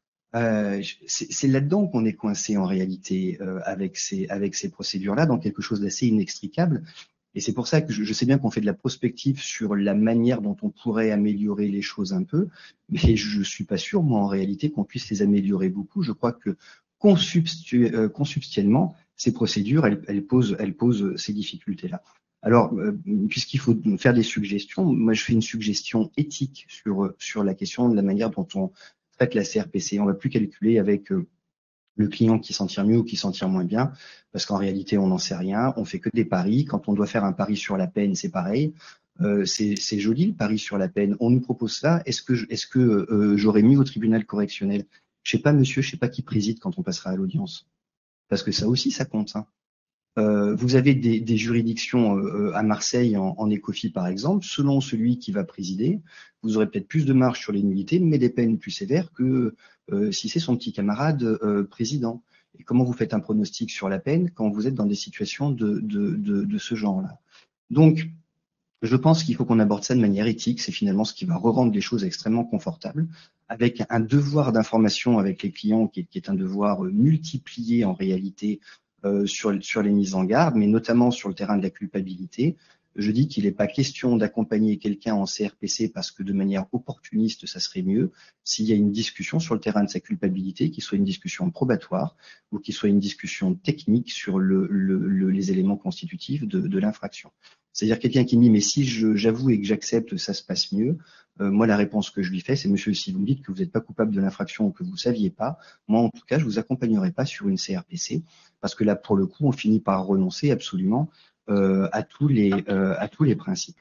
Euh, c'est là-dedans qu'on est coincé en réalité euh, avec ces avec ces procédures-là, dans quelque chose d'assez inextricable. Et c'est pour ça que je, je sais bien qu'on fait de la prospective sur la manière dont on pourrait améliorer les choses un peu, mais je suis pas sûr, moi, en réalité, qu'on puisse les améliorer beaucoup. Je crois que consubstu- euh, consubstantiellement, ces procédures, elles, elles posent, elles posent ces difficultés-là. Alors, euh, puisqu'il faut faire des suggestions, moi, je fais une suggestion éthique sur sur la question de la manière dont on traite la C R P C. On va plus calculer avec euh, le client qui s'en tire mieux ou qui s'en tire moins bien, parce qu'en réalité, on n'en sait rien. On fait que des paris. Quand on doit faire un pari sur la peine, c'est pareil. Euh, c'est joli le pari sur la peine. On nous propose ça. Est-ce que, est-ce que euh, j'aurais mis au tribunal correctionnel? Je sais pas, monsieur, je sais pas qui préside quand on passera à l'audience, parce que ça aussi, ça compte. Hein. Euh, vous avez des, des juridictions euh, à Marseille en, en Écofie, par exemple. Selon celui qui va présider, vous aurez peut-être plus de marge sur les nullités, mais des peines plus sévères que euh, si c'est son petit camarade euh, président. Et comment vous faites un pronostic sur la peine quand vous êtes dans des situations de, de, de, de ce genre-là? Donc, je pense qu'il faut qu'on aborde ça de manière éthique. C'est finalement ce qui va rendre les choses extrêmement confortables, avec un devoir d'information avec les clients qui est, qui est un devoir multiplié en réalité euh, sur, sur les mises en garde, mais notamment sur le terrain de la culpabilité. Je dis qu'il n'est pas question d'accompagner quelqu'un en C R P C parce que de manière opportuniste, ça serait mieux s'il y a une discussion sur le terrain de sa culpabilité, qui soit une discussion probatoire ou qui soit une discussion technique sur le, le, le, les éléments constitutifs de, de l'infraction. C'est-à-dire quelqu'un qui me dit mais si j'avoue et que j'accepte, ça se passe mieux. Euh, moi, la réponse que je lui fais, c'est monsieur, si vous me dites que vous n'êtes pas coupable de l'infraction ou que vous ne saviez pas, moi en tout cas, je vous accompagnerai pas sur une C R P C parce que là, pour le coup, on finit par renoncer absolument euh, à tous les euh, à tous les principes.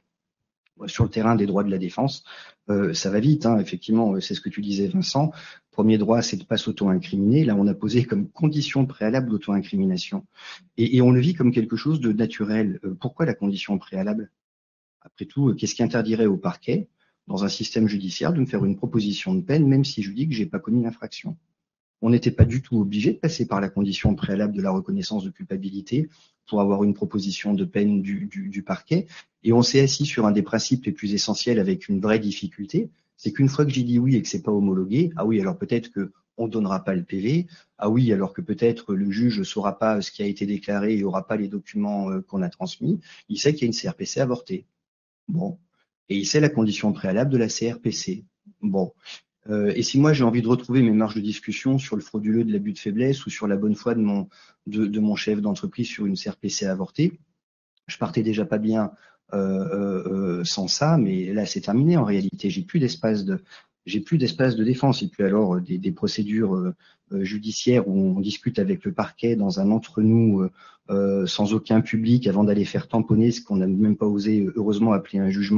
Sur le terrain des droits de la défense, euh, ça va vite, hein, effectivement, c'est ce que tu disais, Vincent. Premier droit, c'est de ne pas s'auto-incriminer. Là, on a posé comme condition préalable l'auto-incrimination. Et, et on le vit comme quelque chose de naturel. Euh, pourquoi la condition préalable? Après tout, qu'est-ce qui interdirait au parquet, dans un système judiciaire, de me faire une proposition de peine, même si je dis que j'ai pas commis l'infraction? On n'était pas du tout obligé de passer par la condition préalable de la reconnaissance de culpabilité pour avoir une proposition de peine du, du, du parquet. Et on s'est assis sur un des principes les plus essentiels avec une vraie difficulté, c'est qu'une fois que j'ai dit oui et que c'est pas homologué, ah oui, alors peut-être que on donnera pas le P V, ah oui, alors que peut-être le juge saura pas ce qui a été déclaré et aura pas les documents euh, qu'on a transmis, il sait qu'il y a une C R P C avortée. Bon. Et il sait la condition préalable de la C R P C. Bon. Euh, et si moi j'ai envie de retrouver mes marges de discussion sur le frauduleux de l'abus de faiblesse ou sur la bonne foi de mon, de, de mon chef d'entreprise sur une C R P C avortée, je partais déjà pas bien euh, euh, sans ça, mais là c'est terminé en réalité. J'ai plus d'espace de, j'ai plus d'espace de défense. Et puis alors des, des procédures euh, judiciaires où on discute avec le parquet dans un entre-nous euh, euh, sans aucun public avant d'aller faire tamponner ce qu'on n'a même pas osé heureusement appeler un jugement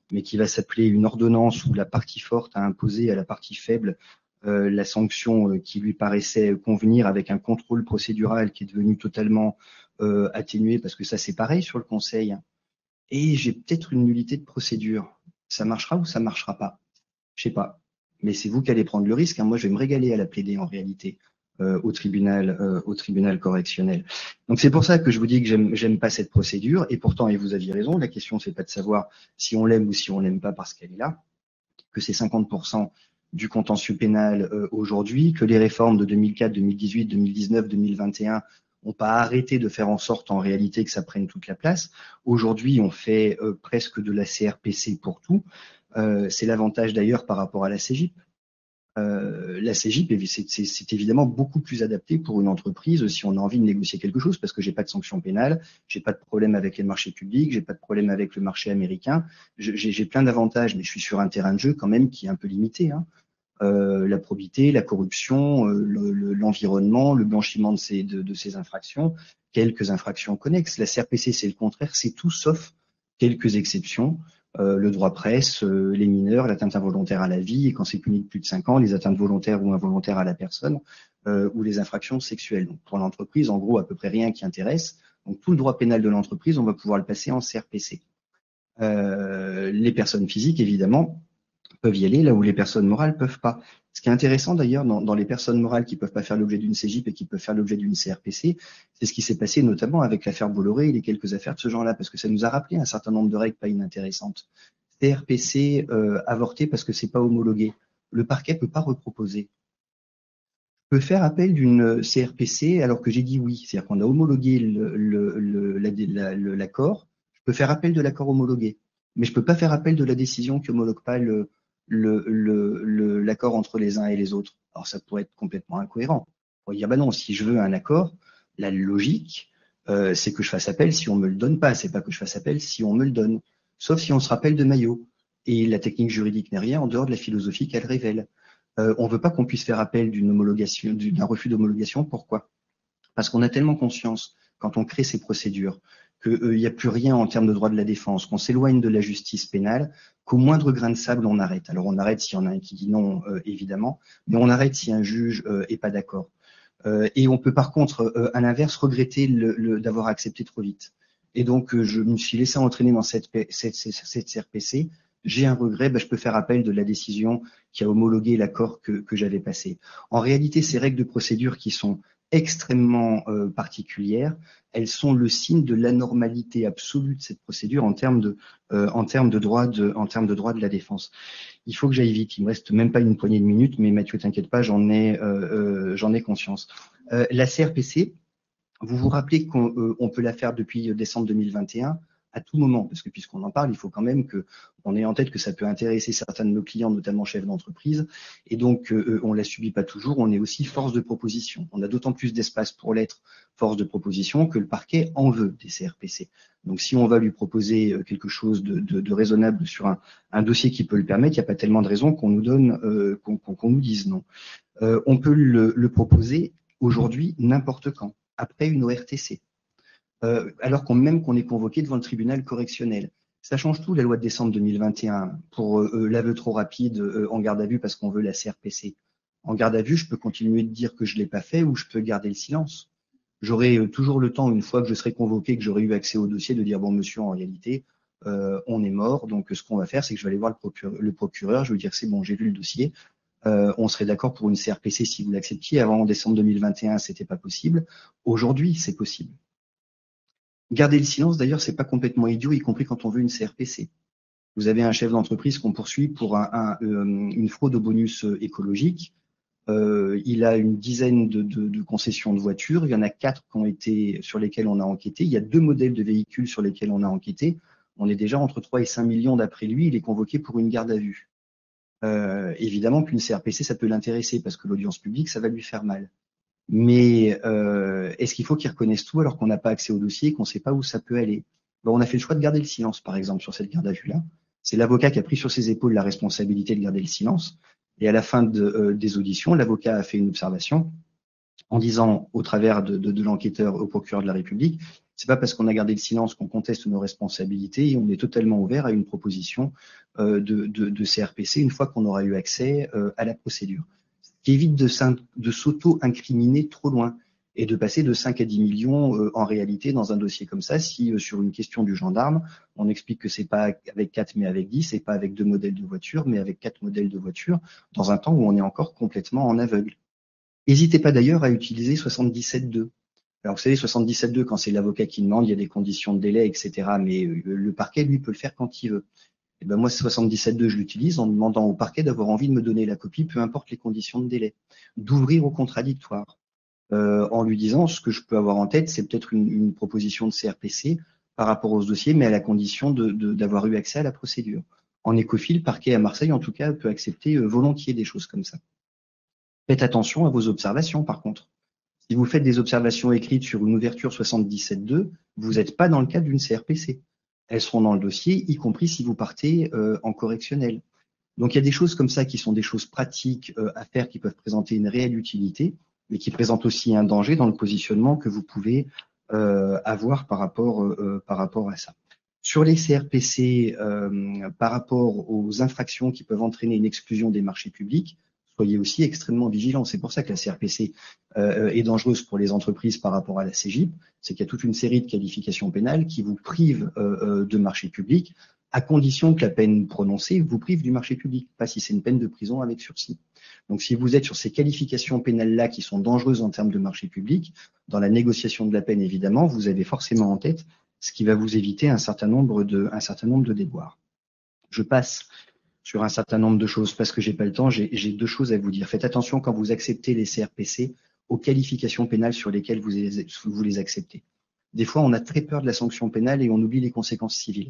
mais qui va s'appeler une ordonnance où la partie forte a imposé à la partie faible euh, la sanction euh, qui lui paraissait convenir, avec un contrôle procédural qui est devenu totalement euh, atténué, parce que ça c'est pareil sur le Conseil. Et j'ai peut-être une nullité de procédure. Ça marchera ou ça marchera pas? Je sais pas. Mais c'est vous qui allez prendre le risque, hein. Moi, je vais me régaler à la plaider en réalité euh, au tribunal, euh, au tribunal correctionnel. Donc c'est pour ça que je vous dis que j'aime, j'aime pas cette procédure. Et pourtant, et vous aviez raison, la question c'est pas de savoir si on l'aime ou si on l'aime pas parce qu'elle est là, que c'est cinquante pour cent du contentieux pénal euh, aujourd'hui, que les réformes de deux mille quatre, deux mille dix-huit, deux mille dix-neuf, deux mille vingt et un n'ont pas arrêté de faire en sorte en réalité que ça prenne toute la place. Aujourd'hui, on fait euh, presque de la C R P C pour tout. Euh, c'est l'avantage d'ailleurs par rapport à la C G I P. Euh, la C G I P, c'est, c'est, c'est évidemment beaucoup plus adapté pour une entreprise si on a envie de négocier quelque chose, parce que j'ai pas de sanction pénale, j'ai pas de problème avec les marchés publics, j'ai pas de problème avec le marché américain, j'ai, j'ai plein d'avantages, mais je suis sur un terrain de jeu quand même qui est un peu limité, hein. Euh, la probité, la corruption, euh, le, le, l'environnement, le blanchiment de ces, de, de ces infractions, quelques infractions connexes. La C R P C, c'est le contraire, c'est tout sauf quelques exceptions. Euh, le droit presse, euh, les mineurs, l'atteinte involontaire à la vie, et quand c'est puni de plus de cinq ans, les atteintes volontaires ou involontaires à la personne, euh, ou les infractions sexuelles. Donc pour l'entreprise, en gros, à peu près rien qui intéresse. Donc tout le droit pénal de l'entreprise, on va pouvoir le passer en C R P C. Euh, les personnes physiques, évidemment, peuvent y aller, là où les personnes morales peuvent pas. Ce qui est intéressant d'ailleurs dans, dans les personnes morales qui peuvent pas faire l'objet d'une C J I P et qui peuvent faire l'objet d'une C R P C, c'est ce qui s'est passé notamment avec l'affaire Bolloré et les quelques affaires de ce genre-là, parce que ça nous a rappelé un certain nombre de règles pas inintéressantes. C R P C euh, avorté parce que c'est pas homologué. Le parquet peut pas reproposer. Peut faire appel d'une C R P C alors que j'ai dit oui, c'est-à-dire qu'on a homologué le, le, le, la, la, le, l'accord. Je peux faire appel de l'accord homologué, mais je peux pas faire appel de la décision qui homologue pas le Le, le, le, l'accord entre les uns et les autres. Alors ça pourrait être complètement incohérent. On pourrait dire, bah non, si je veux un accord, la logique, euh, c'est que je fasse appel si on me le donne pas, c'est pas que je fasse appel si on me le donne. Sauf si on se rappelle de Maillot. Et la technique juridique n'est rien en dehors de la philosophie qu'elle révèle. Euh, on veut pas qu'on puisse faire appel d'une homologation, d'un refus d'homologation. Pourquoi? Parce qu'on a tellement conscience, quand on crée ces procédures, qu'il n'y euh, a plus rien en termes de droit de la défense, qu'on s'éloigne de la justice pénale, qu'au moindre grain de sable, on arrête. Alors on arrête s'il y en a un qui dit non, euh, évidemment, mais on arrête si un juge euh, est pas d'accord. Euh, et on peut par contre, euh, à l'inverse, regretter le, le, d'avoir accepté trop vite. Et donc, euh, je me suis laissé entraîner dans cette, cette, cette, cette C R P C. J'ai un regret, ben, je peux faire appel de la décision qui a homologué l'accord que, que j'avais passé. En réalité, ces règles de procédure qui sont extrêmement euh, particulières, elles sont le signe de l'anormalité absolue de cette procédure en termes de, euh, en termes de droit de, en termes de droit de la défense. Il faut que j'aille vite. Il me reste même pas une poignée de minutes, mais Mathieu, t'inquiète pas, j'en ai, euh, euh, j'en ai conscience. Euh, la C R P C, vous vous rappelez qu'on euh, on peut la faire depuis décembre deux mille vingt et un à tout moment, parce que puisqu'on en parle, il faut quand même que on ait en tête que ça peut intéresser certains de nos clients, notamment chefs d'entreprise, et donc euh, on la subit pas toujours. On est aussi force de proposition. On a d'autant plus d'espace pour l'être force de proposition que le parquet en veut des C R P C. Donc si on va lui proposer quelque chose de, de, de raisonnable sur un, un dossier qui peut le permettre, il n'y a pas tellement de raisons qu'on nous donne, euh, qu'on, qu'on nous dise non. Euh, on peut le, le proposer aujourd'hui n'importe quand, après une O R T C. Euh, alors qu'on même qu'on est convoqué devant le tribunal correctionnel. Ça change tout, la loi de décembre deux mille vingt et un, pour euh, l'aveu trop rapide euh, en garde à vue parce qu'on veut la C R P C. En garde à vue, je peux continuer de dire que je ne l'ai pas fait ou je peux garder le silence. J'aurai euh, toujours le temps, une fois que je serai convoqué, que j'aurai eu accès au dossier, de dire, bon monsieur, en réalité, euh, on est mort, donc ce qu'on va faire, c'est que je vais aller voir le procureur, le procureur je vais dire, c'est bon, j'ai vu le dossier, euh, on serait d'accord pour une C R P C si vous l'acceptiez. Avant décembre deux mille vingt et un, c'était pas possible. Aujourd'hui, c'est possible. Garder le silence, d'ailleurs, c'est pas complètement idiot, y compris quand on veut une C R P C. Vous avez un chef d'entreprise qu'on poursuit pour un, un, euh, une fraude au bonus écologique. Euh, il a une dizaine de, de, de concessions de voitures. Il y en a quatre qui ont été sur lesquelles on a enquêté. Il y a deux modèles de véhicules sur lesquels on a enquêté. On est déjà entre trois et cinq millions d'après lui. Il est convoqué pour une garde à vue. Euh, évidemment qu'une C R P C, ça peut l'intéresser parce que l'audience publique, ça va lui faire mal. Mais euh, est-ce qu'il faut qu'il reconnaisse tout alors qu'on n'a pas accès au dossier et qu'on ne sait pas où ça peut aller? Bon, on a fait le choix de garder le silence, par exemple, sur cette garde à vue-là. C'est l'avocat qui a pris sur ses épaules la responsabilité de garder le silence. Et à la fin de, euh, des auditions, l'avocat a fait une observation en disant, au travers de, de, de l'enquêteur au procureur de la République, C'est pas parce qu'on a gardé le silence qu'on conteste nos responsabilités et on est totalement ouvert à une proposition euh, de, de, de C R P C une fois qu'on aura eu accès euh, à la procédure. Ce qui évite de, de s'auto-incriminer trop loin et de passer de cinq à dix millions euh, en réalité dans un dossier comme ça, si euh, sur une question du gendarme, on explique que c'est pas avec quatre mais avec dix, c'est pas avec deux modèles de voiture, mais avec quatre modèles de voiture, dans un temps où on est encore complètement en aveugle. N'hésitez pas d'ailleurs à utiliser soixante-dix-sept deux. Alors vous savez, soixante-dix-sept deux, quand c'est l'avocat qui demande, il y a des conditions de délai, et cetera. Mais euh, le parquet, lui, peut le faire quand il veut. Et ben moi, soixante-dix-sept deux, je l'utilise en demandant au parquet d'avoir envie de me donner la copie, peu importe les conditions de délai, d'ouvrir au contradictoire. Euh, en lui disant ce que je peux avoir en tête, c'est peut-être une, une proposition de C R P C par rapport aux dossiers, mais à la condition de, de, d'avoir eu accès à la procédure. En écophile, le parquet à Marseille, en tout cas, peut accepter euh, volontiers des choses comme ça. Faites attention à vos observations, par contre. Si vous faites des observations écrites sur une ouverture soixante-dix-sept deux, vous n'êtes pas dans le cadre d'une C R P C. Elles seront dans le dossier, y compris si vous partez euh, en correctionnel. Donc il y a des choses comme ça qui sont des choses pratiques euh, à faire, qui peuvent présenter une réelle utilité, mais qui présentent aussi un danger dans le positionnement que vous pouvez euh, avoir par rapport, euh, par rapport à ça. Sur les C R P C, euh, par rapport aux infractions qui peuvent entraîner une exclusion des marchés publics, soyez aussi extrêmement vigilants. C'est pour ça que la C R P C euh, est dangereuse pour les entreprises par rapport à la C G I P. C'est qu'il y a toute une série de qualifications pénales qui vous privent euh, de marché public, à condition que la peine prononcée vous prive du marché public, pas si c'est une peine de prison avec sursis. Donc si vous êtes sur ces qualifications pénales-là qui sont dangereuses en termes de marché public, dans la négociation de la peine, évidemment, vous avez forcément en tête ce qui va vous éviter un certain nombre de, un certain nombre de déboires. Je passe sur un certain nombre de choses parce que j'ai pas le temps, j'ai, j'ai deux choses à vous dire. Faites attention quand vous acceptez les C R P C aux qualifications pénales sur lesquelles vous les, vous les acceptez. Des fois, on a très peur de la sanction pénale et on oublie les conséquences civiles.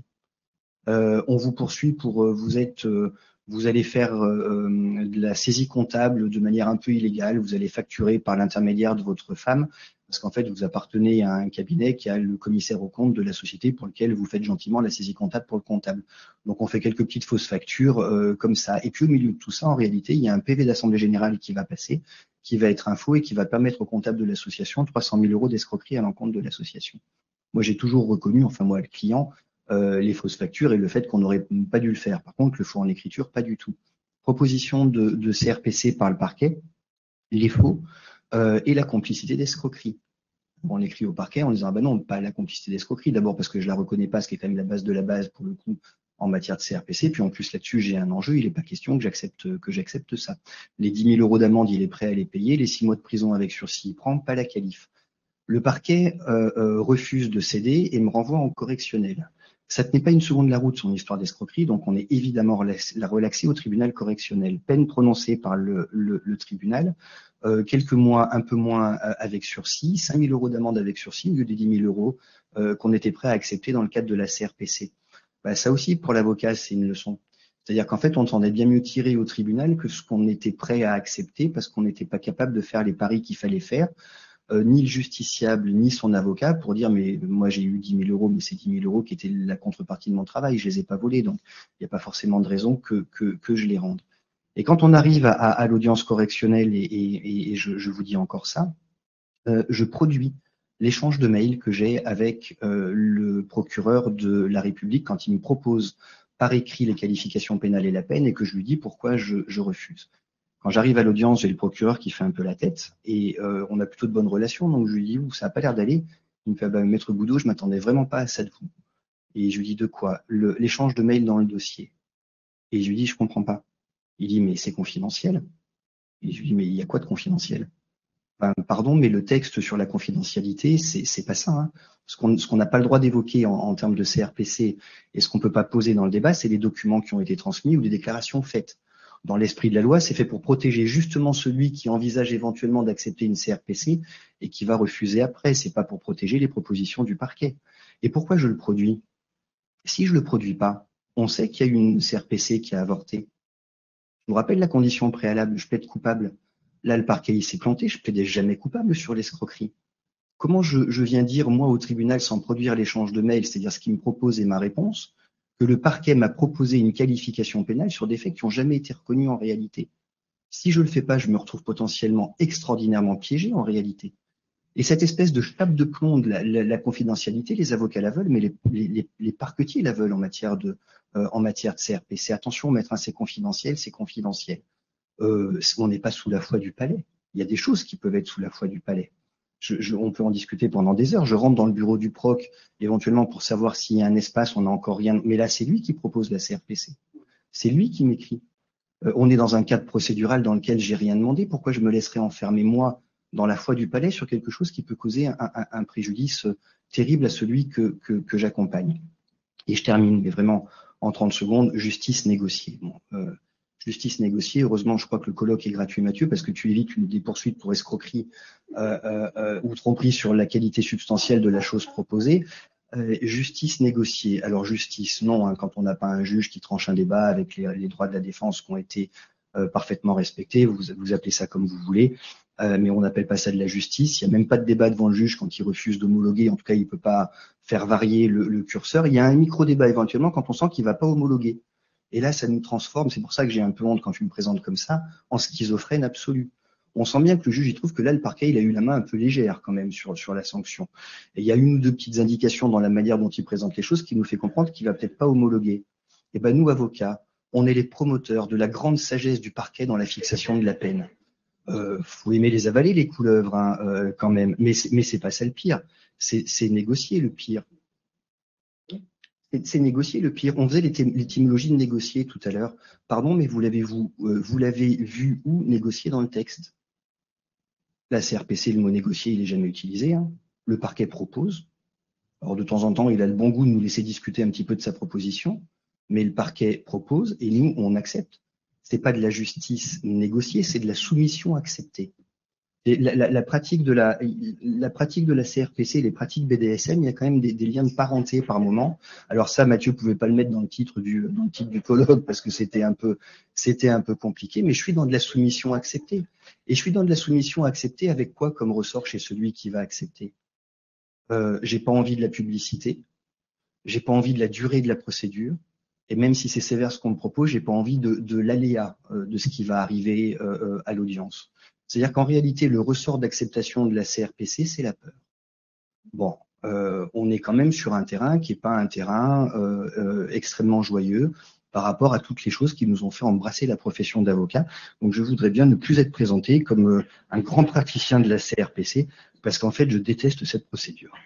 Euh, on vous poursuit pour euh, vous êtes, euh, vous allez faire euh, de la saisie comptable de manière un peu illégale, vous allez facturer par l'intermédiaire de votre femme, parce qu'en fait vous appartenez à un cabinet qui a le commissaire aux comptes de la société pour lequel vous faites gentiment la saisie comptable pour le comptable. Donc on fait quelques petites fausses factures euh, comme ça. Et puis au milieu de tout ça, en réalité, il y a un P V d'Assemblée Générale qui va passer, qui va être info et qui va permettre au comptable de l'association trois cent mille euros d'escroquerie à l'encontre de l'association. Moi j'ai toujours reconnu, enfin moi le client, Euh, les fausses factures et le fait qu'on n'aurait pas dû le faire. Par contre, le faux en écriture, pas du tout. Proposition de, de C R P C par le parquet, les faux euh, et la complicité d'escroquerie. On l'écrit au parquet en disant ah ben non, pas la complicité d'escroquerie, d'abord parce que je la reconnais pas, ce qui est quand même la base de la base pour le coup en matière de C R P C, puis en plus là-dessus j'ai un enjeu, il n'est pas question que j'accepte que j'accepte ça. Les dix mille euros d'amende, il est prêt à les payer, les six mois de prison avec sursis, il prend pas la qualif. Le parquet euh, euh, refuse de céder et me renvoie en correctionnel. Ça tenait pas une seconde la route, son histoire d'escroquerie, donc on est évidemment relaxé, relaxé au tribunal correctionnel. Peine prononcée par le, le, le tribunal, euh, quelques mois, un peu moins euh, avec sursis, cinq mille euros d'amende avec sursis, au lieu des dix mille euros euh, qu'on était prêt à accepter dans le cadre de la C R P C. Bah, ça aussi, pour l'avocat, c'est une leçon. C'est-à-dire qu'en fait, on s'en est bien mieux tiré au tribunal que ce qu'on était prêt à accepter parce qu'on n'était pas capable de faire les paris qu'il fallait faire. Euh, ni le justiciable, ni son avocat pour dire mais moi j'ai eu dix mille euros, mais c'est dix mille euros qui étaient la contrepartie de mon travail, je les ai pas volés, donc il n'y a pas forcément de raison que, que, que je les rende. Et quand on arrive à, à, à l'audience correctionnelle, et, et, et je, je vous dis encore ça, euh, je produis l'échange de mails que j'ai avec euh, le procureur de la République quand il me propose par écrit les qualifications pénales et la peine et que je lui dis pourquoi je, je refuse. Quand j'arrive à l'audience, j'ai le procureur qui fait un peu la tête et euh, on a plutôt de bonnes relations, donc je lui dis, ça n'a pas l'air d'aller. Il me fait, bah, Maître Boudot, je m'attendais vraiment pas à ça de vous. Et je lui dis, de quoi? Le, l'échange de mails dans le dossier. Et je lui dis, je comprends pas. Il dit, mais c'est confidentiel. Et je lui dis, mais il y a quoi de confidentiel? Enfin, pardon, mais le texte sur la confidentialité, c'est, c'est pas ça. Hein. Ce qu'on ce qu'on n'a pas le droit d'évoquer en, en termes de C R P C et ce qu'on peut pas poser dans le débat, c'est les documents qui ont été transmis ou les déclarations faites. Dans l'esprit de la loi, c'est fait pour protéger justement celui qui envisage éventuellement d'accepter une C R P C et qui va refuser après. C'est pas pour protéger les propositions du parquet. Et pourquoi je le produis? Si je le produis pas, on sait qu'il y a eu une C R P C qui a avorté. Je vous rappelle la condition préalable, je plaide coupable. Là, le parquet, il s'est planté, je plaidais jamais coupable sur l'escroquerie. Comment je, je viens dire, moi, au tribunal, sans produire l'échange de mails, c'est-à-dire ce qu'il me propose et ma réponse, que le parquet m'a proposé une qualification pénale sur des faits qui n'ont jamais été reconnus en réalité. Si je ne le fais pas, je me retrouve potentiellement extraordinairement piégé en réalité. Et cette espèce de chape de plomb de la, la, la confidentialité, les avocats la veulent, mais les, les, les parquetiers la veulent en matière de, euh, en matière de C R P C. Attention, mettre un c'est confidentiel, c'est confidentiel. Euh, on n'est pas sous la foi du palais. Il y a des choses qui peuvent être sous la foi du palais. Je, je, on peut en discuter pendant des heures. Je rentre dans le bureau du proc, éventuellement pour savoir s'il y a un espace, on n'a encore rien. Mais là, c'est lui qui propose la C R P C. C'est lui qui m'écrit. Euh, on est dans un cadre procédural dans lequel j'ai rien demandé. Pourquoi je me laisserais enfermer, moi, dans la foi du palais sur quelque chose qui peut causer un, un, un préjudice terrible à celui que, que, que j'accompagne. Et je termine, mais vraiment en trente secondes, justice négociée. Bon, euh, justice négociée, heureusement, je crois que le colloque est gratuit, Mathieu, parce que tu évites une, des poursuites pour escroquerie euh, euh, ou tromperie sur la qualité substantielle de la chose proposée. Euh, justice négociée. Alors justice, non, hein, quand on n'a pas un juge qui tranche un débat avec les, les droits de la défense qui ont été euh, parfaitement respectés, vous, vous appelez ça comme vous voulez. Euh, mais on n'appelle pas ça de la justice. Il n'y a même pas de débat devant le juge quand il refuse d'homologuer. En tout cas, il ne peut pas faire varier le, le curseur. Il y a un micro-débat éventuellement quand on sent qu'il ne va pas homologuer. Et là, ça nous transforme. C'est pour ça que j'ai un peu honte quand tu me présentes comme ça, en schizophrène absolu. On sent bien que le juge, il trouve que là, le parquet, il a eu la main un peu légère quand même sur, sur la sanction. Et il y a une ou deux petites indications dans la manière dont il présente les choses qui nous fait comprendre qu'il va peut-être pas homologuer. Et ben nous, avocats, on est les promoteurs de la grande sagesse du parquet dans la fixation de la peine. Euh, faut aimer les avaler, les couleuvres, hein, euh, quand même. Mais mais c'est pas ça le pire. C'est c'est négocier le pire. C'est négocier le pire. On faisait l'étymologie de négocier tout à l'heure. Pardon, mais vous l'avez vous euh, vous l'avez vu où négocier dans le texte? La C R P C, le mot négocier, il est jamais utilisé. Hein. Le parquet propose. Alors de temps en temps, il a le bon goût de nous laisser discuter un petit peu de sa proposition, mais le parquet propose et nous on accepte. C'est pas de la justice négociée, c'est de la soumission acceptée. Et la, la, la pratique de la, la pratique de la C R P C, les pratiques B D S M, il y a quand même des, des liens de parenté par moment. Alors ça, Mathieu pouvait pas le mettre dans le titre du, dans le titre du colloque parce que c'était un peu, c'était un peu compliqué. Mais je suis dans de la soumission acceptée. Et je suis dans de la soumission acceptée avec quoi comme ressort chez celui qui va accepter? Euh, j'ai pas envie de la publicité. J'ai pas envie de la durée de la procédure. Et même si c'est sévère ce qu'on me propose, j'ai pas envie de, de l'aléa euh, de ce qui va arriver euh, à l'audience. C'est-à-dire qu'en réalité, le ressort d'acceptation de la C R P C, c'est la peur. Bon, euh, on est quand même sur un terrain qui n'est pas un terrain euh, euh, extrêmement joyeux par rapport à toutes les choses qui nous ont fait embrasser la profession d'avocat. Donc je voudrais bien ne plus être présenté comme euh, un grand praticien de la C R P C, parce qu'en fait, je déteste cette procédure.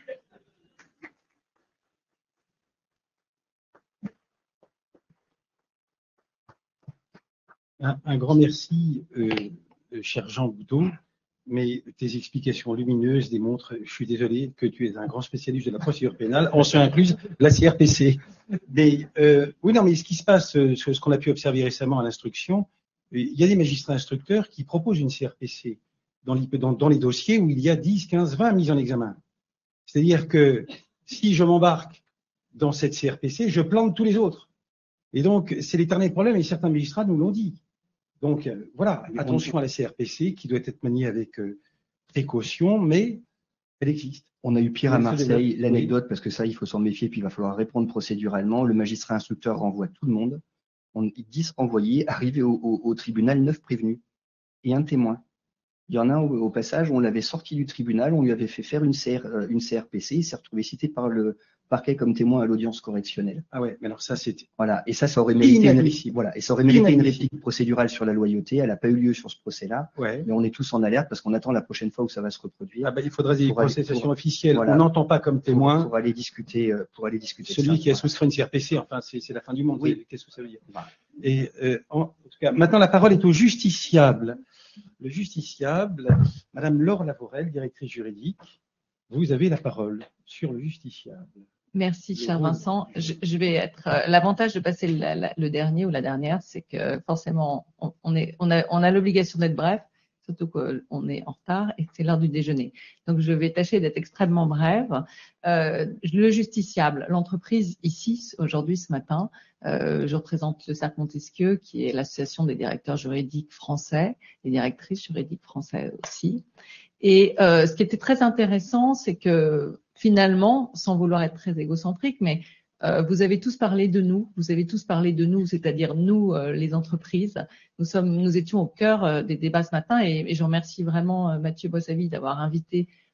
Un, un grand merci, euh, cher Jean Boudot, mais tes explications lumineuses démontrent, je suis désolé, que tu es un grand spécialiste de la procédure pénale, en ce incluse la C R P C. Mais, euh, oui, non, mais ce qui se passe, ce qu'on a pu observer récemment à l'instruction, il y a des magistrats instructeurs qui proposent une C R P C dans les, dans, dans les dossiers où il y a dix, quinze, vingt mises en examen. C'est-à-dire que si je m'embarque dans cette C R P C, je plante tous les autres. Et donc, c'est l'éternel problème, et certains magistrats nous l'ont dit. Donc, euh, voilà, attention à la C R P C qui doit être maniée avec euh, précaution, mais elle existe. On a eu pire à Marseille, l'anecdote, oui. Parce que ça, il faut s'en méfier, puis il va falloir répondre procéduralement. Le magistrat instructeur renvoie tout le monde. On, dix renvoyés, arrivés au, au, au tribunal, neuf prévenus et un témoin. Il y en a un au, au passage, on l'avait sorti du tribunal, on lui avait fait faire une, C R, une C R P C, il s'est retrouvé cité par le parquet comme témoin à l'audience correctionnelle. Ah ouais, mais alors ça c'était. Voilà, et ça, ça aurait mérité une, voilà, et ça aurait mérité une réplique procédurale sur la loyauté. Elle n'a pas eu lieu sur ce procès-là, ouais. Mais on est tous en alerte parce qu'on attend la prochaine fois où ça va se reproduire. Ah ben, il faudra des processations officielles. Voilà, on n'entend pas comme témoin. Pour, pour aller discuter, pour aller discuter. Celui de ça, qui a voilà. souscrit une C R P C, enfin c'est la fin du monde. Oui. Qu'est-ce que ça veut dire? Voilà. Et euh, en, en tout cas, maintenant la parole est au justiciable. Le justiciable, Madame Laure Lavorel, directrice juridique, vous avez la parole sur le justiciable. Merci, cher Vincent. Je, je vais être. Euh, L'avantage de passer la, la, le dernier ou la dernière, c'est que forcément, on, on, est, on a, on a l'obligation d'être bref, surtout qu'on est en retard et c'est l'heure du déjeuner. Donc, je vais tâcher d'être extrêmement brève. Euh, le justiciable, l'entreprise ici, aujourd'hui, ce matin, euh, je représente le Cercle Montesquieu, qui est l'association des directeurs juridiques français, et directrices juridiques françaises aussi. Et euh, ce qui était très intéressant, c'est que finalement, sans vouloir être très égocentrique, mais euh, vous avez tous parlé de nous, vous avez tous parlé de nous, c'est-à-dire nous, euh, les entreprises. Nous sommes, nous étions au cœur euh, des débats ce matin, et, et je remercie vraiment euh, Mathieu Boissavi d'avoir invité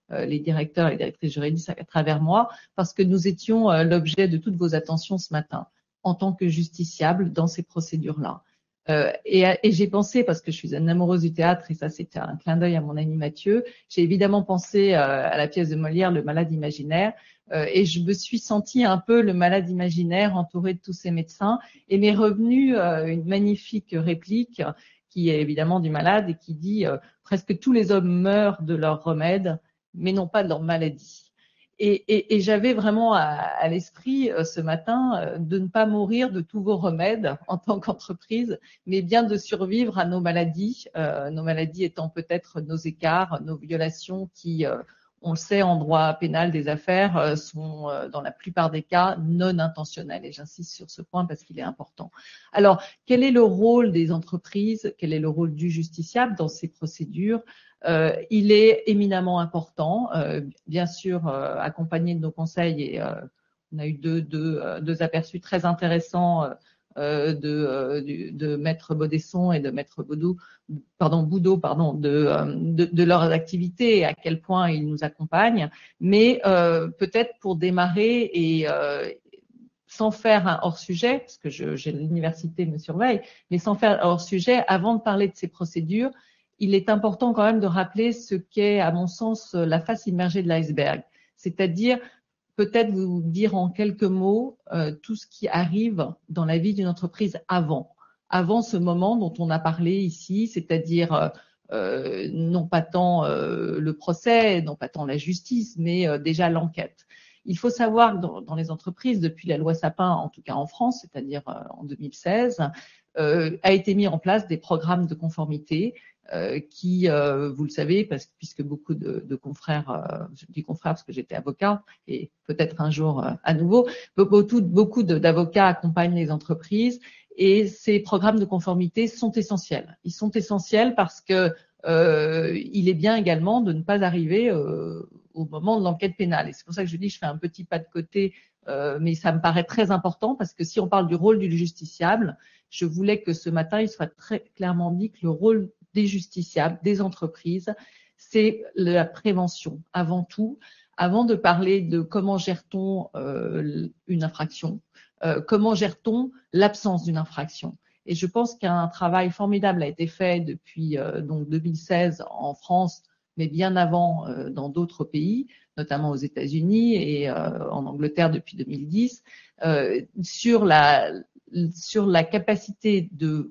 euh, les directeurs et les directrices juridiques à travers moi, parce que nous étions euh, l'objet de toutes vos attentions ce matin, en tant que justiciables dans ces procédures-là. Euh, et, et j'ai pensé, parce que je suis une amoureuse du théâtre, et ça c'était un clin d'œil à mon ami Mathieu, j'ai évidemment pensé euh, à la pièce de Molière, Le Malade imaginaire, euh, et je me suis sentie un peu le malade imaginaire entouré de tous ces médecins, et m'est revenue euh, une magnifique réplique qui est évidemment du malade et qui dit euh, « Presque tous les hommes meurent de leur remède, mais non pas de leur maladie ». Et, et, et j'avais vraiment à, à l'esprit euh, ce matin euh, de ne pas mourir de tous vos remèdes en tant qu'entreprise, mais bien de survivre à nos maladies, euh, nos maladies étant peut-être nos écarts, nos violations qui, euh, on le sait en droit pénal des affaires, euh, sont euh, dans la plupart des cas non intentionnelles. Et j'insiste sur ce point parce qu'il est important. Alors, quel est le rôle des entreprises? Quel est le rôle du justiciable dans ces procédures? Euh, il est éminemment important, euh, bien sûr euh, accompagné de nos conseils, et euh, on a eu deux, deux, euh, deux aperçus très intéressants euh, de, euh, de, de Maître Baudesson et de Maître Baudou, pardon, Boudot, pardon, de, euh, de, de leurs activités et à quel point ils nous accompagnent. Mais euh, peut-être pour démarrer et euh, sans faire un hors-sujet, parce que je, j'ai l'université me surveille, mais sans faire un hors-sujet, avant de parler de ces procédures, il est important quand même de rappeler ce qu'est, à mon sens, la face immergée de l'iceberg. C'est-à-dire, peut-être vous dire en quelques mots euh, tout ce qui arrive dans la vie d'une entreprise avant. Avant ce moment dont on a parlé ici, c'est-à-dire euh, euh, non pas tant euh, le procès, non pas tant la justice, mais euh, déjà l'enquête. Il faut savoir que dans, dans les entreprises, depuis la loi Sapin, en tout cas en France, c'est-à-dire euh, en deux mille seize, euh, a été mis en place des programmes de conformité Euh, qui, euh, vous le savez, parce, puisque beaucoup de, de confrères, euh, je dis confrères parce que j'étais avocat et peut-être un jour euh, à nouveau, beaucoup, beaucoup d'avocats accompagnent les entreprises et ces programmes de conformité sont essentiels. Ils sont essentiels parce que euh, il est bien également de ne pas arriver euh, au moment de l'enquête pénale. Et c'est pour ça que je dis, je fais un petit pas de côté, euh, mais ça me paraît très important parce que si on parle du rôle du justiciable, je voulais que ce matin, il soit très clairement dit que le rôle des justiciables, des entreprises, c'est la prévention avant tout. Avant de parler de comment gère-t-on euh, une infraction, euh, comment gère-t-on l'absence d'une infraction. Et je pense qu'un travail formidable a été fait depuis euh, donc deux mille seize en France, mais bien avant euh, dans d'autres pays, notamment aux États-Unis et euh, en Angleterre depuis deux mille dix, euh, sur la sur la capacité de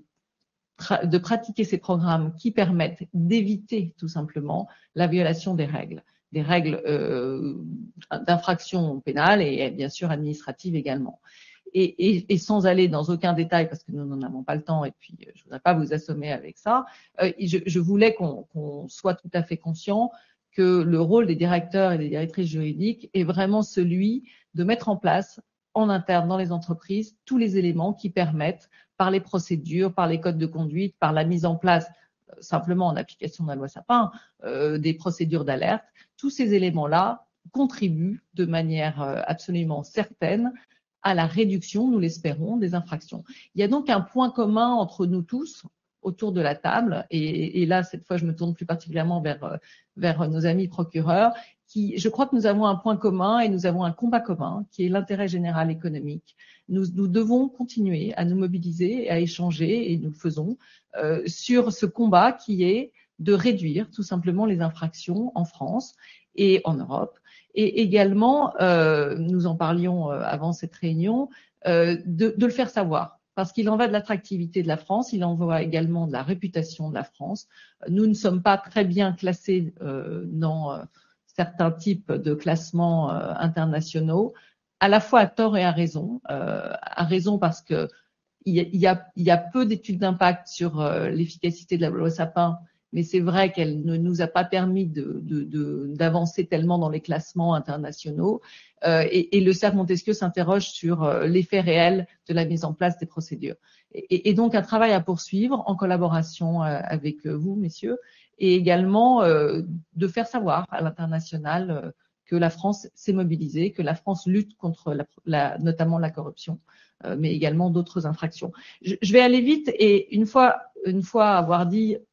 de pratiquer ces programmes qui permettent d'éviter tout simplement la violation des règles, des règles euh, d'infraction pénale et bien sûr administrative également. Et, et, et sans aller dans aucun détail, parce que nous n'en avons pas le temps et puis je ne voudrais pas vous assommer avec ça, euh, je, je voulais qu'on qu'on soit tout à fait conscient que le rôle des directeurs et des directrices juridiques est vraiment celui de mettre en place en interne dans les entreprises tous les éléments qui permettent, par les procédures, par les codes de conduite, par la mise en place, euh, simplement en application de la loi Sapin, euh, des procédures d'alerte, tous ces éléments-là contribuent de manière euh, absolument certaine à la réduction, nous l'espérons, des infractions. Il y a donc un point commun entre nous tous autour de la table, et, et là, cette fois, je me tourne plus particulièrement vers, vers nos amis procureurs, qui, je crois que nous avons un point commun et nous avons un combat commun, qui est l'intérêt général économique. Nous, nous devons continuer à nous mobiliser et à échanger, et nous le faisons, euh, sur ce combat qui est de réduire tout simplement les infractions en France et en Europe. Et également, euh, nous en parlions avant cette réunion, euh, de, de le faire savoir. Parce qu'il en va de l'attractivité de la France, il en va également de la réputation de la France. Nous ne sommes pas très bien classés euh, dans euh, certains types de classements euh, internationaux, à la fois à tort et à raison. Euh, à raison parce que il y a, il y a, il y a peu d'études d'impact sur euh, l'efficacité de la loi Sapin, mais c'est vrai qu'elle ne nous a pas permis de, de, de, d'avancer tellement dans les classements internationaux. Euh, et, et le C E R Montesquieu s'interroge sur euh, l'effet réel de la mise en place des procédures. Et, et donc un travail à poursuivre en collaboration euh, avec vous, messieurs, et également euh, de faire savoir à l'international euh, que la France s'est mobilisée, que la France lutte contre la, la, notamment la corruption, euh, mais également d'autres infractions. Je, je vais aller vite et une fois, une fois avoir dit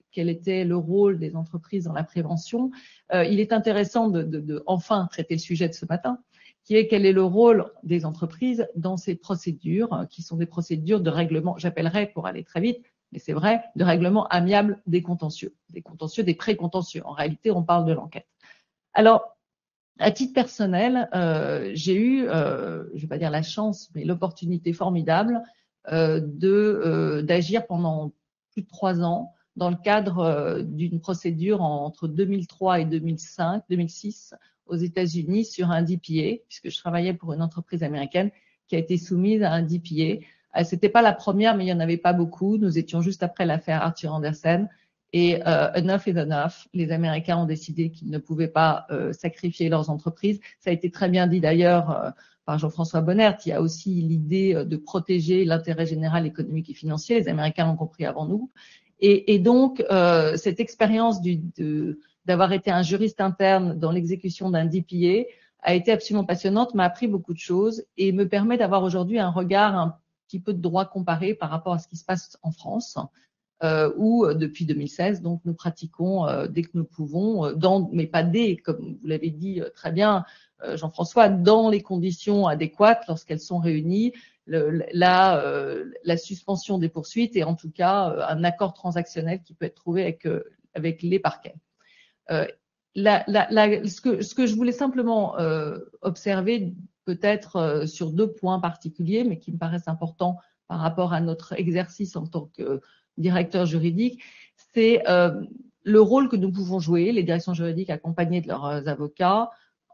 quel était le rôle des entreprises dans la prévention, euh, il est intéressant de, de, de enfin traiter le sujet de ce matin, qui est quel est le rôle des entreprises dans ces procédures, qui sont des procédures de règlement, j'appellerais pour aller très vite, mais c'est vrai, de règlement amiable des contentieux, des contentieux, des pré-contentieux. En réalité, on parle de l'enquête. Alors, à titre personnel, euh, j'ai eu, euh, je ne vais pas dire la chance, mais l'opportunité formidable euh, de euh, d'agir pendant plus de trois ans dans le cadre euh, d'une procédure entre deux mille trois et deux mille cinq, deux mille six aux États-Unis sur un D P A, puisque je travaillais pour une entreprise américaine qui a été soumise à un D P A. C'était pas la première, mais il y en avait pas beaucoup. Nous étions juste après l'affaire Arthur Andersen. Et euh, enough is enough. Les Américains ont décidé qu'ils ne pouvaient pas euh, sacrifier leurs entreprises. Ça a été très bien dit d'ailleurs euh, par Jean-François Bonnert, qui a aussi l'idée de protéger l'intérêt général économique et financier. Les Américains l'ont compris avant nous. Et, et donc, euh, cette expérience du, de, d'avoir été un juriste interne dans l'exécution d'un D P A a été absolument passionnante, m'a appris beaucoup de choses et me permet d'avoir aujourd'hui un regard un petit peu de droit comparé par rapport à ce qui se passe en France. Euh, où depuis deux mille seize, donc nous pratiquons euh, dès que nous pouvons, euh, dans, mais pas dès, comme vous l'avez dit euh, très bien, euh, Jean-François, dans les conditions adéquates lorsqu'elles sont réunies, le, la, euh, la suspension des poursuites et en tout cas euh, un accord transactionnel qui peut être trouvé avec, euh, avec les parquets. Euh, la, la, la, ce, que, ce que je voulais simplement euh, observer, peut-être euh, sur deux points particuliers, mais qui me paraissent importants par rapport à notre exercice en tant que directeur juridique, c'est euh, le rôle que nous pouvons jouer, les directions juridiques accompagnées de leurs avocats,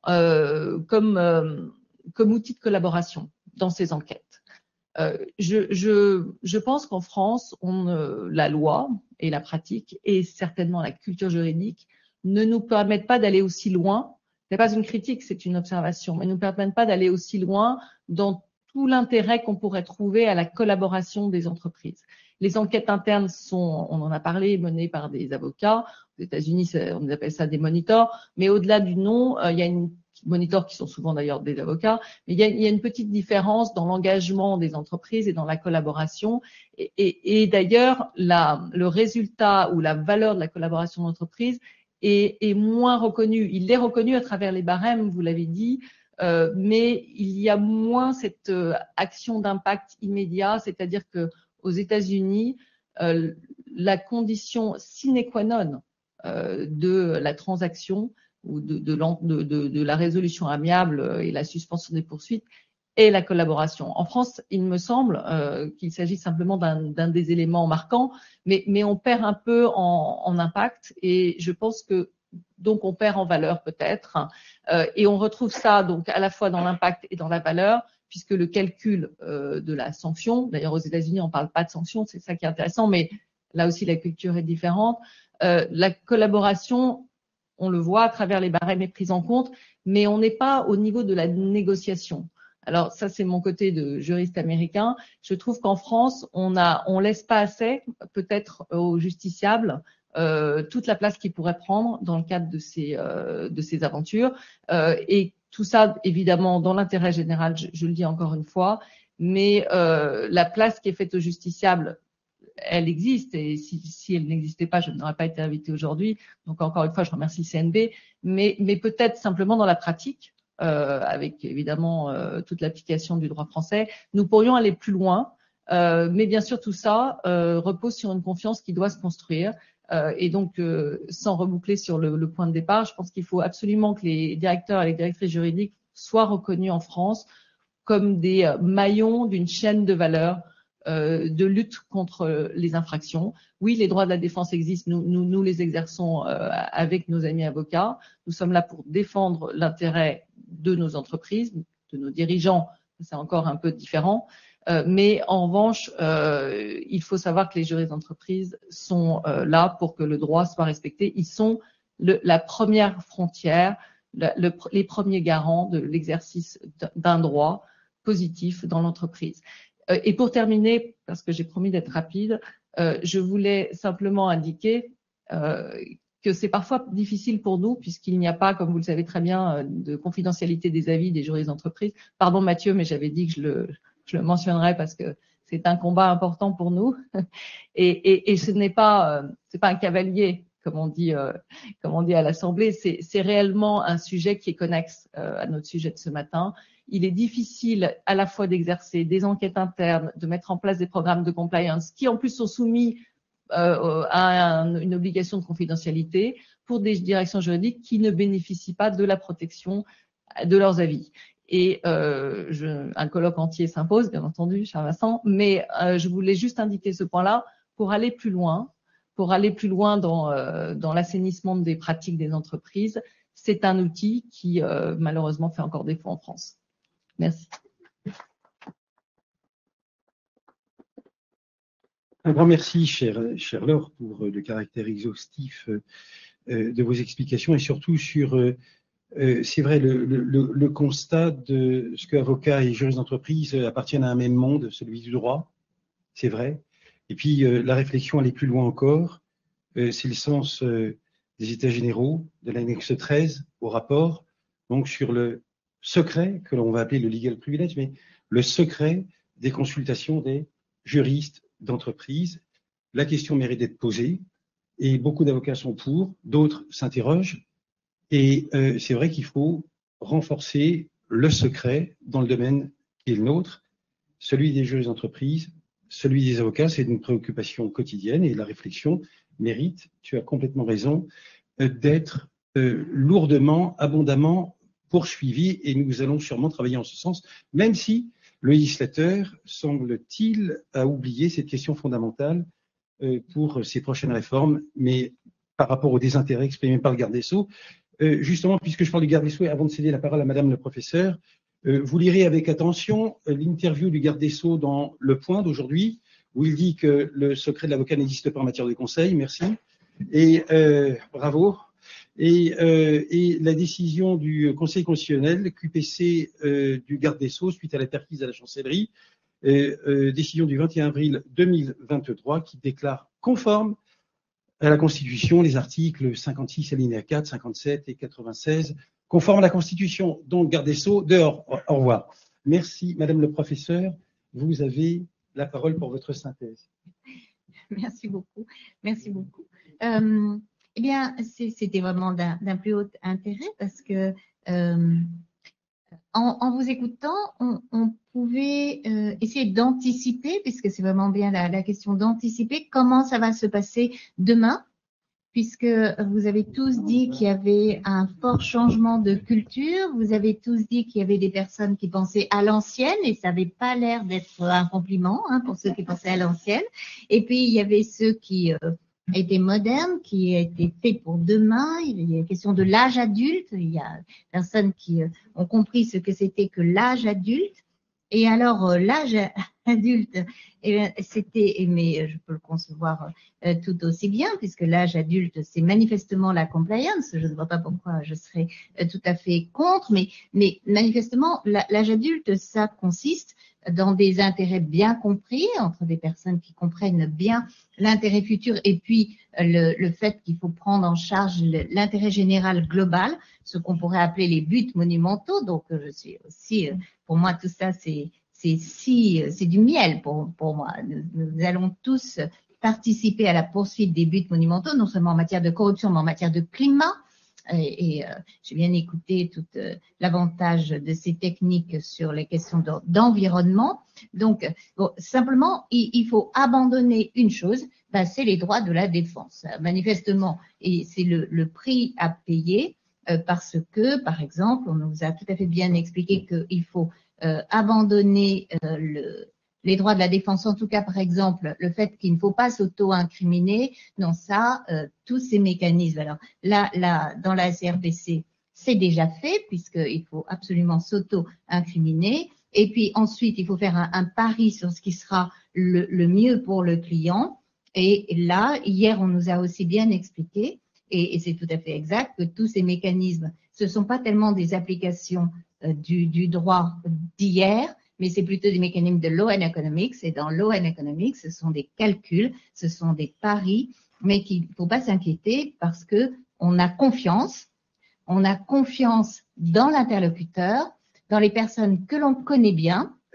euh, comme, euh, comme outil de collaboration dans ces enquêtes. Euh, je, je, je pense qu'en France, on, euh, la loi et la pratique, et certainement la culture juridique, ne nous permettent pas d'aller aussi loin. Ce n'est pas une critique, c'est une observation, mais ne nous permettent pas d'aller aussi loin dans tout l'intérêt qu'on pourrait trouver à la collaboration des entreprises. Les enquêtes internes sont, on en a parlé, menées par des avocats. Aux États-Unis, on appelle ça des monitors. Mais au-delà du nom, euh, il y a une monitors qui sont souvent d'ailleurs des avocats. Mais il y a, il y a une petite différence dans l'engagement des entreprises et dans la collaboration. Et, et, et d'ailleurs, la, le résultat ou la valeur de la collaboration d'entreprise est, est moins reconnu. Il est reconnu à travers les barèmes, vous l'avez dit. Euh, mais il y a moins cette euh, action d'impact immédiat, c'est-à-dire que aux États-Unis, euh, la condition sine qua non euh, de la transaction ou de, de, de, de, de la résolution amiable et la suspension des poursuites est la collaboration. En France, il me semble euh, qu'il s'agit simplement d'un des éléments marquants, mais, mais on perd un peu en, en impact et je pense que donc on perd en valeur peut-être, euh, et on retrouve ça donc à la fois dans l'impact et dans la valeur, puisque le calcul euh, de la sanction, d'ailleurs aux États-Unis on ne parle pas de sanction, c'est ça qui est intéressant, mais là aussi la culture est différente. Euh, la collaboration, on le voit à travers les barèmes est prise en compte, mais on n'est pas au niveau de la négociation. Alors ça c'est mon côté de juriste américain. Je trouve qu'en France on a, on laisse pas assez peut-être aux justiciables Euh, toute la place qu'ils pourraient prendre dans le cadre de ces, euh, de ces aventures. Euh, et tout ça, évidemment, dans l'intérêt général, je, je le dis encore une fois, mais euh, la place qui est faite aux justiciables, elle existe. Et si, si elle n'existait pas, je n'aurais pas été invitée aujourd'hui. Donc, encore une fois, je remercie le C N B. Mais, mais peut-être simplement dans la pratique, euh, avec évidemment euh, toute l'application du droit français, nous pourrions aller plus loin. Euh, mais bien sûr, tout ça euh, repose sur une confiance qui doit se construire. Euh, et donc, euh, sans reboucler sur le, le point de départ, je pense qu'il faut absolument que les directeurs et les directrices juridiques soient reconnus en France comme des euh, maillons d'une chaîne de valeur euh, de lutte contre les infractions. Oui, les droits de la défense existent, nous, nous, nous les exerçons euh, avec nos amis avocats. Nous sommes là pour défendre l'intérêt de nos entreprises, de nos dirigeants, c'est encore un peu différent. Euh, mais en revanche, euh, il faut savoir que les juristes d'entreprise sont euh, là pour que le droit soit respecté. Ils sont le, la première frontière, le, le, les premiers garants de l'exercice d'un droit positif dans l'entreprise. Euh, et pour terminer, parce que j'ai promis d'être rapide, euh, je voulais simplement indiquer euh, que c'est parfois difficile pour nous puisqu'il n'y a pas, comme vous le savez très bien, de confidentialité des avis des juristes d'entreprise. Pardon Mathieu, mais j'avais dit que je le... Je le mentionnerai parce que c'est un combat important pour nous. Et, et, et ce n'est pas, euh, c'est pas un cavalier, comme on dit, euh, comme on dit à l'Assemblée. C'est, c'est réellement un sujet qui est connexe euh, à notre sujet de ce matin. Il est difficile à la fois d'exercer des enquêtes internes, de mettre en place des programmes de compliance qui en plus sont soumis euh, à un, une obligation de confidentialité pour des directions juridiques qui ne bénéficient pas de la protection de leurs avis. Et euh, je, un colloque entier s'impose, bien entendu, cher Vincent, mais euh, je voulais juste indiquer ce point-là pour aller plus loin, pour aller plus loin dans, euh, dans l'assainissement des pratiques des entreprises. C'est un outil qui, euh, malheureusement, fait encore défaut en France. Merci. Un grand merci, cher, cher Laure, pour le caractère exhaustif euh, de vos explications et surtout sur, euh, euh, c'est vrai, le, le, le constat de ce qu'avocats et juristes d'entreprise appartiennent à un même monde, celui du droit, c'est vrai. Et puis euh, la réflexion allait plus loin encore, euh, c'est le sens euh, des États généraux, de l'annexe treize au rapport, donc sur le secret, que l'on va appeler le legal privilege, mais le secret des consultations des juristes d'entreprise. La question mérite d'être posée et beaucoup d'avocats sont pour, d'autres s'interrogent et euh, c'est vrai qu'il faut renforcer le secret dans le domaine qui est le nôtre, celui des juristes d'entreprise, celui des avocats, c'est une préoccupation quotidienne et la réflexion mérite, tu as complètement raison, euh, d'être euh, lourdement, abondamment poursuivi et nous allons sûrement travailler en ce sens, même si le législateur, semble-t-il, a oublié cette question fondamentale euh, pour ses prochaines réformes, mais par rapport au désintérêt exprimé par le garde des Sceaux, euh, justement, puisque je parle du garde des Sceaux, et avant de céder la parole à Madame le professeur, euh, vous lirez avec attention euh, l'interview du garde des Sceaux dans Le Point d'aujourd'hui, où il dit que le secret de l'avocat n'existe pas en matière de conseil, merci, et euh, bravo. Et, euh, et la décision du Conseil constitutionnel, Q P C euh, du garde des Sceaux, suite à la perquise à la chancellerie, euh, euh, décision du vingt et un avril deux mille vingt-trois, qui déclare conforme à la Constitution les articles cinquante-six alinéa quatre, cinquante-sept et quatre-vingt-seize, conforme à la Constitution. Donc, garde des Sceaux, dehors. Au revoir. Merci, Madame le professeur. Vous avez la parole pour votre synthèse. Merci beaucoup. Merci beaucoup. Euh, Eh bien, c'était vraiment d'un plus haut intérêt parce que euh, en, en vous écoutant, on, on pouvait euh, essayer d'anticiper, puisque c'est vraiment bien la, la question d'anticiper comment ça va se passer demain, puisque vous avez tous dit qu'il y avait un fort changement de culture, vous avez tous dit qu'il y avait des personnes qui pensaient à l'ancienne, et ça n'avait pas l'air d'être un compliment hein, pour ceux qui pensaient à l'ancienne, et puis il y avait ceux qui... Euh, était moderne, qui a été fait pour demain. Il y a la question de l'âge adulte. Il y a des personnes qui ont compris ce que c'était que l'âge adulte. Et alors, l'âge adulte, eh c'était, mais je peux le concevoir euh, tout aussi bien, puisque l'âge adulte, c'est manifestement la compliance. Je ne vois pas pourquoi je serais euh, tout à fait contre, mais, mais manifestement, l'âge adulte, ça consiste dans des intérêts bien compris, entre des personnes qui comprennent bien l'intérêt futur et puis le, le fait qu'il faut prendre en charge l'intérêt général global, ce qu'on pourrait appeler les buts monumentaux. Donc, je suis aussi, pour moi, tout ça, c'est c'est si, c'est du miel pour, pour moi. Nous, nous allons tous participer à la poursuite des buts monumentaux, non seulement en matière de corruption, mais en matière de climat. Et, et euh, j'ai bien écouté tout euh, l'avantage de ces techniques sur les questions d'environnement. Donc, bon, simplement, il, il faut abandonner une chose, ben, c'est les droits de la défense. Manifestement, et c'est le, le prix à payer euh, parce que, par exemple, on nous a tout à fait bien expliqué qu'il faut euh, abandonner euh, le les droits de la défense, en tout cas, par exemple, le fait qu'il ne faut pas s'auto-incriminer, non, ça, euh, tous ces mécanismes. Alors là, là, dans la C R P C, c'est déjà fait, puisqu'il faut absolument s'auto-incriminer. Et puis ensuite, il faut faire un, un pari sur ce qui sera le, le mieux pour le client. Et là, hier, on nous a aussi bien expliqué, et, et c'est tout à fait exact, que tous ces mécanismes, ce ne sont pas tellement des applications euh, du, du droit d'hier, mais c'est plutôt des mécanismes de law and economics. Et dans law and economics, ce sont des calculs, ce sont des paris, mais qu'il ne faut pas s'inquiéter parce que on a confiance, on a confiance dans l'interlocuteur, dans les personnes que l'on connaît bien,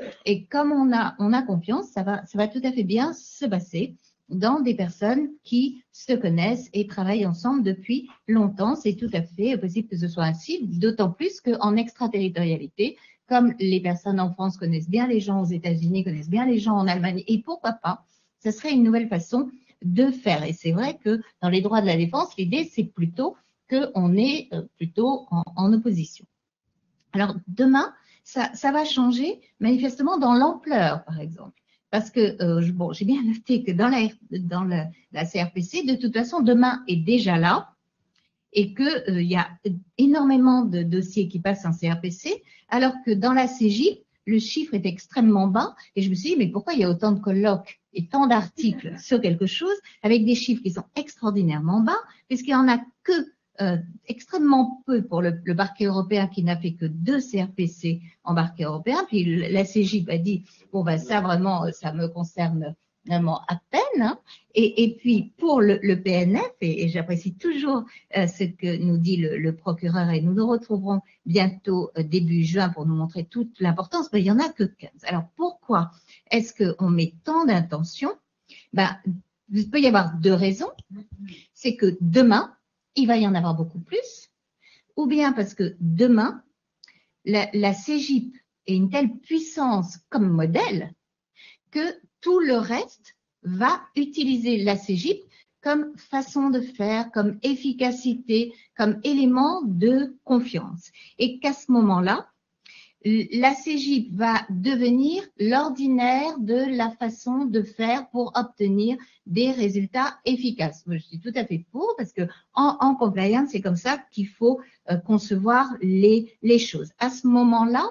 Et comme on a, on a confiance, ça va, ça va tout à fait bien se passer dans des personnes qui se connaissent et travaillent ensemble depuis longtemps. C'est tout à fait possible que ce soit ainsi, d'autant plus qu'en extraterritorialité, comme les personnes en France connaissent bien les gens aux États-Unis, connaissent bien les gens en Allemagne, et pourquoi pas, ce serait une nouvelle façon de faire. Et c'est vrai que dans les droits de la défense, l'idée, c'est plutôt qu'on est plutôt en, en opposition. Alors, demain, ça, ça va changer manifestement dans l'ampleur, par exemple. Parce que, euh, bon, j'ai bien noté que dans, la, dans la, la C R P C, de toute façon, demain est déjà là et qu'il euh, y a énormément de dossiers qui passent en C R P C, alors que dans la C J P, le chiffre est extrêmement bas. Et je me suis dit, mais pourquoi il y a autant de colloques et tant d'articles sur quelque chose avec des chiffres qui sont extraordinairement bas, puisqu'il n'y en a que Euh, extrêmement peu pour le, le parquet européen qui n'a fait que deux C R P C en parquet européen. Puis la C J P a dit, bon ben ça vraiment, ça me concerne vraiment à peine. Hein. Et, et puis pour le, le P N F, et, et j'apprécie toujours euh, ce que nous dit le, le procureur, et nous nous retrouverons bientôt euh, début juin pour nous montrer toute l'importance, ben, il n'y en a que quinze. Alors pourquoi est-ce qu'on met tant d'intention? Ben, il peut y avoir deux raisons. C'est que demain, il va y en avoir beaucoup plus, ou bien parce que demain, la, la C J P est une telle puissance comme modèle que tout le reste va utiliser la C J P comme façon de faire, comme efficacité, comme élément de confiance. Et qu'à ce moment-là, la C J P va devenir l'ordinaire de la façon de faire pour obtenir des résultats efficaces. Je suis tout à fait pour, parce que en, en compliance, c'est comme ça qu'il faut euh, concevoir les, les choses. À ce moment-là,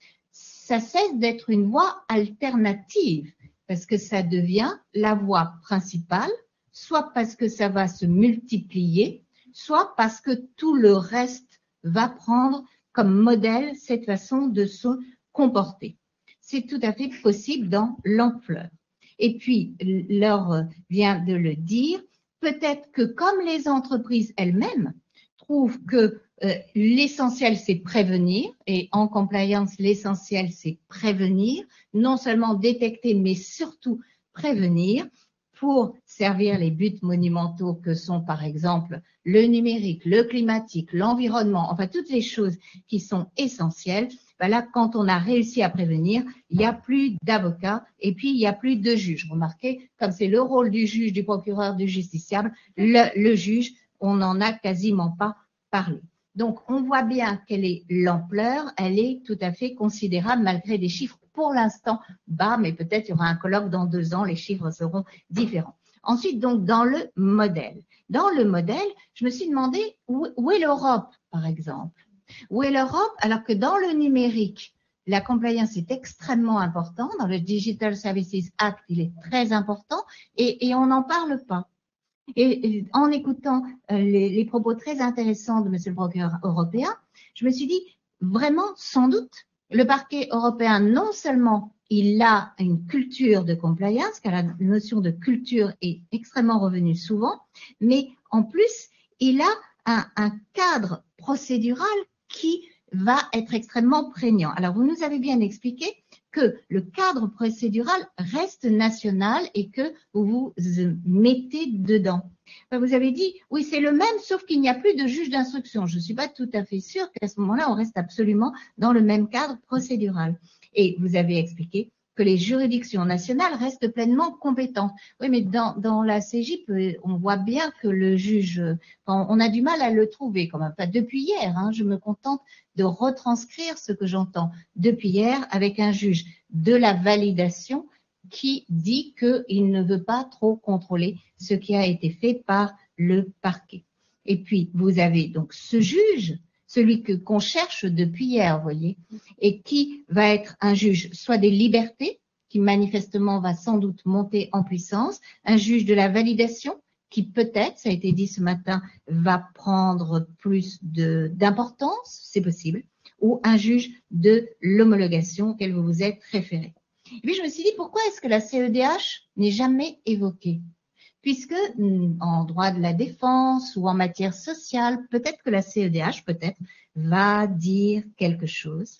ça cesse d'être une voie alternative, parce que ça devient la voie principale, soit parce que ça va se multiplier, soit parce que tout le reste va prendre comme modèle cette façon de se comporter. C'est tout à fait possible dans l'ampleur. Et puis, Laure vient de le dire, peut-être que comme les entreprises elles-mêmes trouvent que euh, l'essentiel c'est prévenir, et en compliance l'essentiel c'est prévenir, non seulement détecter mais surtout prévenir, pour servir les buts monumentaux que sont par exemple le numérique, le climatique, l'environnement, enfin toutes les choses qui sont essentielles, ben là quand on a réussi à prévenir, il n'y a plus d'avocats et puis il n'y a plus de juges. Remarquez, comme c'est le rôle du juge, du procureur, du justiciable, le, le juge, on n'en a quasiment pas parlé. Donc on voit bien quelle est l'ampleur, elle est tout à fait considérable malgré des chiffres pour l'instant bas, mais peut-être il y aura un colloque dans deux ans, les chiffres seront différents. Ensuite, donc, dans le modèle. Dans le modèle, je me suis demandé où, où est l'Europe, par exemple. Où est l'Europe alors que dans le numérique, la compliance est extrêmement importante. Dans le Digital Services Act, il est très important et, et on n'en parle pas. Et, et en écoutant euh, les, les propos très intéressants de Monsieur le procureur européen, je me suis dit, vraiment, sans doute, le parquet européen, non seulement il a une culture de compliance, car la notion de culture est extrêmement revenue souvent, mais en plus, il a un, un cadre procédural qui va être extrêmement prégnant. Alors, vous nous avez bien expliqué que le cadre procédural reste national et que vous vous mettez dedans. Vous avez dit, oui, c'est le même, sauf qu'il n'y a plus de juge d'instruction. Je ne suis pas tout à fait sûre qu'à ce moment-là, on reste absolument dans le même cadre procédural. Et vous avez expliqué que les juridictions nationales restent pleinement compétentes. Oui, mais dans, dans la C J P, on voit bien que le juge, on a du mal à le trouver quand même. Enfin, depuis hier, hein, je me contente de retranscrire ce que j'entends depuis hier avec un juge de la validation qui dit qu'il ne veut pas trop contrôler ce qui a été fait par le parquet. Et puis, vous avez donc ce juge, celui que qu'on cherche depuis hier, vous voyez, et qui va être un juge soit des libertés, qui manifestement va sans doute monter en puissance, un juge de la validation, qui peut-être, ça a été dit ce matin, va prendre plus de d'importance, c'est possible, ou un juge de l'homologation auquel vous vous êtes référé. Et puis je me suis dit, pourquoi est-ce que la C E D H n'est jamais évoquée? Puisque en droit de la défense ou en matière sociale, peut-être que la C E D H, peut-être, va dire quelque chose.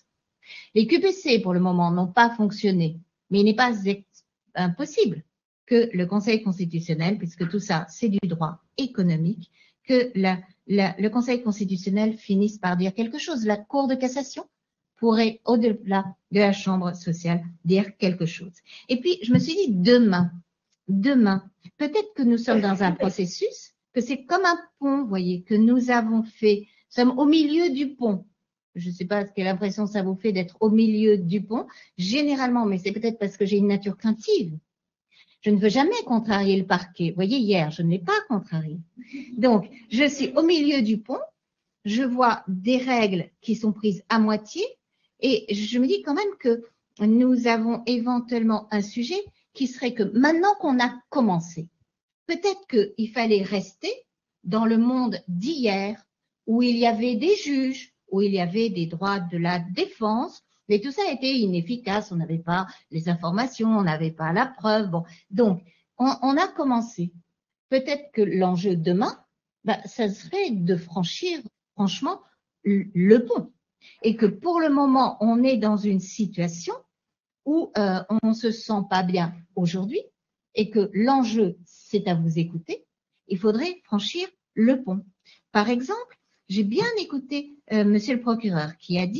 Les Q P C, pour le moment, n'ont pas fonctionné, mais il n'est pas impossible que le Conseil constitutionnel, puisque tout ça, c'est du droit économique, que la, la, le Conseil constitutionnel finisse par dire quelque chose. La Cour de cassation pourrait, au-delà de la Chambre sociale, dire quelque chose. Et puis, je me suis dit, demain, demain, peut-être que nous sommes dans un processus, que c'est comme un pont, vous voyez, que nous avons fait, nous sommes au milieu du pont. Je ne sais pas quelle impression ça vous fait d'être au milieu du pont. Généralement, mais c'est peut-être parce que j'ai une nature craintive. Je ne veux jamais contrarier le parquet. Vous voyez, hier, je ne l'ai pas contrarié. Donc, je suis au milieu du pont, je vois des règles qui sont prises à moitié et je me dis quand même que nous avons éventuellement un sujet qui serait que maintenant qu'on a commencé, peut-être qu'il fallait rester dans le monde d'hier où il y avait des juges, où il y avait des droits de la défense, mais tout ça était inefficace, on n'avait pas les informations, on n'avait pas la preuve. Bon, donc, on, on a commencé. Peut-être que l'enjeu demain, bah, ça serait de franchir, franchement, le pont. Et que pour le moment, on est dans une situation où euh, on ne se sent pas bien aujourd'hui et que l'enjeu, c'est à vous écouter. Il faudrait franchir le pont. Par exemple, j'ai bien écouté euh, monsieur le procureur qui a dit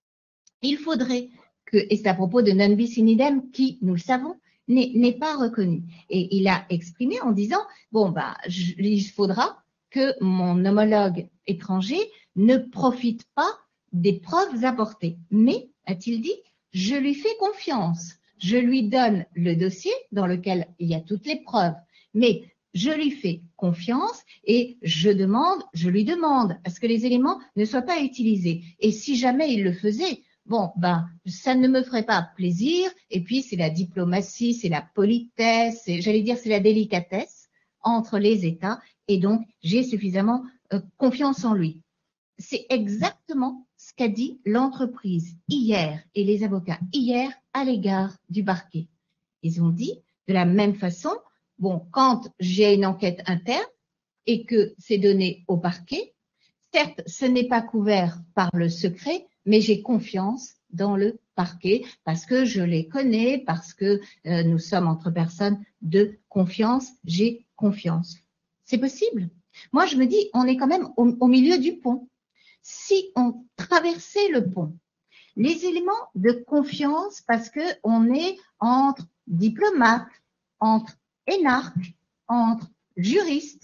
il faudrait que, et c'est à propos de non bis in idem qui, nous le savons, n'est pas reconnu. Et il a exprimé en disant, bon, bah, je, il faudra que mon homologue étranger ne profite pas des preuves apportées. Mais, a-t-il dit, je lui fais confiance. Je lui donne le dossier dans lequel il y a toutes les preuves. Mais je lui fais confiance et je demande, je lui demande à ce que les éléments ne soient pas utilisés. Et si jamais il le faisait, bon, ben, ça ne me ferait pas plaisir. Et puis, c'est la diplomatie, c'est la politesse, j'allais dire, c'est la délicatesse entre les États. Et donc, j'ai suffisamment euh, confiance en lui. C'est exactement ce qu'a dit l'entreprise hier et les avocats hier à l'égard du parquet. Ils ont dit de la même façon, bon, quand j'ai une enquête interne et que c'est donné au parquet, certes, ce n'est pas couvert par le secret, mais j'ai confiance dans le parquet parce que je les connais, parce que euh, nous sommes entre personnes de confiance, j'ai confiance. C'est possible. Moi, je me dis, on est quand même au, au milieu du pont. Si on traversait le pont, les éléments de confiance, parce que on est entre diplomates, entre énarques, entre juristes,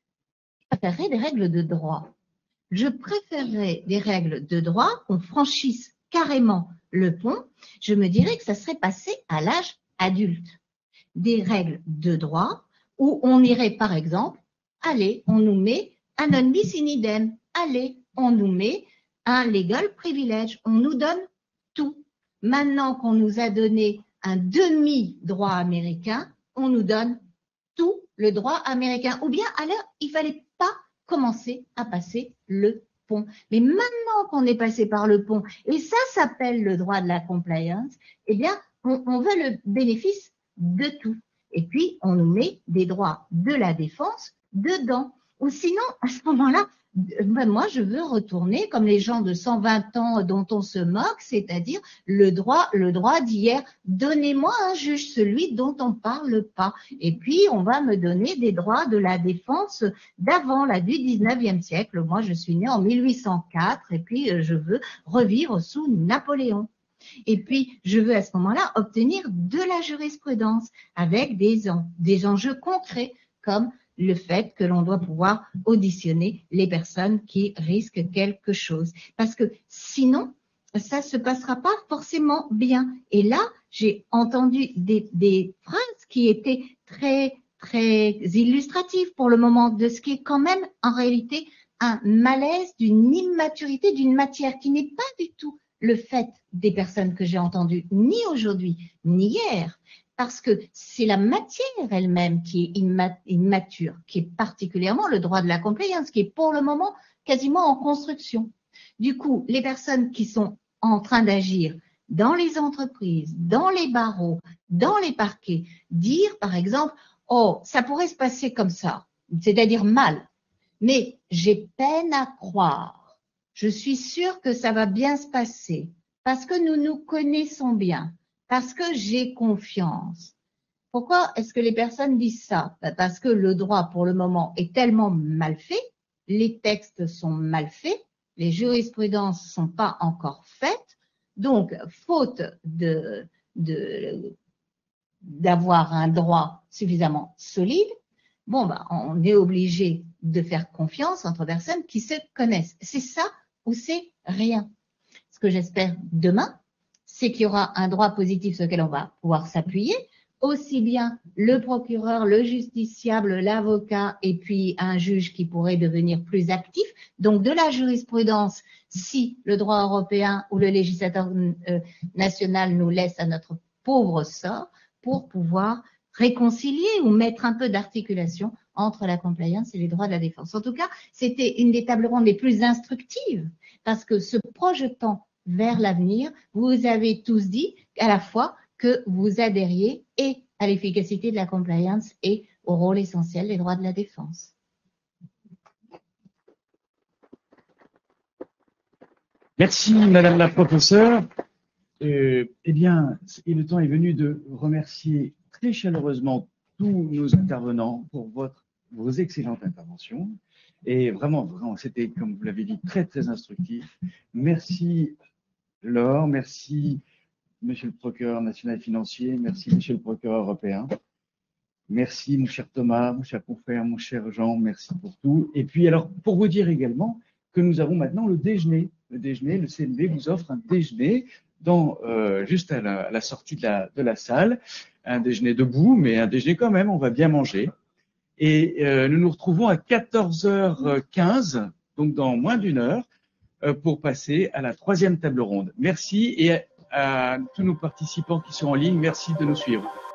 je préférerais des règles de droit. Je préférerais des règles de droit qu'on franchisse carrément le pont. Je me dirais que ça serait passé à l'âge adulte. Des règles de droit où on irait, par exemple, allez, on nous met un non bis in idem. Allez, on nous met un legal privilege. On nous donne tout. Maintenant qu'on nous a donné un demi-droit américain, on nous donne tout le droit américain. Ou bien, alors, il fallait pas commencer à passer le pont. Mais maintenant qu'on est passé par le pont, et ça s'appelle le droit de la compliance, eh bien, on, on veut le bénéfice de tout. Et puis, on nous met des droits de la défense dedans. Ou sinon, à ce moment-là, ben moi, je veux retourner comme les gens de cent vingt ans dont on se moque, c'est-à-dire le droit, le droit d'hier. Donnez-moi un juge, celui dont on parle pas. Et puis, on va me donner des droits de la défense d'avant, la du dix-neuvième siècle. Moi, je suis née en mille huit cent quatre et puis je veux revivre sous Napoléon. Et puis, je veux à ce moment-là obtenir de la jurisprudence avec des, en, des enjeux concrets comme le fait que l'on doit pouvoir auditionner les personnes qui risquent quelque chose. Parce que sinon, ça se passera pas forcément bien. Et là, j'ai entendu des, des phrases qui étaient très, très illustratives pour le moment de ce qui est quand même en réalité un malaise d'une immaturité d'une matière qui n'est pas du tout le fait des personnes que j'ai entendues, ni aujourd'hui, ni hier. Parce que c'est la matière elle-même qui est immature, qui est particulièrement le droit de la compliance, qui est pour le moment quasiment en construction. Du coup, les personnes qui sont en train d'agir dans les entreprises, dans les barreaux, dans les parquets, dire par exemple, oh, ça pourrait se passer comme ça, c'est-à-dire mal, mais j'ai peine à croire, je suis sûre que ça va bien se passer, parce que nous nous connaissons bien, parce que j'ai confiance. Pourquoi est-ce que les personnes disent ça? Parce que le droit, pour le moment, est tellement mal fait, les textes sont mal faits, les jurisprudences ne sont pas encore faites, donc, faute de, de, d'avoir un droit suffisamment solide, bon, bah, on est obligé de faire confiance entre personnes qui se connaissent. C'est ça ou c'est rien. Ce que j'espère demain, c'est qu'il y aura un droit positif sur lequel on va pouvoir s'appuyer, aussi bien le procureur, le justiciable, l'avocat et puis un juge qui pourrait devenir plus actif. Donc, de la jurisprudence, si le droit européen ou le législateur euh, national nous laisse à notre pauvre sort pour pouvoir réconcilier ou mettre un peu d'articulation entre la compliance et les droits de la défense. En tout cas, c'était une des tables rondes les plus instructives parce que se projetant vers l'avenir, vous avez tous dit à la fois que vous adhériez et à l'efficacité de la compliance et au rôle essentiel des droits de la défense. Merci, Madame la professeure. Euh, eh bien, et le temps est venu de remercier très chaleureusement tous nos intervenants pour votre, vos excellentes interventions. Et vraiment, vraiment, c'était, comme vous l'avez dit, très, très instructif. Merci, Laure. Merci, Monsieur le procureur national financier. Merci, Monsieur le procureur européen. Merci, mon cher Thomas, mon cher confrère, mon cher Jean. Merci pour tout. Et puis, alors, pour vous dire également que nous avons maintenant le déjeuner. Le déjeuner, le C N B vous offre un déjeuner dans, euh, juste à la, à la sortie de la, de la salle. Un déjeuner debout, mais un déjeuner quand même, on va bien manger. Et euh, nous nous retrouvons à quatorze heures quinze, donc dans moins d'une heure, euh, pour passer à la troisième table ronde. Merci et à, à tous nos participants qui sont en ligne, merci de nous suivre.